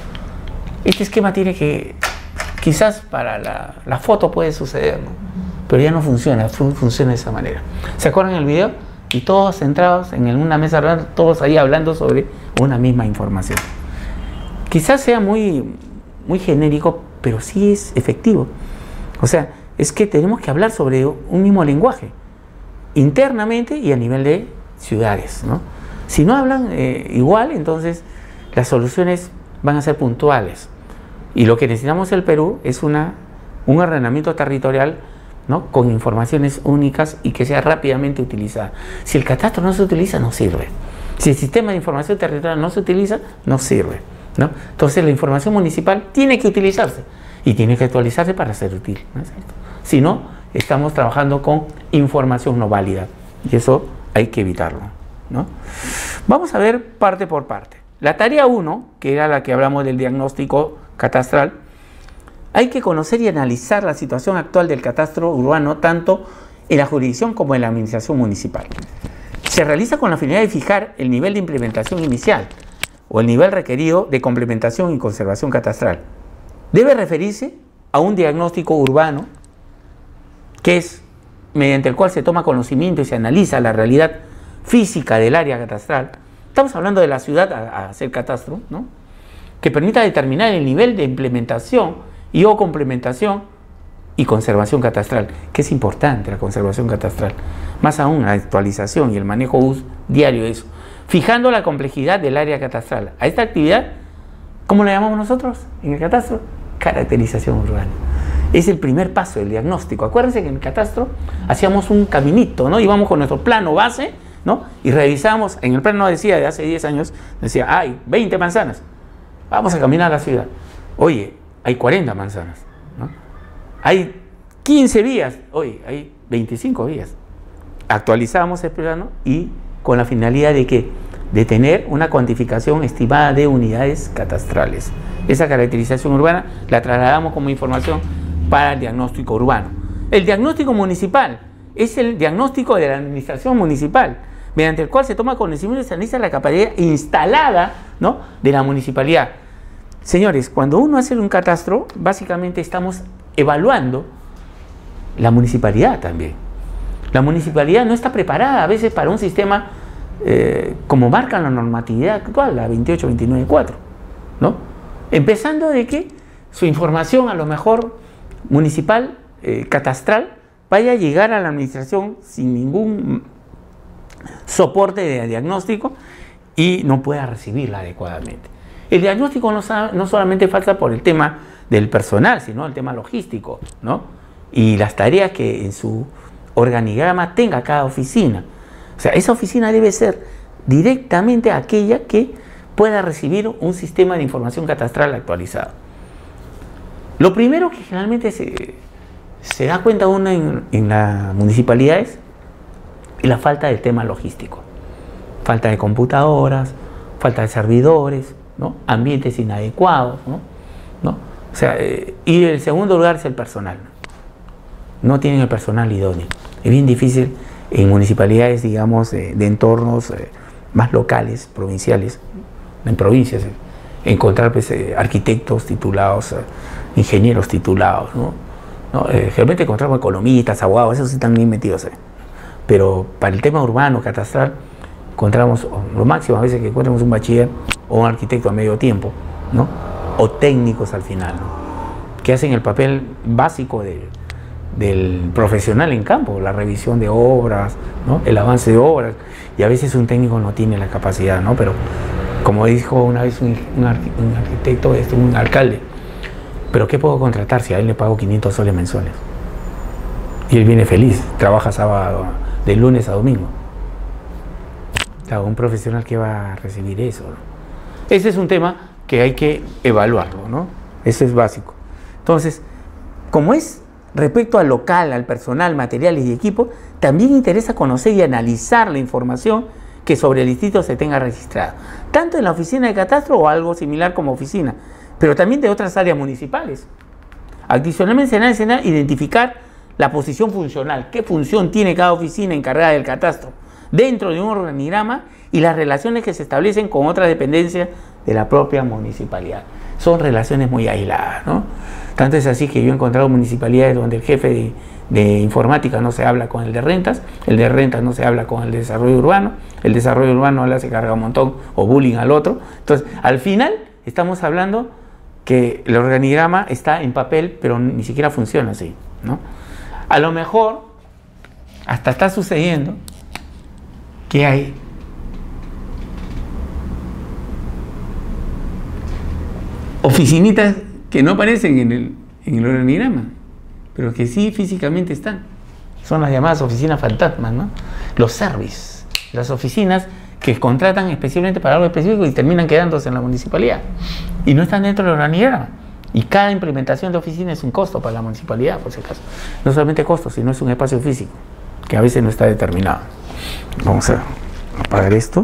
Este esquema tiene que, quizás para la, la foto puede suceder, ¿no?, pero ya no funciona, fun, funciona de esa manera. ¿Se acuerdan el video? Y todos centrados en una mesa redonda, todos ahí hablando sobre una misma información. Quizás sea muy, muy genérico, pero sí es efectivo. O sea, es que tenemos que hablar sobre un mismo lenguaje, internamente y a nivel de ciudades, ¿no? Si no hablan eh, igual, entonces las soluciones van a ser puntuales. Y lo que necesitamos en el Perú es una, un ordenamiento territorial, ¿no?, con informaciones únicas y que sea rápidamente utilizada. Si el catastro no se utiliza, no sirve. Si el sistema de información territorial no se utiliza, no sirve, ¿no? Entonces la información municipal tiene que utilizarse y tiene que actualizarse para ser útil, ¿no es cierto? Si no, estamos trabajando con información no válida y eso hay que evitarlo, ¿no? Vamos a ver parte por parte. La tarea uno, que era la que hablamos del diagnóstico catastral, hay que conocer y analizar la situación actual del catastro urbano tanto en la jurisdicción como en la administración municipal. Se realiza con la finalidad de fijar el nivel de implementación inicial o el nivel requerido de complementación y conservación catastral. Debe referirse a un diagnóstico urbano, que es mediante el cual se toma conocimiento y se analiza la realidad física del área catastral. Estamos hablando de la ciudad a, a hacer catastro, ¿no?, que permita determinar el nivel de implementación y o complementación y conservación catastral, que es importante la conservación catastral, más aún la actualización y el manejo diario de eso, fijando la complejidad del área catastral. A esta actividad, ¿cómo la llamamos nosotros en el catastro? Caracterización urbana. Es el primer paso del diagnóstico. Acuérdense que en el catastro hacíamos un caminito, ¿no? Íbamos con nuestro plano base, ¿no?, y revisamos. En el plano decía de hace diez años, decía, hay veinte manzanas, vamos a caminar a la ciudad. Oye, hay cuarenta manzanas, ¿no? Hay quince vías, hoy hay veinticinco vías. Actualizamos el plano y con la finalidad de que de tener una cuantificación estimada de unidades catastrales. Esa caracterización urbana la trasladamos como información para el diagnóstico urbano. El diagnóstico municipal es el diagnóstico de la administración municipal, mediante el cual se toma conocimiento y se analiza la capacidad instalada, ¿no?, de la municipalidad. Señores, cuando uno hace un catastro, básicamente estamos evaluando la municipalidad también. La municipalidad no está preparada a veces para un sistema eh, como marca la normatividad actual, la veintiocho veintinueve cuatro, ¿no? Empezando de que su información a lo mejor municipal, eh, catastral, vaya a llegar a la administración sin ningún soporte de diagnóstico y no pueda recibirla adecuadamente. El diagnóstico no, no solamente falta por el tema del personal, sino el tema logístico, ¿no? Y las tareas que en su organigrama tenga cada oficina. O sea, esa oficina debe ser directamente aquella que pueda recibir un sistema de información catastral actualizado. Lo primero que generalmente se, se da cuenta uno en, en las municipalidades es la falta del tema logístico. Falta de computadoras, falta de servidores, ¿no? Ambientes inadecuados, ¿no? ¿no? O sea, eh, y el segundo lugar es el personal. No tienen el personal idóneo. Es bien difícil en municipalidades, digamos, de, de entornos eh, más locales, provinciales, en provincias, eh, encontrar pues, eh, arquitectos titulados, eh, ingenieros titulados, ¿no? ¿no? Eh, generalmente encontramos economistas, abogados, esos están bien metidos. Eh. Pero para el tema urbano, catastral, encontramos, lo máximo a veces que encontramos un bachiller o un arquitecto a medio tiempo, ¿no? O técnicos al final, ¿no? Que hacen el papel básico de, del profesional en campo, la revisión de obras, ¿no? El avance de obras, y a veces un técnico no tiene la capacidad, ¿no? Pero como dijo una vez un, un, un arquitecto, este, un alcalde, ¿pero qué puedo contratar si a él le pago quinientos soles mensuales? Y él viene feliz, trabaja sábado, de lunes a domingo. Claro, un profesional que va a recibir eso, ¿no? Ese es un tema que hay que evaluarlo, ¿no? Ese es básico. Entonces, como es respecto al local, al personal, materiales y equipo, también interesa conocer y analizar la información que sobre el distrito se tenga registrada, tanto en la oficina de catastro o algo similar como oficina, pero también de otras áreas municipales. Adicionalmente será necesario identificar la posición funcional, qué función tiene cada oficina encargada del catastro dentro de un organigrama y las relaciones que se establecen con otras dependencias de la propia municipalidad. Son relaciones muy aisladas, ¿no? Tanto es así que yo he encontrado municipalidades donde el jefe de, de informática no se habla con el de rentas, el de rentas no se habla con el de desarrollo urbano, el desarrollo urbano le hace carga un montón o bullying al otro. Entonces, al final estamos hablando que el organigrama está en papel, pero ni siquiera funciona así, ¿no? A lo mejor hasta está sucediendo que hay oficinitas que no aparecen en el, en el organigrama, pero que sí físicamente están. Son las llamadas oficinas fantasmas, ¿no? Los service, las oficinas que contratan especialmente para algo específico y terminan quedándose en la municipalidad y no están dentro del organigrama. Y cada implementación de oficina es un costo para la municipalidad, por si acaso. No solamente costo, sino es un espacio físico que a veces no está determinado. Vamos a apagar esto.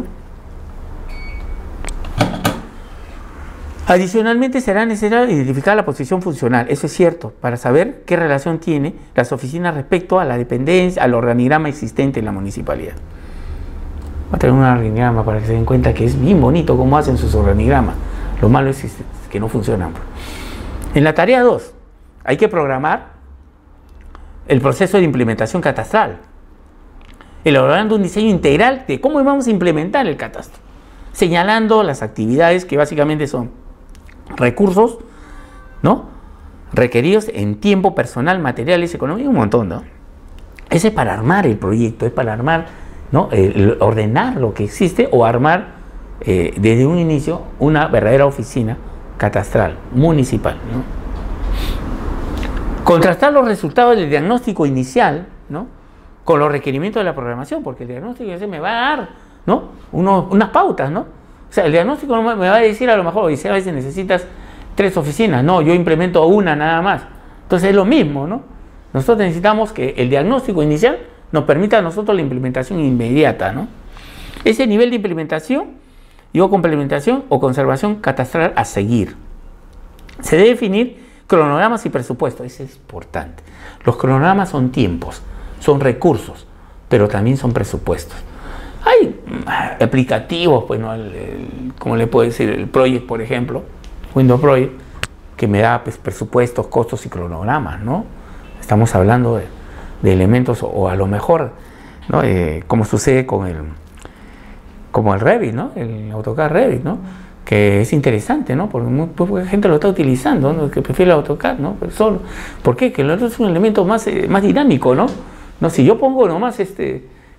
Adicionalmente será necesario identificar la posición funcional, eso es cierto, para saber qué relación tiene las oficinas respecto a la dependencia, al organigrama existente en la municipalidad. Voy a tener un organigrama para que se den cuenta que es bien bonito cómo hacen sus organigramas. Lo malo es que no funcionan. En la tarea dos, hay que programar el proceso de implementación catastral, elaborando un diseño integral de cómo vamos a implementar el catastro, señalando las actividades que básicamente son recursos, ¿no?, requeridos en tiempo, personal, materiales, económicos, un montón, ¿no? Ese es para armar el proyecto, es para armar, ¿no?, el ordenar lo que existe o armar eh, desde un inicio una verdadera oficina catastral, municipal, ¿no? Contrastar los resultados del diagnóstico inicial, ¿no?, con los requerimientos de la programación, porque el diagnóstico ese me va a dar, ¿no?, Uno, unas pautas, ¿no? O sea, el diagnóstico no me va a decir a lo mejor, dice, a veces necesitas tres oficinas, no, yo implemento una nada más. Entonces es lo mismo, ¿no? Nosotros necesitamos que el diagnóstico inicial nos permita a nosotros la implementación inmediata, ¿no? Ese nivel de implementación, digo complementación o conservación catastral a seguir. Se debe definir cronogramas y presupuestos, eso es importante. Los cronogramas son tiempos, son recursos, pero también son presupuestos. Hay aplicativos, pues, ¿no? el, el, como le puedo decir, el Project, por ejemplo, Windows Project, que me da pues, presupuestos, costos y cronogramas, ¿no? Estamos hablando de, de elementos, o, o a lo mejor, ¿no?, eh, como sucede con el, como el Revit, ¿no?, el AutoCAD Revit, ¿no?, que es interesante, ¿no?, porque muy poca gente lo está utilizando, ¿no?, que prefiere el AutoCAD, ¿no?, pero solo, ¿por qué? Que el otro es un elemento más, eh, más dinámico, ¿no? No, si yo pongo nomás este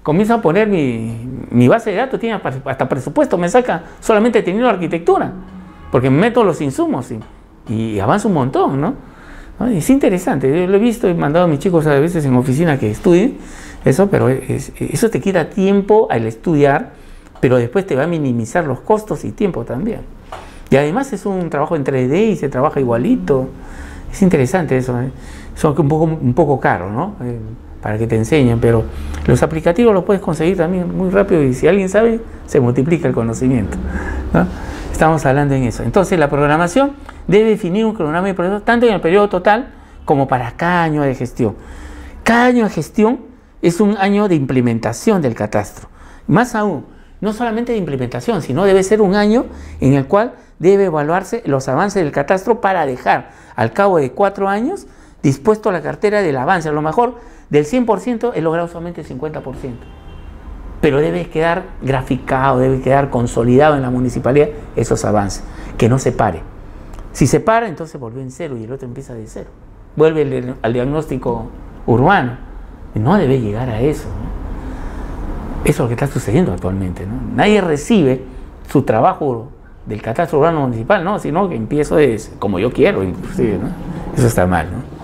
comienzo a poner mi, mi base de datos, tiene hasta presupuesto, me saca solamente teniendo arquitectura, porque me meto los insumos y, y avanzo un montón, ¿no? ¿no? Es interesante, yo lo he visto, he mandado a mis chicos a veces en oficina que estudien eso, pero es, eso te quita tiempo al estudiar, pero después te va a minimizar los costos y tiempo también. Y además es un trabajo en tres D y se trabaja igualito. Es interesante eso, ¿eh? Son un poco, un poco caro, ¿no? Eh, para que te enseñen, pero los aplicativos los puedes conseguir también muy rápido y si alguien sabe, se multiplica el conocimiento, ¿no? Estamos hablando en eso. Entonces la programación debe definir un cronograma de procesos tanto en el periodo total como para cada año de gestión. Cada año de gestión es un año de implementación del catastro. Más aún, no solamente de implementación, sino debe ser un año en el cual debe evaluarse los avances del catastro para dejar al cabo de cuatro años dispuesto a la cartera del avance. A lo mejor del cien por ciento he logrado solamente el cincuenta por ciento. Pero debe quedar graficado, debe quedar consolidado en la municipalidad esos avances, que no se pare. Si se para, entonces volvió en cero y el otro empieza de cero. Vuelve el, al diagnóstico urbano. No debe llegar a eso, ¿no? Eso es lo que está sucediendo actualmente, ¿no? Nadie recibe su trabajo del catastro urbano municipal, ¿no? Sino que empiezo de, como yo quiero, inclusive, ¿no? Eso está mal, ¿no?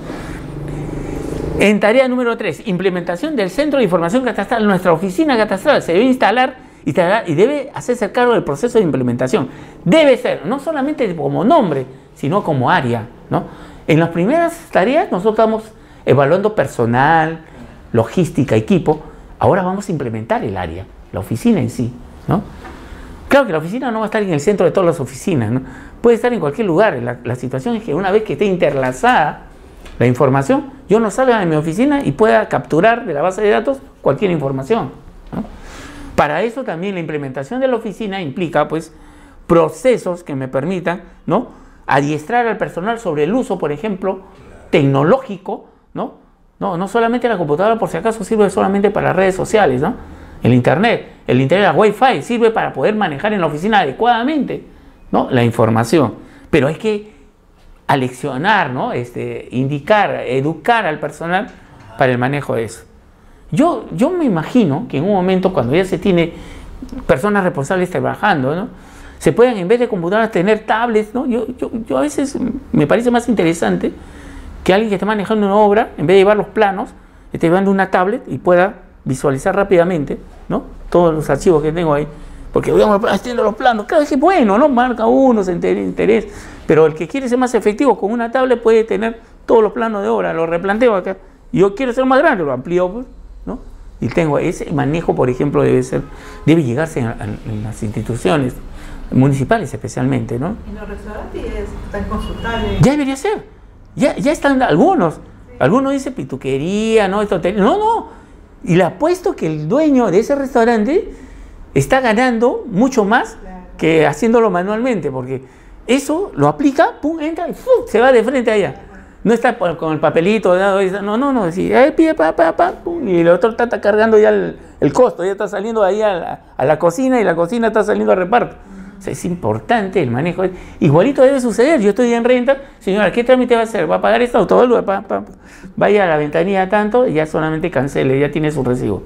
En tarea número tres, implementación del Centro de Información Catastral. Nuestra oficina catastral se debe instalar y, y debe hacerse cargo del proceso de implementación. Debe ser, no solamente como nombre, sino como área, ¿no? En las primeras tareas nosotros estamos evaluando personal, logística, equipo. Ahora vamos a implementar el área, la oficina en sí, ¿no? Claro que la oficina no va a estar en el centro de todas las oficinas, ¿no? Puede estar en cualquier lugar. La, la situación es que una vez que esté interlazada la información, yo no salga de mi oficina y pueda capturar de la base de datos cualquier información, ¿no? Para eso también la implementación de la oficina implica, pues, procesos que me permitan, ¿no?, adiestrar al personal sobre el uso, por ejemplo, tecnológico, ¿no? No, no solamente la computadora, por si acaso, sirve solamente para redes sociales, ¿no? El internet, el internet, la wifi, sirve para poder manejar en la oficina adecuadamente, ¿no?, la información. Pero hay que aleccionar, ¿no?, este, indicar, educar al personal para el manejo de eso. Yo, yo me imagino que en un momento, cuando ya se tiene personas responsables trabajando, ¿no?, se pueden, en vez de computadoras, tener tablets, ¿no? Yo, yo, yo a veces me parece más interesante que alguien que esté manejando una obra, en vez de llevar los planos, esté llevando una tablet y pueda visualizar rápidamente, ¿no?, todos los archivos que tengo ahí. Porque digamos, haciendo los planos, claro, es que bueno, ¿no?, marca uno, se interés, pero el que quiere ser más efectivo con una tablet puede tener todos los planos de obra, lo replanteo acá. Y yo quiero ser más grande, lo amplío, pues, ¿no? Y tengo ese manejo, por ejemplo, debe ser, debe llegarse en, en, en las instituciones municipales especialmente, ¿no? En los restaurantes están consultables. Ya debería ser. Ya, ya están algunos. Sí. Algunos dicen pituquería, ¿no? Esto, no, no. Y le apuesto que el dueño de ese restaurante está ganando mucho más, claro, que haciéndolo manualmente, porque eso lo aplica, pum, entra y ¡fum!, se va de frente allá. No está con el papelito, no, no, no, sí, ahí pide, pa, pa, pa, pum, y el otro está, está cargando ya el, el costo, ya está saliendo ahí a la, a la cocina y la cocina está saliendo a reparto. O sea, es importante el manejo. Igualito debe suceder. Yo estoy en renta, señora, ¿qué trámite va a hacer? ¿Va a pagar esto? Todo lo pa, pa, pa. Vaya a la ventanilla tanto y ya solamente cancele, ya tiene su recibo.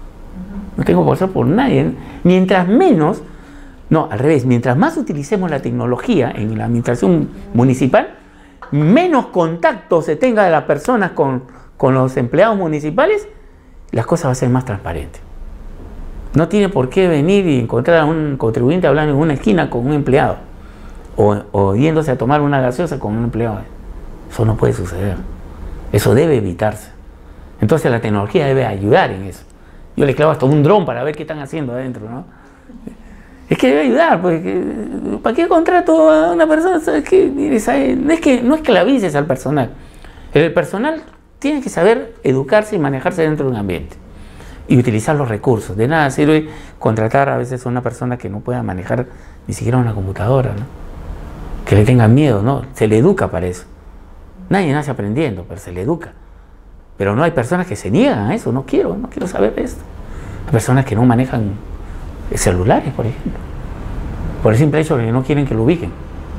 No tengo que pasar por nadie. Mientras menos, no, al revés, mientras más utilicemos la tecnología en la administración municipal, menos contacto se tenga de las personas con, con los empleados municipales, las cosas van a ser más transparentes. No tiene por qué venir y encontrar a un contribuyente hablando en una esquina con un empleado o, o yéndose a tomar una gaseosa con un empleado. Eso no puede suceder. Eso debe evitarse. Entonces la tecnología debe ayudar en eso. Yo le clavo hasta un dron para ver qué están haciendo adentro, ¿no? Es que debe ayudar, porque ¿para qué contrato a una persona? ¿Sabes qué? Mire, ¿sabe? No es que no esclavices al personal. El personal tiene que saber educarse y manejarse dentro de un ambiente y utilizar los recursos. De nada sirve contratar a veces a una persona que no pueda manejar ni siquiera una computadora, ¿no? Que le tenga miedo, ¿no? Se le educa para eso. Nadie nace aprendiendo, pero se le educa. Pero no hay personas que se niegan a eso. No quiero, no quiero saber de esto. Hay personas que no manejan celulares, por ejemplo, por el simple hecho de que no quieren que lo ubiquen.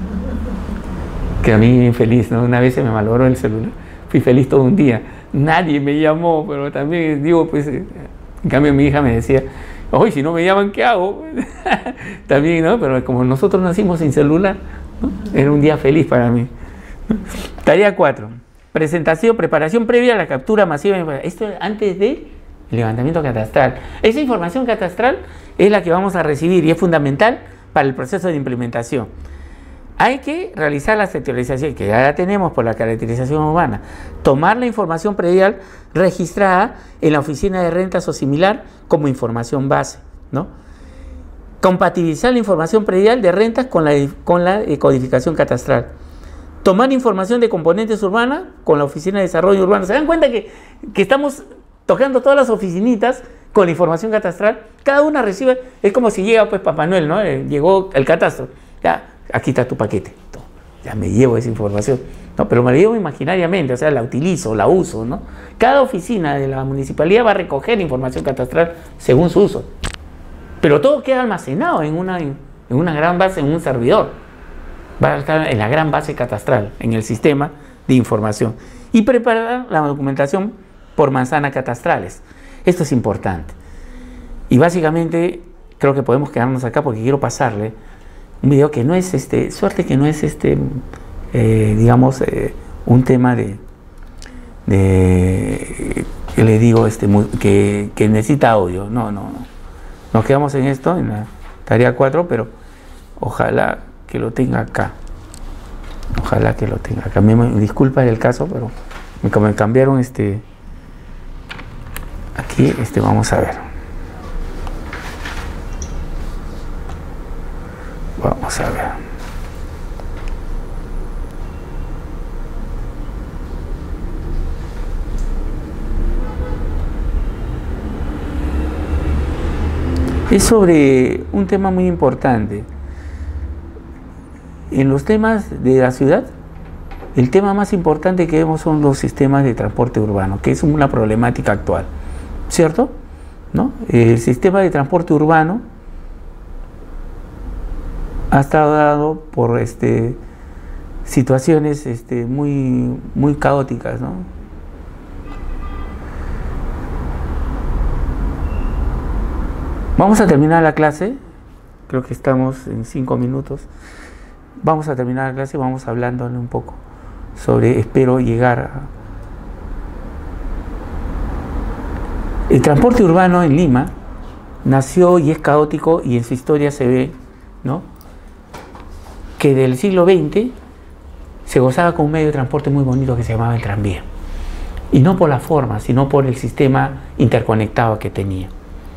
Que a mí bien feliz, ¿no? Una vez se me malogró el celular. Fui feliz todo un día. Nadie me llamó, pero también digo, pues, En cambio, mi hija me decía, hoy si no me llaman, ¿qué hago? También, ¿no? Pero como nosotros nacimos sin celular, ¿no? Era un día feliz para mí. Tarea cuatro. Presentación, preparación previa a la captura masiva de información. Esto antes del levantamiento catastral. Esa información catastral es la que vamos a recibir y es fundamental para el proceso de implementación. Hay que realizar la sectorización, que ya la tenemos por la caracterización urbana, tomar la información predial registrada en la oficina de rentas o similar como información base, ¿no? Compatibilizar la información predial de rentas con la, con la codificación catastral. Tomar información de componentes urbanas con la oficina de desarrollo urbano. ¿Se dan cuenta que, que estamos tocando todas las oficinitas con la información catastral? Cada una recibe, es como si llega pues Papá Noel, ¿no? Eh, llegó el catastro, ya. Aquí está tu paquete, ya me llevo esa información, no, pero me la llevo imaginariamente, o sea, la utilizo, la uso, ¿no? Cada oficina de la municipalidad va a recoger información catastral según su uso, pero todo queda almacenado en una, en una gran base, en un servidor, va a estar en la gran base catastral, en el sistema de información, y preparar la documentación por manzanas catastrales. Esto es importante, y básicamente creo que podemos quedarnos acá porque quiero pasarle un video que no es, este, suerte que no es, este, eh, digamos, eh, un tema de, de, que le digo, este, que, que necesita audio. No, no, no. Nos quedamos en esto, en la tarea cuatro, pero ojalá que lo tenga acá. Ojalá que lo tenga acá. Me, me disculpa el caso, pero me, me cambiaron este. Aquí, este, vamos a ver. Vamos a ver. Es sobre un tema muy importante. En los temas de la ciudad, el tema más importante que vemos son los sistemas de transporte urbano, que es una problemática actual, ¿cierto? ¿No? El sistema de transporte urbano ha estado dado por este, situaciones este, muy, muy caóticas, ¿no? Vamos a terminar la clase, creo que estamos en cinco minutos. Vamos a terminar la clase y vamos hablándole un poco sobre, espero llegar a... El transporte urbano en Lima nació y es caótico, y en su historia se ve, ¿no?, que del siglo veinte se gozaba con un medio de transporte muy bonito que se llamaba el tranvía. Y no por la forma, sino por el sistema interconectado que tenía.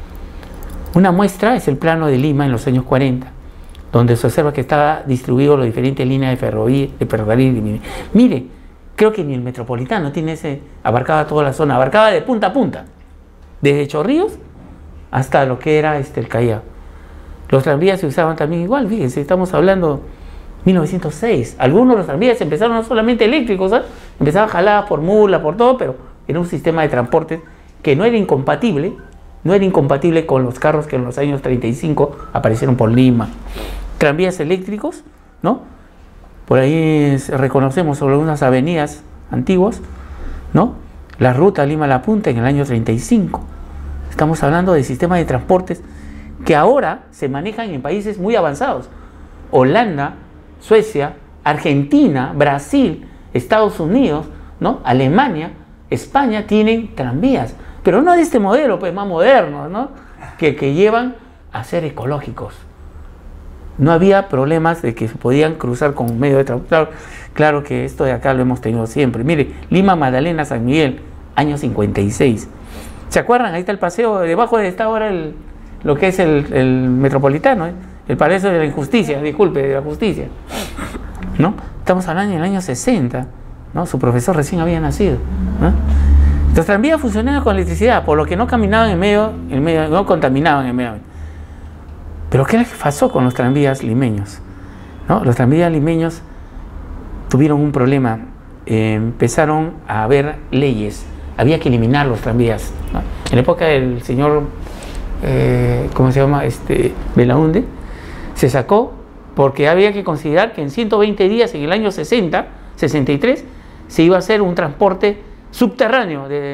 Una muestra es el plano de Lima en los años cuarenta, donde se observa que estaba distribuido las diferentes líneas de ferrocarril. De ferrocarril. Mire, creo que ni el Metropolitano tiene ese, abarcaba toda la zona, abarcaba de punta a punta, desde Chorrillos hasta lo que era este, el Callao. Los tranvías se usaban también igual, fíjense, estamos hablando mil novecientos seis. Algunos de los tranvías empezaron no solamente eléctricos, ¿eh? Empezaban jaladas por mula, por todo, pero era un sistema de transporte que no era incompatible, no era incompatible con los carros que en los años treinta y cinco aparecieron por Lima. Tranvías eléctricos, ¿no? Por ahí reconocemos sobre unas avenidas antiguas, ¿no? La ruta Lima-La Punta en el año treinta y cinco. Estamos hablando de sistemas de transportes que ahora se manejan en países muy avanzados. Holanda, Suecia, Argentina, Brasil, Estados Unidos, ¿no?, Alemania, España tienen tranvías, pero no de este modelo, pues más moderno, ¿no?, que, que llevan a ser ecológicos. No había problemas de que se podían cruzar con un medio de transporte. Claro, claro que esto de acá lo hemos tenido siempre. Mire, Lima, Magdalena, San Miguel, año cincuenta y seis. ¿Se acuerdan? Ahí está el paseo, debajo de esta ahora el, lo que es el, el Metropolitano, ¿eh? El Palacio de la Injusticia, disculpe, de la Justicia, ¿no? Estamos hablando en el año sesenta, ¿no? Su profesor recién había nacido, ¿no? Los tranvías funcionaban con electricidad, por lo que no caminaban en medio, en medio, no contaminaban en medio. Pero ¿qué pasó con los tranvías limeños? ¿No? Los tranvías limeños tuvieron un problema, eh, empezaron a haber leyes, había que eliminar los tranvías, ¿no? En la época del señor, eh, ¿cómo se llama? Este, Belaunde, se sacó porque había que considerar que en ciento veinte días, en el año sesenta, sesenta y tres, se iba a hacer un transporte subterráneo de,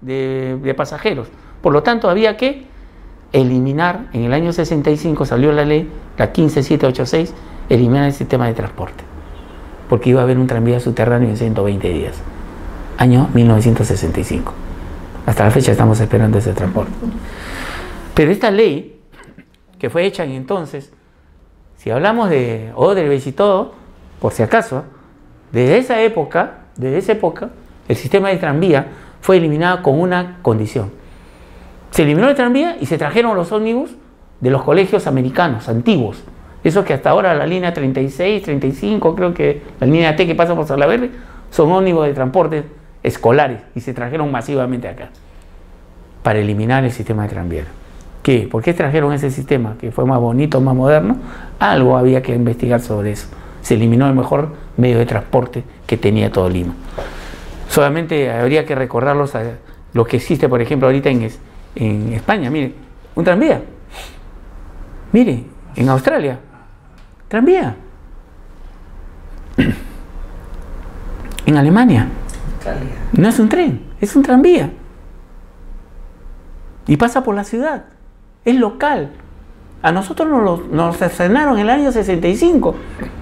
de, de pasajeros. Por lo tanto, había que eliminar, en el año sesenta y cinco salió la ley, la quince mil setecientos ochenta y seis, eliminar el sistema de transporte, porque iba a haber un tranvía subterráneo en ciento veinte días, año mil novecientos sesenta y cinco. Hasta la fecha estamos esperando ese transporte. Pero esta ley, que fue hecha en entonces, si hablamos de Odebrecht y todo, por si acaso, desde esa época, desde esa época, el sistema de tranvía fue eliminado con una condición. Se eliminó el tranvía y se trajeron los ómnibus de los colegios americanos, antiguos. Esos que hasta ahora la línea treinta y seis, treinta y cinco, creo que la línea T que pasa por Salaberry, son ómnibus de transporte escolares y se trajeron masivamente acá para eliminar el sistema de tranvía. ¿Qué? ¿Por qué trajeron ese sistema? Que fue más bonito, más moderno. Algo había que investigar sobre eso. Se eliminó el mejor medio de transporte que tenía todo Lima. Solamente habría que recordarlos a lo que existe, por ejemplo, ahorita en, en España. Mire, un tranvía. Mire, en Australia, tranvía. En Alemania, no es un tren, es un tranvía. Y pasa por la ciudad. Es local. A nosotros nos, lo, nos estrenaron en el año sesenta y cinco.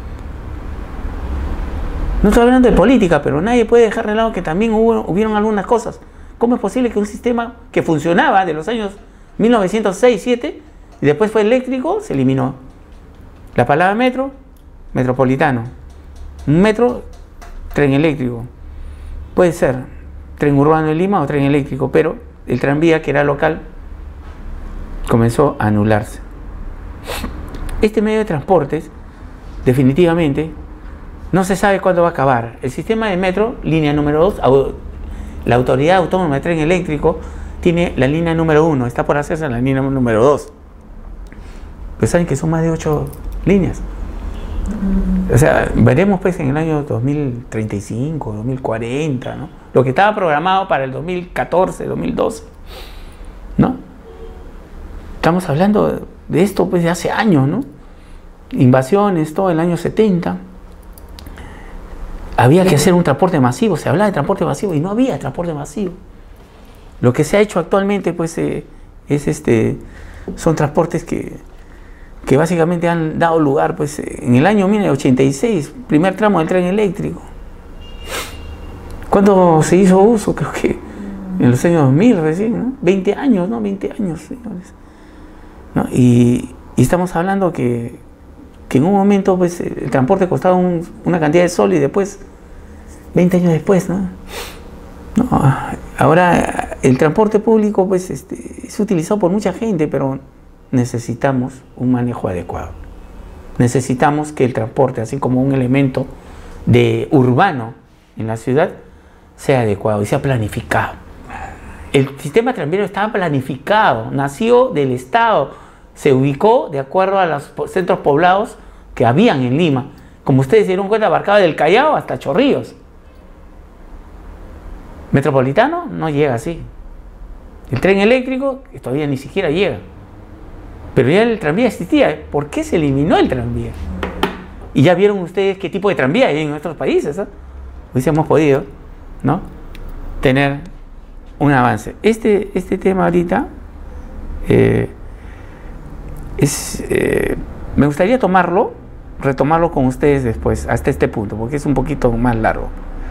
No estoy hablando de política, pero nadie puede dejar de lado que también hubo, hubieron algunas cosas. ¿Cómo es posible que un sistema que funcionaba de los años mil novecientos seis, siete y después fue eléctrico, se eliminó? La palabra metro, metropolitano. Un metro, tren eléctrico. Puede ser tren urbano de Lima o tren eléctrico, pero el tranvía, que era local, comenzó a anularse. Este medio de transportes, definitivamente, no se sabe cuándo va a acabar. El sistema de metro, línea número dos, la Autoridad Autónoma de Tren Eléctrico tiene la línea número uno, está por hacerse la línea número dos. Pues saben que son más de ocho líneas. O sea, veremos pues en el año dos mil treinta y cinco, dos mil cuarenta, ¿no? Lo que estaba programado para el dos mil catorce, dos mil doce, ¿no? Estamos hablando de esto pues de hace años, ¿no? Invasiones, todo el año setenta. Había que hacer un transporte masivo, se hablaba de transporte masivo y no había transporte masivo. Lo que se ha hecho actualmente pues eh, es este, son transportes que, que básicamente han dado lugar pues en el año mil novecientos ochenta y seis, primer tramo del tren eléctrico. ¿Cuándo se hizo uso? Creo que en los años dos mil recién, ¿no? veinte años, ¿no? veinte años, señores. ¿No? Y, y estamos hablando que, que en un momento pues el transporte costaba un, una cantidad de sol y después, veinte años después, ¿no? No, ahora el transporte público pues este, es utilizado por mucha gente, pero necesitamos un manejo adecuado. Necesitamos que el transporte, así como un elemento de urbano en la ciudad, sea adecuado y sea planificado. El sistema tranviario estaba planificado, nació del Estado, se ubicó de acuerdo a los centros poblados que habían en Lima. Como ustedes se dieron cuenta, abarcaba del Callao hasta Chorrillos. Metropolitano no llega así. El tren eléctrico todavía ni siquiera llega. Pero ya el tranvía existía. ¿Por qué se eliminó el tranvía? Y ya vieron ustedes qué tipo de tranvía hay en nuestros países, ¿eh? Hubiésemos podido, ¿no?, tener un avance. Este, este tema ahorita eh, es, eh, me gustaría tomarlo, retomarlo con ustedes después, hasta este punto, porque es un poquito más largo.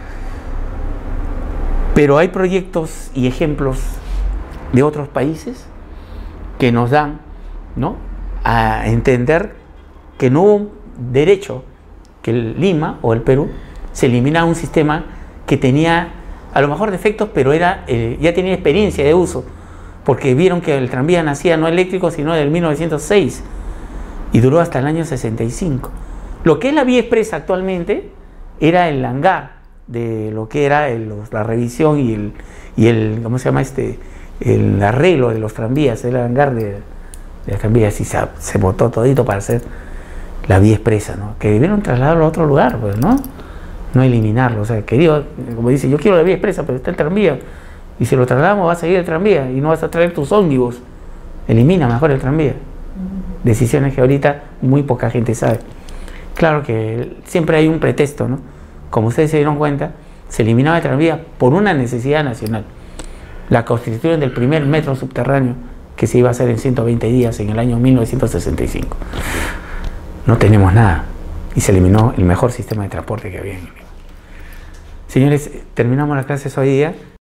Pero hay proyectos y ejemplos de otros países que nos dan, ¿no?, a entender que no hubo derecho que el Lima o el Perú se eliminara un sistema que tenía a lo mejor defectos, pero era, eh, ya tenía experiencia de uso, porque vieron que el tranvía nacía no eléctrico, sino del mil novecientos seis y duró hasta el año sesenta y cinco. Lo que es la vía expresa actualmente era el hangar de lo que era el, la revisión y el, y el, ¿cómo se llama este? El arreglo de los tranvías, el hangar de, de las tranvías, y se, se botó todito para hacer la vía expresa, ¿no? Que debieron trasladarlo a otro lugar, pues, ¿no? No eliminarlo. O sea, querido, como dice, yo quiero la vía expresa, pero está el tranvía, y si lo trasladamos va a seguir el tranvía y no vas a traer tus ómnibus. Elimina mejor el tranvía. Decisiones que ahorita muy poca gente sabe. Claro que siempre hay un pretexto, ¿no? Como ustedes se dieron cuenta, se eliminaba el tranvía por una necesidad nacional. la constitución del primer metro subterráneo que se iba a hacer en ciento veinte días en el año mil novecientos sesenta y cinco. No tenemos nada y se eliminó el mejor sistema de transporte que había en Lima. Señores, terminamos las clases hoy día.